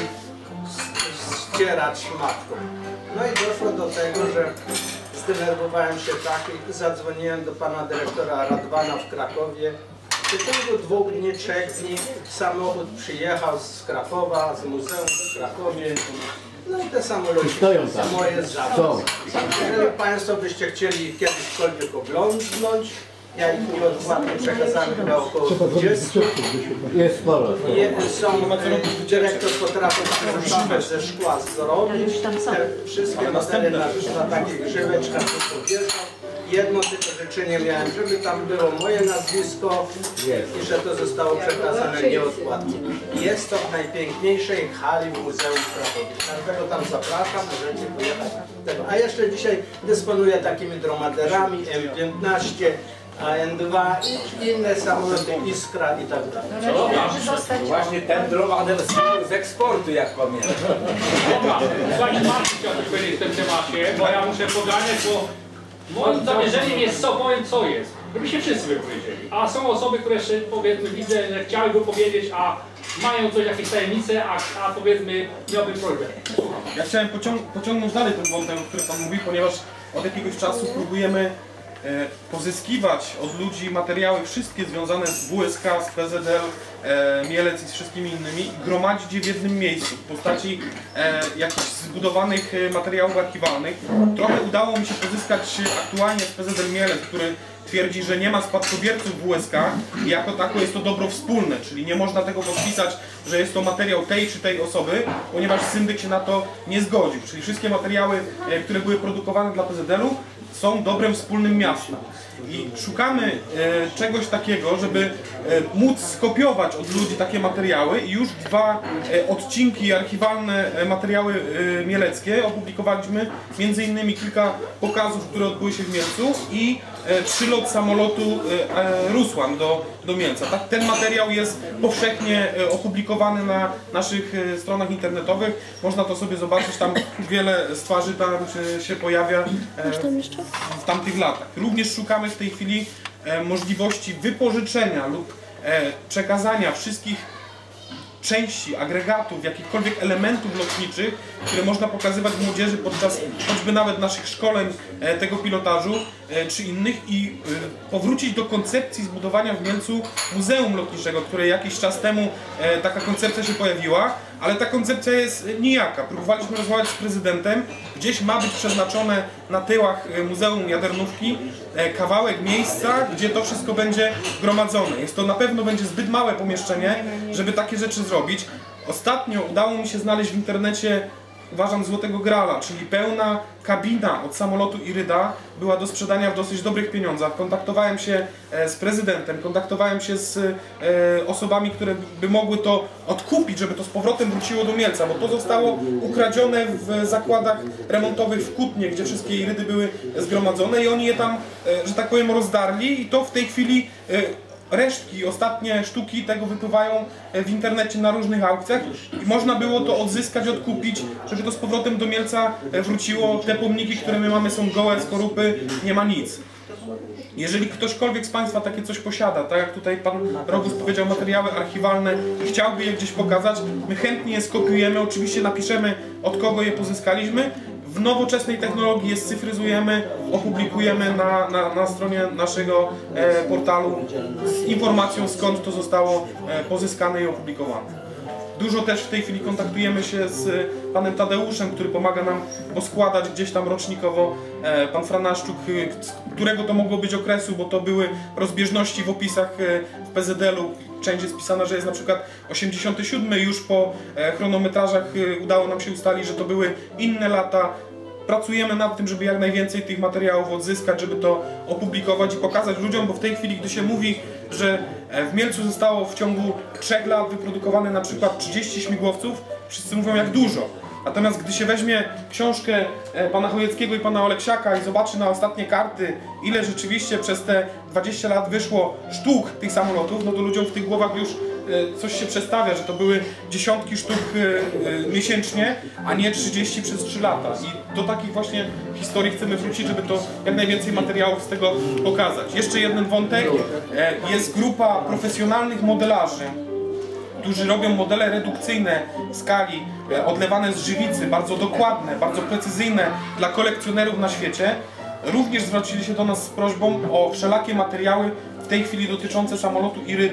E: ścierać matką. No i doszło do tego, że zdenerwowałem się tak i zadzwoniłem do pana dyrektora Radwana w Krakowie. W ciągu dwóch dni, trzech dni samochód przyjechał z Krakowa, z muzeum w Krakowie No te samoloty
O: stoją
E: są
O: tam.
E: moje zawsze.
O: Są.
E: Jeżeli Państwo byście chcieli kiedyśkolwiek oglądnąć, ja ich nieodpłatnie przekazałem chyba około dwudziestu.
O: Jest sporo.
E: Je, są, e, dyrektor potrafił szafę ze szkła zrobić, te wszystkie modele na, na takich grzyweczkach to wieszą. Jedno tylko życzenie miałem, żeby tam było moje nazwisko i że to zostało przekazane nieodpłatnie. Jest to w najpiękniejszej hali w Muzeum w Krakowie. Każdego tam zapraszam, możecie pojechać. A jeszcze dzisiaj dysponuję takimi dromaderami M piętnaście, A N dwa i inne samoloty, Iskra i tak dalej.
U: Właśnie ten dromader z eksportu, jak pamiętam.
H: Dobra, słuchajcie, Marcin chciał coś powiedzieć w tym temacie, bo ja muszę poganiać, bo moim zamierzeniem jest co, powiem co jest, żeby się wszyscy wypowiedzieli. A są osoby, które jeszcze powiedzmy widzę, że chciałyby powiedzieć, a mają coś, jakieś tajemnice, a, a powiedzmy miałbym prośbę. Słucham.
F: Ja chciałem pociąg pociągnąć dalej ten wątek, o którym Pan mówi, ponieważ od jakiegoś czasu próbujemy e, pozyskiwać od ludzi materiały wszystkie związane z W S K, z P Z L, e, Mielec i z wszystkimi innymi i gromadzić je w jednym miejscu w postaci e, jakichś zbudowanych e, materiałów archiwalnych. Trochę udało mi się pozyskać aktualnie z P Z L Mielec, który twierdzi, że nie ma spadkobierców W S K i jako tako jest to dobro wspólne, czyli nie można tego podpisać, że jest to materiał tej czy tej osoby, ponieważ syndyk się na to nie zgodził. Czyli wszystkie materiały, które były produkowane dla P Z L u są dobrem wspólnym miasta. I szukamy e, czegoś takiego, żeby e, móc skopiować od ludzi takie materiały i już dwa e, odcinki archiwalne, e, materiały e, mieleckie opublikowaliśmy, między innymi kilka pokazów, które odbyły się w Mielcu i e, przylot samolotu e, e, Rusłan do, do Mielca. Tak, ten materiał jest powszechnie e, opublikowany na naszych e, stronach internetowych, można to sobie zobaczyć, tam wiele z twarzy tam e, się pojawia e, w tamtych latach. Również szukamy w tej chwili e, możliwości wypożyczenia lub e, przekazania wszystkich części, agregatów, jakichkolwiek elementów lotniczych, które można pokazywać młodzieży podczas choćby nawet naszych szkoleń e, tego pilotażu e, czy innych i e, powrócić do koncepcji zbudowania w Mielcu Muzeum Lotniczego, które jakiś czas temu e, taka koncepcja się pojawiła, ale ta koncepcja jest nijaka. Próbowaliśmy rozmawiać z prezydentem, gdzieś ma być przeznaczone na tyłach Muzeum Jadernówki e, kawałek miejsca, gdzie to wszystko będzie gromadzone. Jest to na pewno będzie zbyt małe pomieszczenie, żeby takie rzeczy zrobić. Ostatnio udało mi się znaleźć w internecie, uważam, złotego grala, czyli pełna kabina od samolotu Iryda była do sprzedania w dosyć dobrych pieniądzach. Kontaktowałem się z prezydentem, kontaktowałem się z e, osobami, które by mogły to odkupić, żeby to z powrotem wróciło do Mielca, bo to zostało ukradzione w zakładach remontowych w Kutnie, gdzie wszystkie Irydy były zgromadzone i oni je tam, e, że tak powiem, rozdarli i to w tej chwili e, resztki, ostatnie sztuki tego wypływają w internecie na różnych aukcjach i można było to odzyskać, odkupić, żeby to z powrotem do Mielca wróciło. Te pomniki, które my mamy, są gołe, skorupy, nie ma nic. Jeżeli ktośkolwiek z Państwa takie coś posiada, tak jak tutaj Pan Rogus powiedział, materiały archiwalne i chciałby je gdzieś pokazać, my chętnie je skopiujemy, oczywiście napiszemy, od kogo je pozyskaliśmy. W nowoczesnej technologii je scyfryzujemy, opublikujemy na, na, na stronie naszego e, portalu z informacją, skąd to zostało e, pozyskane i opublikowane. Dużo też w tej chwili kontaktujemy się z panem Tadeuszem, który pomaga nam poskładać gdzieś tam rocznikowo. E, pan Franaszczuk, z którego to mogło być okresu, bo to były rozbieżności w opisach e, w P Z L u. Część jest pisana, że jest na przykład osiemdziesiąty siódmy, już po e, chronometrażach e, udało nam się ustalić, że to były inne lata. Pracujemy nad tym, żeby jak najwięcej tych materiałów odzyskać, żeby to opublikować i pokazać ludziom, bo w tej chwili, gdy się mówi, że w Mielcu zostało w ciągu trzech lat wyprodukowane na przykład trzydzieści śmigłowców, wszyscy mówią jak dużo. Natomiast gdy się weźmie książkę pana Chojeckiego i pana Oleksiaka i zobaczy na ostatnie karty, ile rzeczywiście przez te dwadzieścia lat wyszło sztuk tych samolotów, no to ludziom w tych głowach już coś się przestawia, że to były dziesiątki sztuk miesięcznie, a nie trzydzieści przez trzy lata. I do takich właśnie historii chcemy wrócić, żeby to jak najwięcej materiałów z tego pokazać. Jeszcze jeden wątek. Jest grupa profesjonalnych modelarzy, którzy robią modele redukcyjne w skali, odlewane z żywicy, bardzo dokładne, bardzo precyzyjne dla kolekcjonerów na świecie. Również zwrócili się do nas z prośbą o wszelakie materiały w tej chwili dotyczące samolotu Iryda.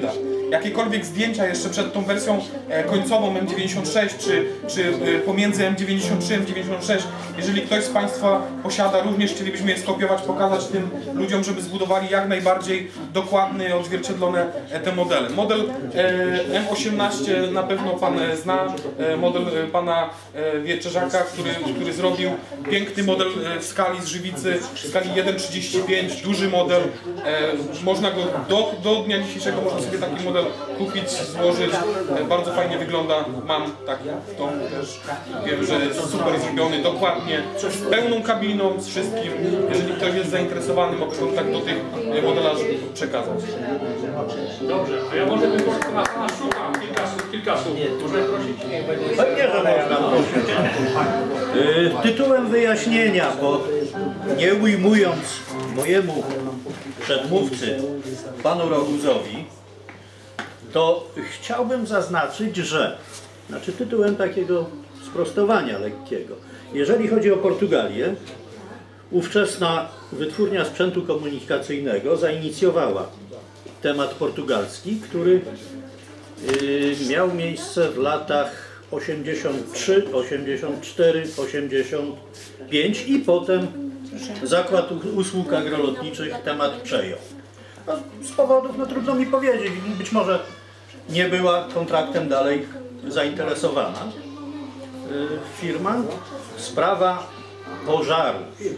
F: jakiekolwiek zdjęcia jeszcze przed tą wersją e, końcową M dziewięćdziesiąt sześć, czy, czy e, pomiędzy M dziewięćdziesiąt trzy a M dziewięćdziesiąt sześć, jeżeli ktoś z Państwa posiada, również chcielibyśmy je skopiować, pokazać tym ludziom, żeby zbudowali jak najbardziej dokładny, odzwierciedlone e, te modele. Model e, M osiemnaście na pewno Pan e, zna, e, model e, Pana e, Wieczerzaka, który, który zrobił piękny model e, w skali z żywicy, w skali jeden trzydzieści pięć, duży model. E, można go do, do dnia dzisiejszego można sobie taki model kupić, złożyć. E, bardzo fajnie wygląda. Mam taki w domu też. Wiem, że jest super zrobiony, dokładnie, z pełną kabiną, z wszystkim. Jeżeli ktoś jest zainteresowany, mogę kontakt do tych modelarzy przekazać.
H: Dobrze, to ja może bym prosił na Pana Szuka kilka słów, kilka słów. Można prosić?
G: Pewnie, że można prosić. Y, Tytułem wyjaśnienia, bo nie ujmując mojemu przedmówcy, panu Roguzowi, to chciałbym zaznaczyć, że, znaczy tytułem takiego sprostowania lekkiego, jeżeli chodzi o Portugalię, ówczesna Wytwórnia Sprzętu Komunikacyjnego zainicjowała temat portugalski, który y, miał miejsce w latach osiemdziesiąt trzy, osiemdziesiąt cztery, osiemdziesiąt pięć i potem Zakład Usług Agrolotniczych temat przejął. No, z powodów, no trudno mi powiedzieć, być może nie była kontraktem dalej zainteresowana y, firma. Sprawa pożarów.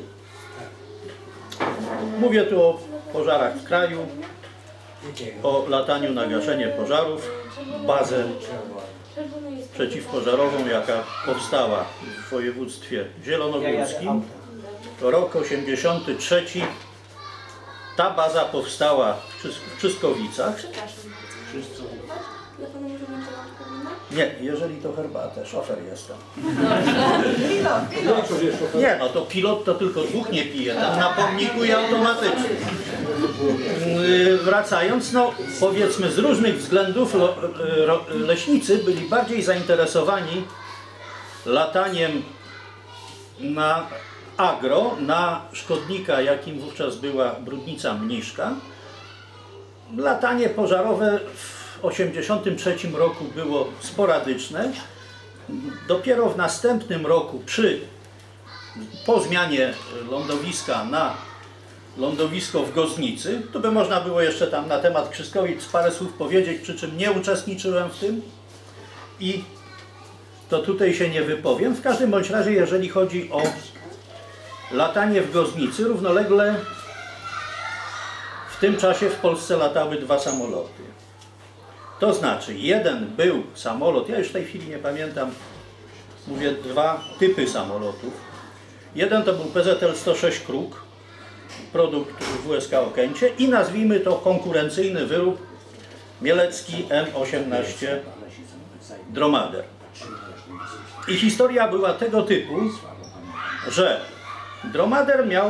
G: Mówię tu o pożarach w kraju, o lataniu na gaszenie pożarów, bazę przeciwpożarową, jaka powstała w województwie zielonogórskim. To rok osiemdziesiąty trzeci. Ta baza powstała w, Czys w Czyskowicach. Nie, jeżeli to herbatę, szofer jestem. Nie, no to pilot to tylko dwóch nie pije, ten na pomnikuje automatycznie. Wracając, no powiedzmy z różnych względów lo, ro, leśnicy byli bardziej zainteresowani lataniem na agro, na szkodnika, jakim wówczas była brudnica mniszka. Latanie pożarowe w osiemdziesiątym trzecim roku było sporadyczne. Dopiero w następnym roku, przy, po zmianie lądowiska na lądowisko w Goznicy, to by można było jeszcze tam na temat Krzyskowic parę słów powiedzieć, przy czym nie uczestniczyłem w tym i to tutaj się nie wypowiem. W każdym bądź razie, jeżeli chodzi o latanie w Goznicy, równolegle w tym czasie w Polsce latały dwa samoloty. To znaczy, jeden był samolot, ja już w tej chwili nie pamiętam, mówię dwa typy samolotów. Jeden to był P Z L sto sześć Kruk, produkt W S K Okęcie i nazwijmy to konkurencyjny wyrób mielecki M osiemnaście Dromader. I historia była tego typu, że Dromader miał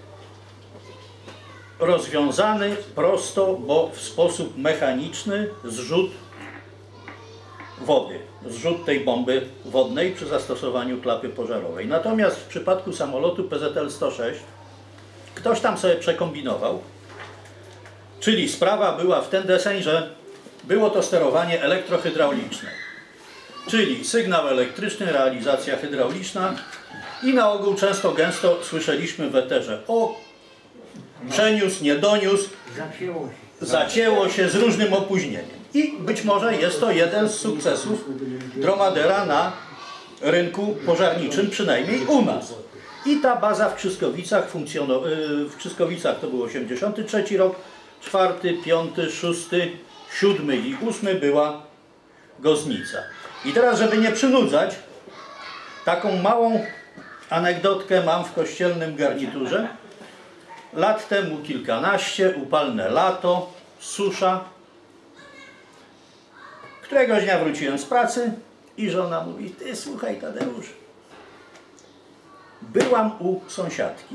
G: rozwiązany prosto, bo w sposób mechaniczny zrzut wody, zrzut tej bomby wodnej przy zastosowaniu klapy pożarowej. Natomiast w przypadku samolotu P Z L sto sześć ktoś tam sobie przekombinował, czyli sprawa była w ten deseń, że było to sterowanie elektrohydrauliczne, czyli sygnał elektryczny, realizacja hydrauliczna i na ogół często gęsto słyszeliśmy w eterze: o, przeniósł, nie doniósł,
I: Zacięło się.
G: zacięło się z różnym opóźnieniem. I być może jest to jeden z sukcesów Dromadera na rynku pożarniczym, przynajmniej u nas. I ta baza w Krzyskowicach funkcjonowała, w Krzyskowicach to był osiemdziesiąty trzeci rok, czwarty, piąty, szósty, siódmy i ósmy była Goznica. I teraz, żeby nie przynudzać, taką małą anegdotkę mam w kościelnym garniturze. Lat temu kilkanaście, upalne lato, susza. Któregoś dnia wróciłem z pracy i żona mówi: ty, słuchaj Tadeusz, byłam u sąsiadki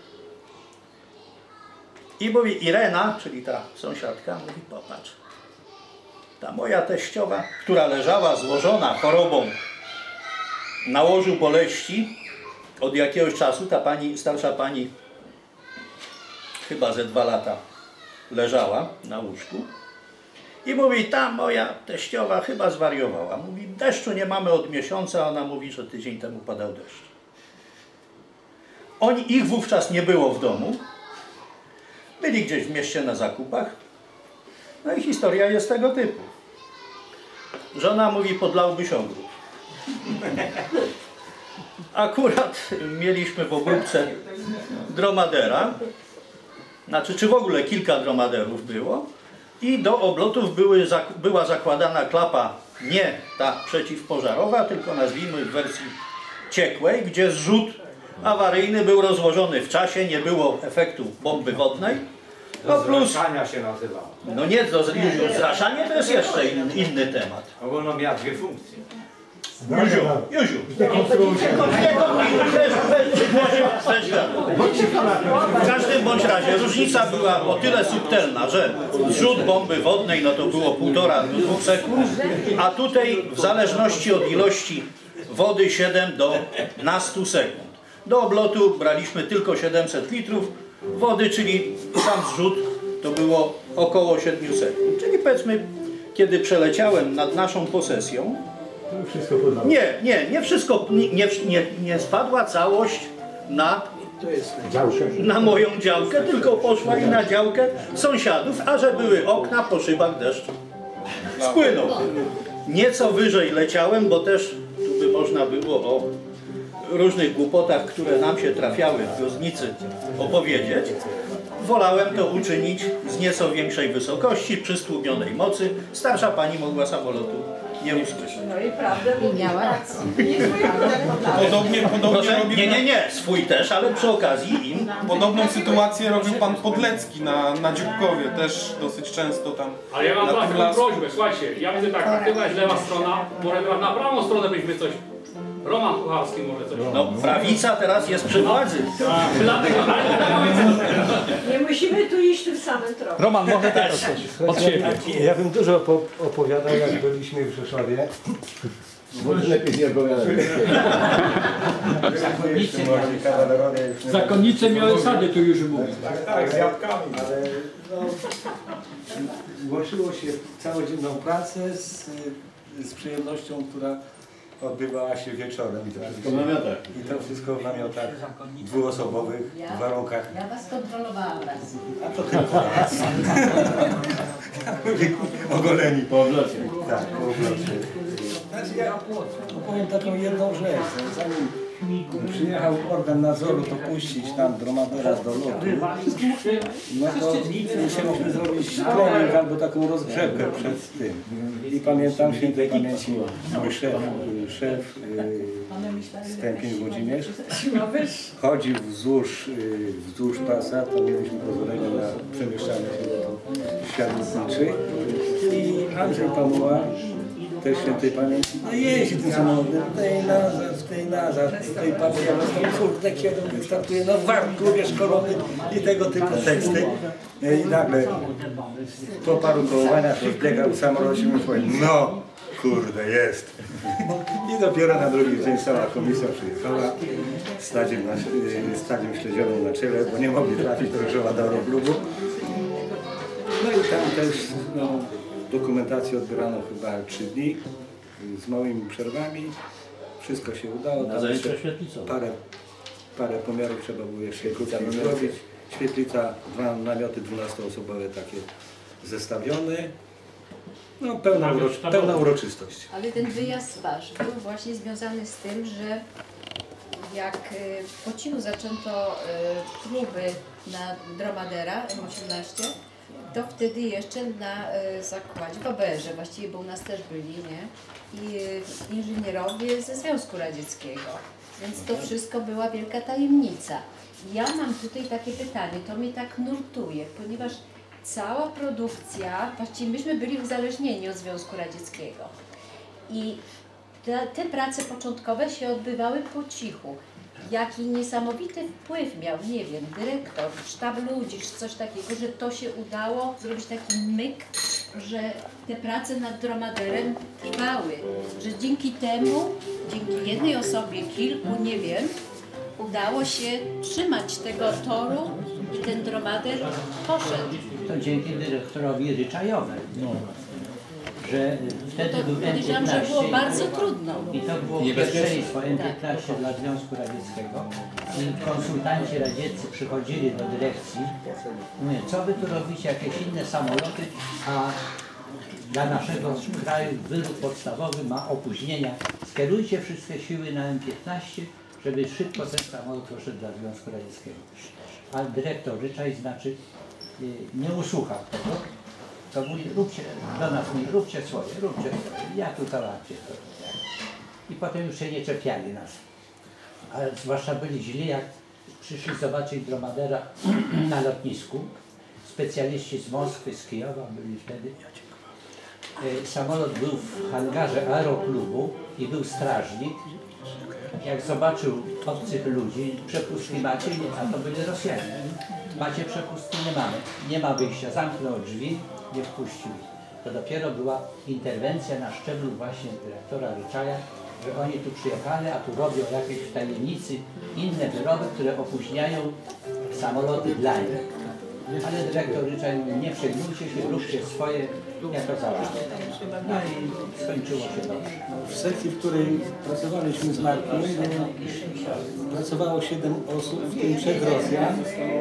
G: i mówi, Irena, czyli ta sąsiadka, mówi: popatrz, ta moja teściowa, która leżała złożona chorobą na łożu boleści od jakiegoś czasu, ta pani, starsza pani chyba ze dwa lata leżała na łóżku I mówi, ta moja teściowa chyba zwariowała. Mówi, deszczu nie mamy od miesiąca, a ona mówi, że tydzień temu padał deszcz. Oni, ich wówczas nie było w domu. Byli gdzieś w mieście na zakupach. No i historia jest tego typu. Żona mówi, podlałbyś ogród. Akurat mieliśmy w obróbce dromadera, znaczy czy w ogóle kilka dromaderów było i do oblotów były, była zakładana klapa nie ta przeciwpożarowa, tylko nazwijmy w wersji ciekłej, gdzie zrzut awaryjny był rozłożony w czasie, nie było efektu bomby wodnej. No plus,
U: Zraszania się nazywa.
G: no nie, to zraszanie to jest jeszcze inny, inny temat.
U: Ogólno miała dwie funkcje.
G: Józiu, Józiu. W każdym bądź razie różnica była o tyle subtelna, że zrzut bomby wodnej no to było półtora do dwóch sekund, a tutaj w zależności od ilości wody siedem do nastu sekund. Do oblotu braliśmy tylko siedemset litrów wody, czyli sam zrzut to było około siedmiu sekund. Czyli powiedzmy, kiedy przeleciałem nad naszą posesją, nie, nie, nie wszystko, nie, nie, nie spadła całość na, na moją działkę, tylko poszła i na działkę sąsiadów, a że były okna, po szybach deszcz spłynął. Nieco wyżej leciałem, bo też tu by można było o różnych głupotach, które nam się trafiały w Gozdnicy opowiedzieć. Wolałem to uczynić z nieco większej wysokości, przy stłumionej mocy. Starsza pani mogła samolotu nie usłyszeć.
M: No i prawda,
P: I miała rację.
F: Podobnie, podobnie
G: Proszę,
F: robił...
G: nie, nie, nie, swój też, ale przy okazji im...
F: Podobną sytuację robił pan Podlecki na, na Dzióbkowie, też dosyć często tam.
H: Ale ja mam
F: na
H: taką
F: tym lasku.
H: prośbę, słuchajcie, ja widzę tak, aktywna jest lewa strona, może teraz na prawą stronę byśmy coś... Roman Kucharski może coś...
G: No, prawica teraz jest przy władzy.
H: Dlatego,
M: Nie musimy tu iść tym samym tropem.
H: Roman, może też od siebie.
D: Ja bym dużo opowiadał, jak byliśmy w Rzeszowie. Lepiej nie opowiadać.
C: Zakonnice miały sady, tu już mówię.
D: Tak, tak, z jabłkami. Ale no, włączyło się w całodzienną pracę z, z przyjemnością, która odbywała się wieczorem. I to wszystko w namiotach. I to wszystko w namiotach dwuosobowych, w warunkach.
P: Ja was kontrolowałam raz.
D: A to tylko raz. Ogoleni po oblocie. Tak, po oblocie. Znaczy ja opowiem taką jedną rzecz. Zanim przyjechał organ nadzoru to puścić tam dromadera do lotu, no to musieliśmy zrobić trening albo taką rozgrzewkę przed tym. I pamiętam świętej pamięci mój szef, szef Stępień Włodzimierz chodził wzdłuż, wzdłuż pasa, to mieliśmy pozwolenie na przemieszczanie się do światów znaczy. I Andrzej Pamuła, też świętej pamięci, no jeździ tym samochodem, tej nazad, tej nazad, tej papieru, kurde, kiedy wystartuje, no warunku szkolony i tego typu teksty. I nagle po paru kołowaniach rozbiegał w samolocie i mówił, no kurde, jest. I dopiero na drugi dzień cała komisja przyjechała z stadziem, stadziem śledzionym na czele, bo nie mogli trafić do Rzeszowa do aeroklubu. No i tam też no, dokumentację odbierano chyba trzy dni z małymi przerwami. Wszystko się udało. Tam jeszcze parę, parę pomiarów trzeba było jeszcze krótko zrobić. Świetlica, dwa namioty dwunastoosobowe takie zestawione. No pełna, urocz pełna uroczystość.
P: Ale ten wyjazd wasz był właśnie związany z tym, że jak po cichu zaczęto próby na dromadera M osiemnaście, to wtedy jeszcze na zakładzie w O B R ze, właściwie bo u nas też byli, nie? I inżynierowie ze Związku Radzieckiego. Więc to wszystko była wielka tajemnica. Ja mam tutaj takie pytanie, to mnie tak nurtuje, ponieważ cała produkcja, właściwie myśmy byli uzależnieni od Związku Radzieckiego. I te, te prace początkowe się odbywały po cichu. Jaki niesamowity wpływ miał, nie wiem, dyrektor, sztab ludzi, czy coś takiego, że to się udało zrobić taki myk, że te prace nad dromaderem trwały, że dzięki temu, dzięki jednej osobie, kilku, nie wiem, udało się trzymać tego toru i ten dromader poszedł.
S: To dzięki dyrektorowi Ryczajowi. No. że wtedy
P: To
S: był
P: powiedziałam,
S: M piętnaście
P: że było bardzo trudno.
S: i to było pierwszeństwo M piętnaście dla Związku Radzieckiego i konsultanci radzieccy przychodzili do dyrekcji, mówię, co wy tu robicie, jakieś inne samoloty, a dla naszego kraju wyrób podstawowy ma opóźnienia. Skierujcie wszystkie siły na M piętnaście, żeby szybko ten samolot poszedł dla Związku Radzieckiego. A dyrektor Ryczaj, znaczy, nie usłuchał tego, to mówi, róbcie, do nas mówi, róbcie swoje, róbcie swoje, ja tu załatwię to. I potem już się nie czepiali nas. Ale zwłaszcza byli źli, jak przyszli zobaczyć Dromadera na lotnisku. Specjaliści z Moskwy, z Kijowa byli wtedy. Samolot był w hangarze aeroklubu i był strażnik. Jak zobaczył obcych ludzi, przepustki macie, a to byli Rosjanie. Macie przepustki? Nie mamy. Nie ma wyjścia. Zamknął drzwi, nie wpuścił. To dopiero była interwencja na szczeblu właśnie dyrektora Ryczaja, że oni tu przyjechali, a tu robią jakieś w tajemnicy inne wyroby, które opóźniają samoloty dla nich. Ale dyrektor Ryczaj mówi, nie przejmujcie się, róbcie swoje, ja to załatwię. No i skończyło się dobrze.
D: W sekcji, w której pracowaliśmy z Markiem, pracowało siedem osób, w tym trzech Rosjan,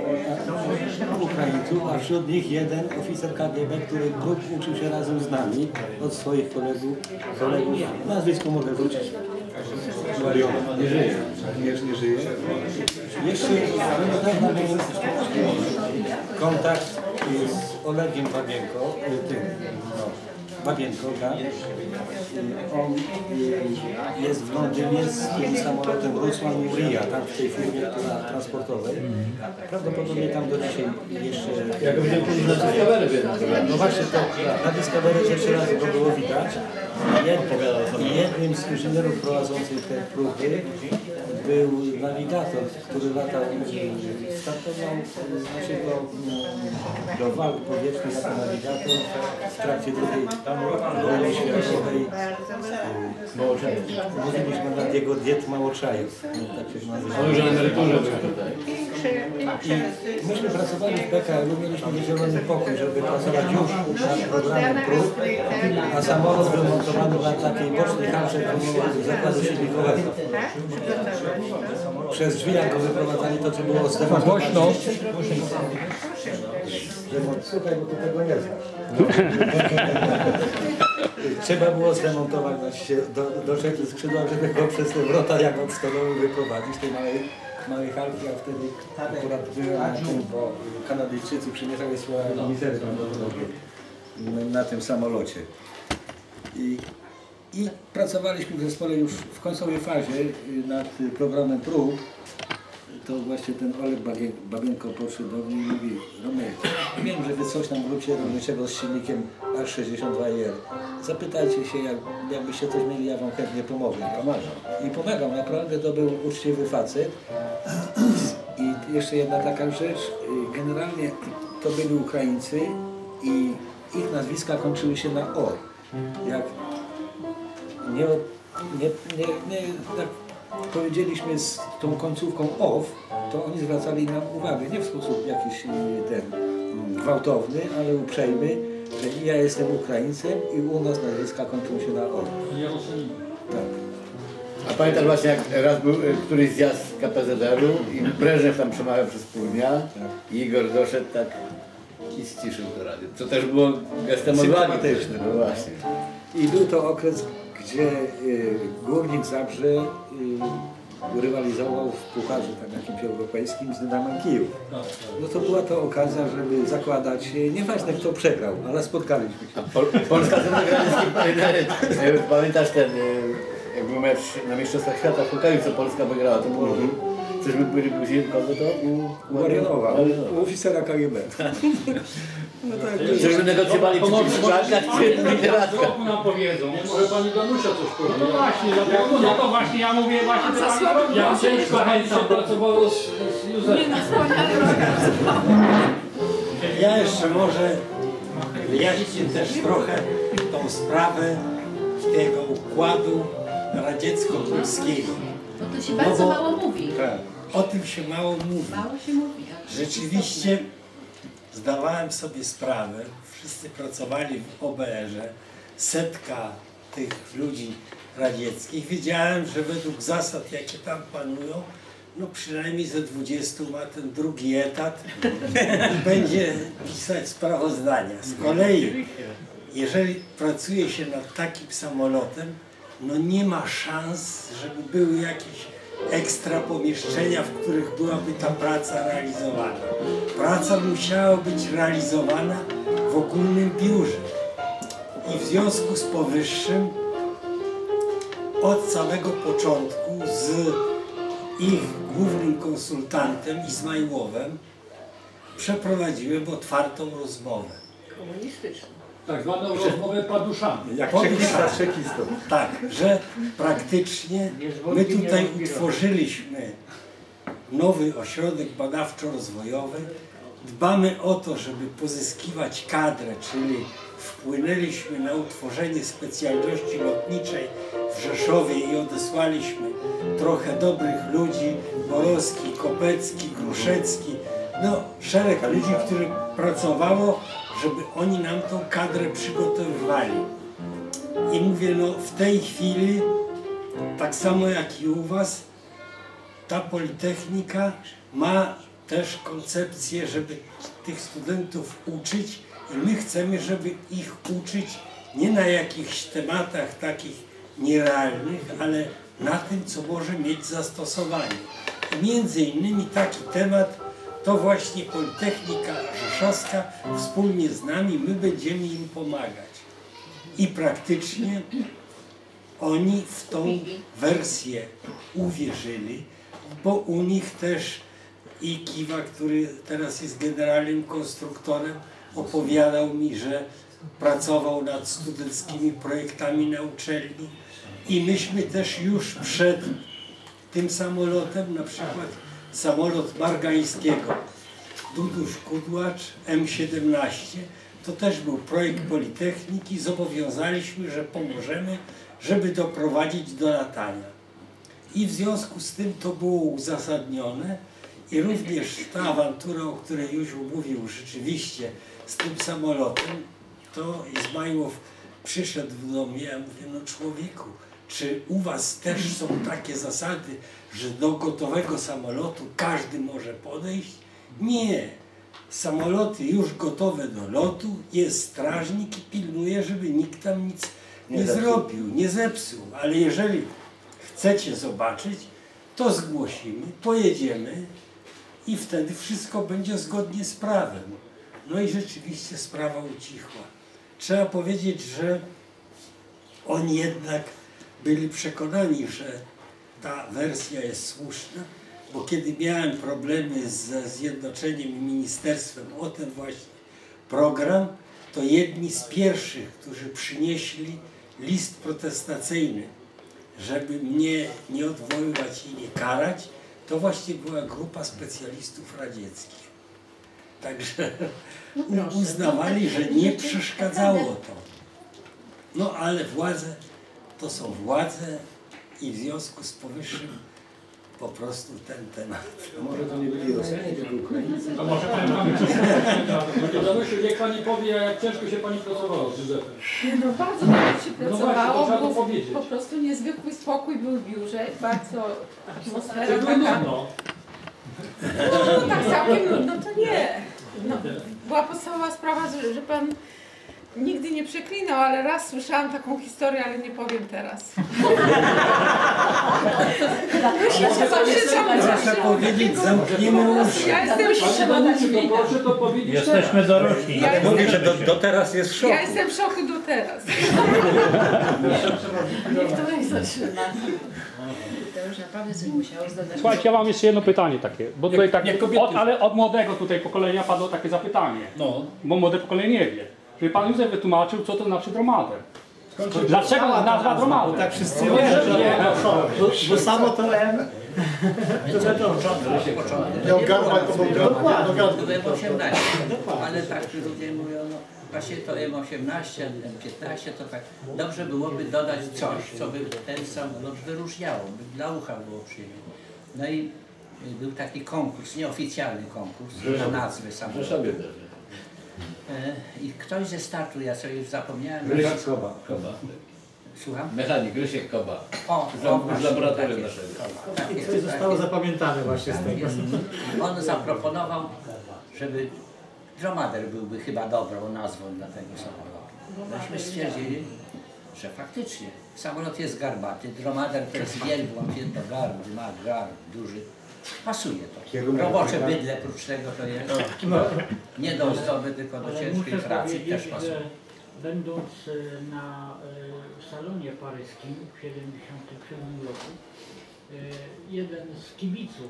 D: Ukraińców, a wśród nich jeden oficer K G B, który grup uczył się razem z nami, od swoich kolegów. kolegów. Nazwisko mogę wrócić. Mariowa. Nie żyje. Nie, nie żyje. Jeszcze niedawno miałem kontakt z Olegiem Babienko, tym, no, Babienko, tak? On jest w Londynie z tym samolotem Ruslan Ria, tam w tej firmie, która transportowej. Prawdopodobnie tam do dzisiaj jeszcze...
O: Jak będziemy pójść na Discovery,
D: no właśnie, to na Discovery pierwszy raz go było widać. I jednym z inżynierów prowadzących te próby był nawigator, który latał, startował znaczy do, do walk powietrznych jako nawigator w trakcie drugiej wojny światowej. Mówiliśmy na jego diet Małoczajów. Tak się nazywa.
O: On już na emeryturze był tutaj.
D: I myśmy pracowali w P K L-u, mieliśmy wydzielony pokój, żeby pracować już nad programem prób, a samolot był montowany na takiej bocznej hamrze zakładu silnikowego. Przez drzwi, jak go wyprowadzali, to trzeba było zdemontować. Głośno. Słuchaj, bo ty tego nie znasz. Trzeba było zdemontować się do, do trzech skrzydła, żeby go przez te wrota jak od stodoły wyprowadzić, tej małej, małej halki, a wtedy akurat byłem na tym, bo Kanadyjczycy przymierzali swoją mizerię na tym samolocie. I, I pracowaliśmy w zespole już w końcowej fazie nad programem prób. To właśnie ten Oleg Babienko podszedł do mnie i mówi: Romek, wiem, że wy coś tam róbcie rolniczego z silnikiem R sześćdziesiąt dwa I R. Zapytajcie się, jak, jakbyście coś mieli, ja wam chętnie pomogę. I pomagam, naprawdę to był uczciwy facet. I jeszcze jedna taka rzecz, generalnie to byli Ukraińcy i ich nazwiska kończyły się na O. Jak nie, nie, nie, nie tak powiedzieliśmy z tą końcówką ow, to oni zwracali nam uwagę, nie w sposób jakiś ten gwałtowny, ale uprzejmy, że ja jestem Ukraińcem i u nas nazwiska kończą się na o. Tak.
O: A pamiętasz właśnie, jak raz był któryś zjazd K P Z R-u i Breżnew tam przemawiał przez pół dnia i Igor doszedł tak i ściszył to radio. Co też było gestem odwagi. No właśnie.
D: I był to okres, gdzie y, Górnik Zabrze y, rywalizował w pucharze tak jakimś europejskim z Dynamem Kijów. No to była to okazja, żeby zakładać, nieważne kto przegrał, ale spotkaliśmy się.
O: Pol Polska ten nagraniecki, pamiętasz ten, jak był mecz na Mistrzostwach Świata w hokeju, co Polska wygrała, to było... Mm -hmm. Coś by byli później, kogo to?
D: U Marianowa, u oficera K G B.
O: No tak, żeśmy negocjowali przy Krzyżakach czy literackach.
H: Co nam powiedzą?
C: Może pani Danusia coś powie?
H: No to właśnie, dlatego, no to właśnie ja mówię właśnie to pani ja też zachęcam.
C: Pracowało z, z Józefem.
K: Ja jeszcze może wyjaśnię też trochę tą sprawę tego układu radziecko-polskiego.
P: Bo to się bardzo no bo, mało mówi.
K: Tak, o tym się mało mówi.
P: Mało się mówi.
K: Rzeczywiście zdawałem sobie sprawę, wszyscy pracowali w O B R-ze, setka tych ludzi radzieckich. Wiedziałem, że według zasad, jakie tam panują, no przynajmniej ze dwudziestu ma ten drugi etat i będzie pisać sprawozdania. Z kolei, jeżeli pracuje się nad takim samolotem, no nie ma szans, żeby były jakieś ekstra pomieszczenia, w których byłaby ta praca realizowana. Praca musiała być realizowana w ogólnym biurze. I w związku z powyższym od samego początku z ich głównym konsultantem Izmajłowem przeprowadziłem otwartą rozmowę.
M: Komunistyczną.
C: Tak zwaną rozmowę paduszami.
K: Jak czekista z czekistą. Tak, że praktycznie my tutaj utworzyliśmy nowy ośrodek badawczo-rozwojowy. Dbamy o to, żeby pozyskiwać kadrę, czyli wpłynęliśmy na utworzenie specjalności lotniczej w Rzeszowie i odesłaliśmy trochę dobrych ludzi, Borowski, Kopecki, Gruszecki, no szereg ludzi, których pracowało, żeby oni nam tą kadrę przygotowywali. I mówię, no w tej chwili, tak samo jak i u was, ta Politechnika ma też koncepcję, żeby tych studentów uczyć i my chcemy, żeby ich uczyć nie na jakichś tematach takich nierealnych, ale na tym, co może mieć zastosowanie. I między innymi taki temat to właśnie Politechnika Rzeszowska wspólnie z nami, my będziemy im pomagać. I praktycznie oni w tą wersję uwierzyli, bo u nich też i Kiwa, który teraz jest generalnym konstruktorem, opowiadał mi, że pracował nad studenckimi projektami na uczelni i myśmy też już przed tym samolotem, na przykład samolot Margańskiego, Duduś Kudłacz M siedemnaście, to też był projekt Politechniki, zobowiązaliśmy, że pomożemy, żeby doprowadzić do latania. I w związku z tym to było uzasadnione i również ta awantura, o której już mówił, rzeczywiście z tym samolotem, to Izmajłow przyszedł do mnie, ja mówię, no człowieku, czy u was też są takie zasady, że do gotowego samolotu każdy może podejść? Nie. Samoloty już gotowe do lotu, jest strażnik i pilnuje, żeby nikt tam nic nie, nie zrobił, nie zepsuł. Ale jeżeli chcecie zobaczyć, to zgłosimy, pojedziemy i wtedy wszystko będzie zgodnie z prawem. No i rzeczywiście sprawa ucichła. Trzeba powiedzieć, że oni jednak byli przekonani, że ta wersja jest słuszna, bo kiedy miałem problemy ze Zjednoczeniem i Ministerstwem o ten właśnie program, to jedni z pierwszych, którzy przynieśli list protestacyjny, żeby mnie nie odwoływać i nie karać, to właśnie była grupa specjalistów radzieckich. Także uznawali, że nie przeszkadzało to. No ale władze to są władze i w związku z powyższym po prostu ten temat.
D: A może to nie byli Rosjanie, tylko Ukraińcy?
C: To może pani mamy Danusiu, niech pani powie, jak ciężko się pani pracowało z Józefem.
N: Nie, no bardzo dobrze się
C: No
N: pracowało,
C: właśnie, to trzeba to
N: bo
C: powiedzieć.
N: po prostu niezwykły spokój był w biurze, bardzo atmosfera
C: Czy było
N: taka...
C: nudno?
N: No tak całkiem nudno to nie. No, była podstawowa sprawa, że, że pan nigdy nie przeklinał, ale raz słyszałam taką historię, ale nie powiem teraz.
K: Proszę powiedzieć, zamkniemy uszy.
N: Ja jestem
C: Proszę to powiedzieć.
G: Jesteśmy dorośli.
N: Ja
G: Mówi,
N: jestem-
G: że do, do teraz jest w szoku.
N: Ja jestem w szoku do teraz.
P: Niech to nie zatrzyma. To już naprawdę coś musiało zdarzać.
H: Słuchajcie, ja mam jeszcze jedno pytanie takie, bo tutaj tak,
C: jak kobiety.
H: od, ale od młodego tutaj pokolenia padło takie zapytanie,
C: No.
H: bo młode pokolenie nie wie. Żeby pan Józef wytłumaczył, co to znaczy dromader. Dlaczego nazwa dromader?
D: Tak wszyscy
H: No,
D: wiedzą,
H: nie,
D: bo, bo samo to M. To wiadomo,
S: Miał
D: gardła, to był gardła.
S: To M osiemnaście, ale tak ludzie mówią, no właśnie to M osiemnaście, M piętnaście, to tak dobrze byłoby dodać coś, co by ten samolot wyróżniało, by dla ucha było przyjemne. No i był taki konkurs, nieoficjalny konkurs na nazwy samolotu. E, I ktoś ze startu, ja sobie już zapomniałem.
O: Rysiek Koba. Koba.
S: Słucham?
O: Mechanik Rysiek Koba.
S: O,
O: z,
S: o,
O: z
S: właśnie,
O: laboratorium
S: tak jest.
O: naszego.
S: Tak jest,
R: To zostało
S: tak jest.
R: zapamiętane właśnie z
S: Tak
R: tego.
S: jest. On zaproponował, żeby dromader byłby chyba dobrą nazwą dla tego samolotu. Myśmy stwierdzili, że faktycznie samolot jest garbaty, dromader to jest wielbłąd jednogarbny, ma garb duży. Pasuje to. Robocze bydle prócz tego to jest nie do ozdoby, tylko do
I: Ale
S: ciężkiej
I: muszę
S: pracy
I: powiedzieć,
S: też pasuje.
I: że będąc e, na e, salonie paryskim w siedemdziesiątym siódmym roku, e, jeden z kibiców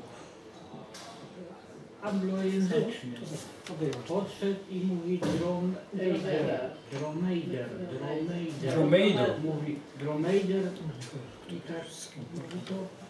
I: anglojęzyczny podszedł i mówi Dromeider, Dromeider, Dromeider.
C: Dromeider.
I: Mówi Dromeider i tak mówi to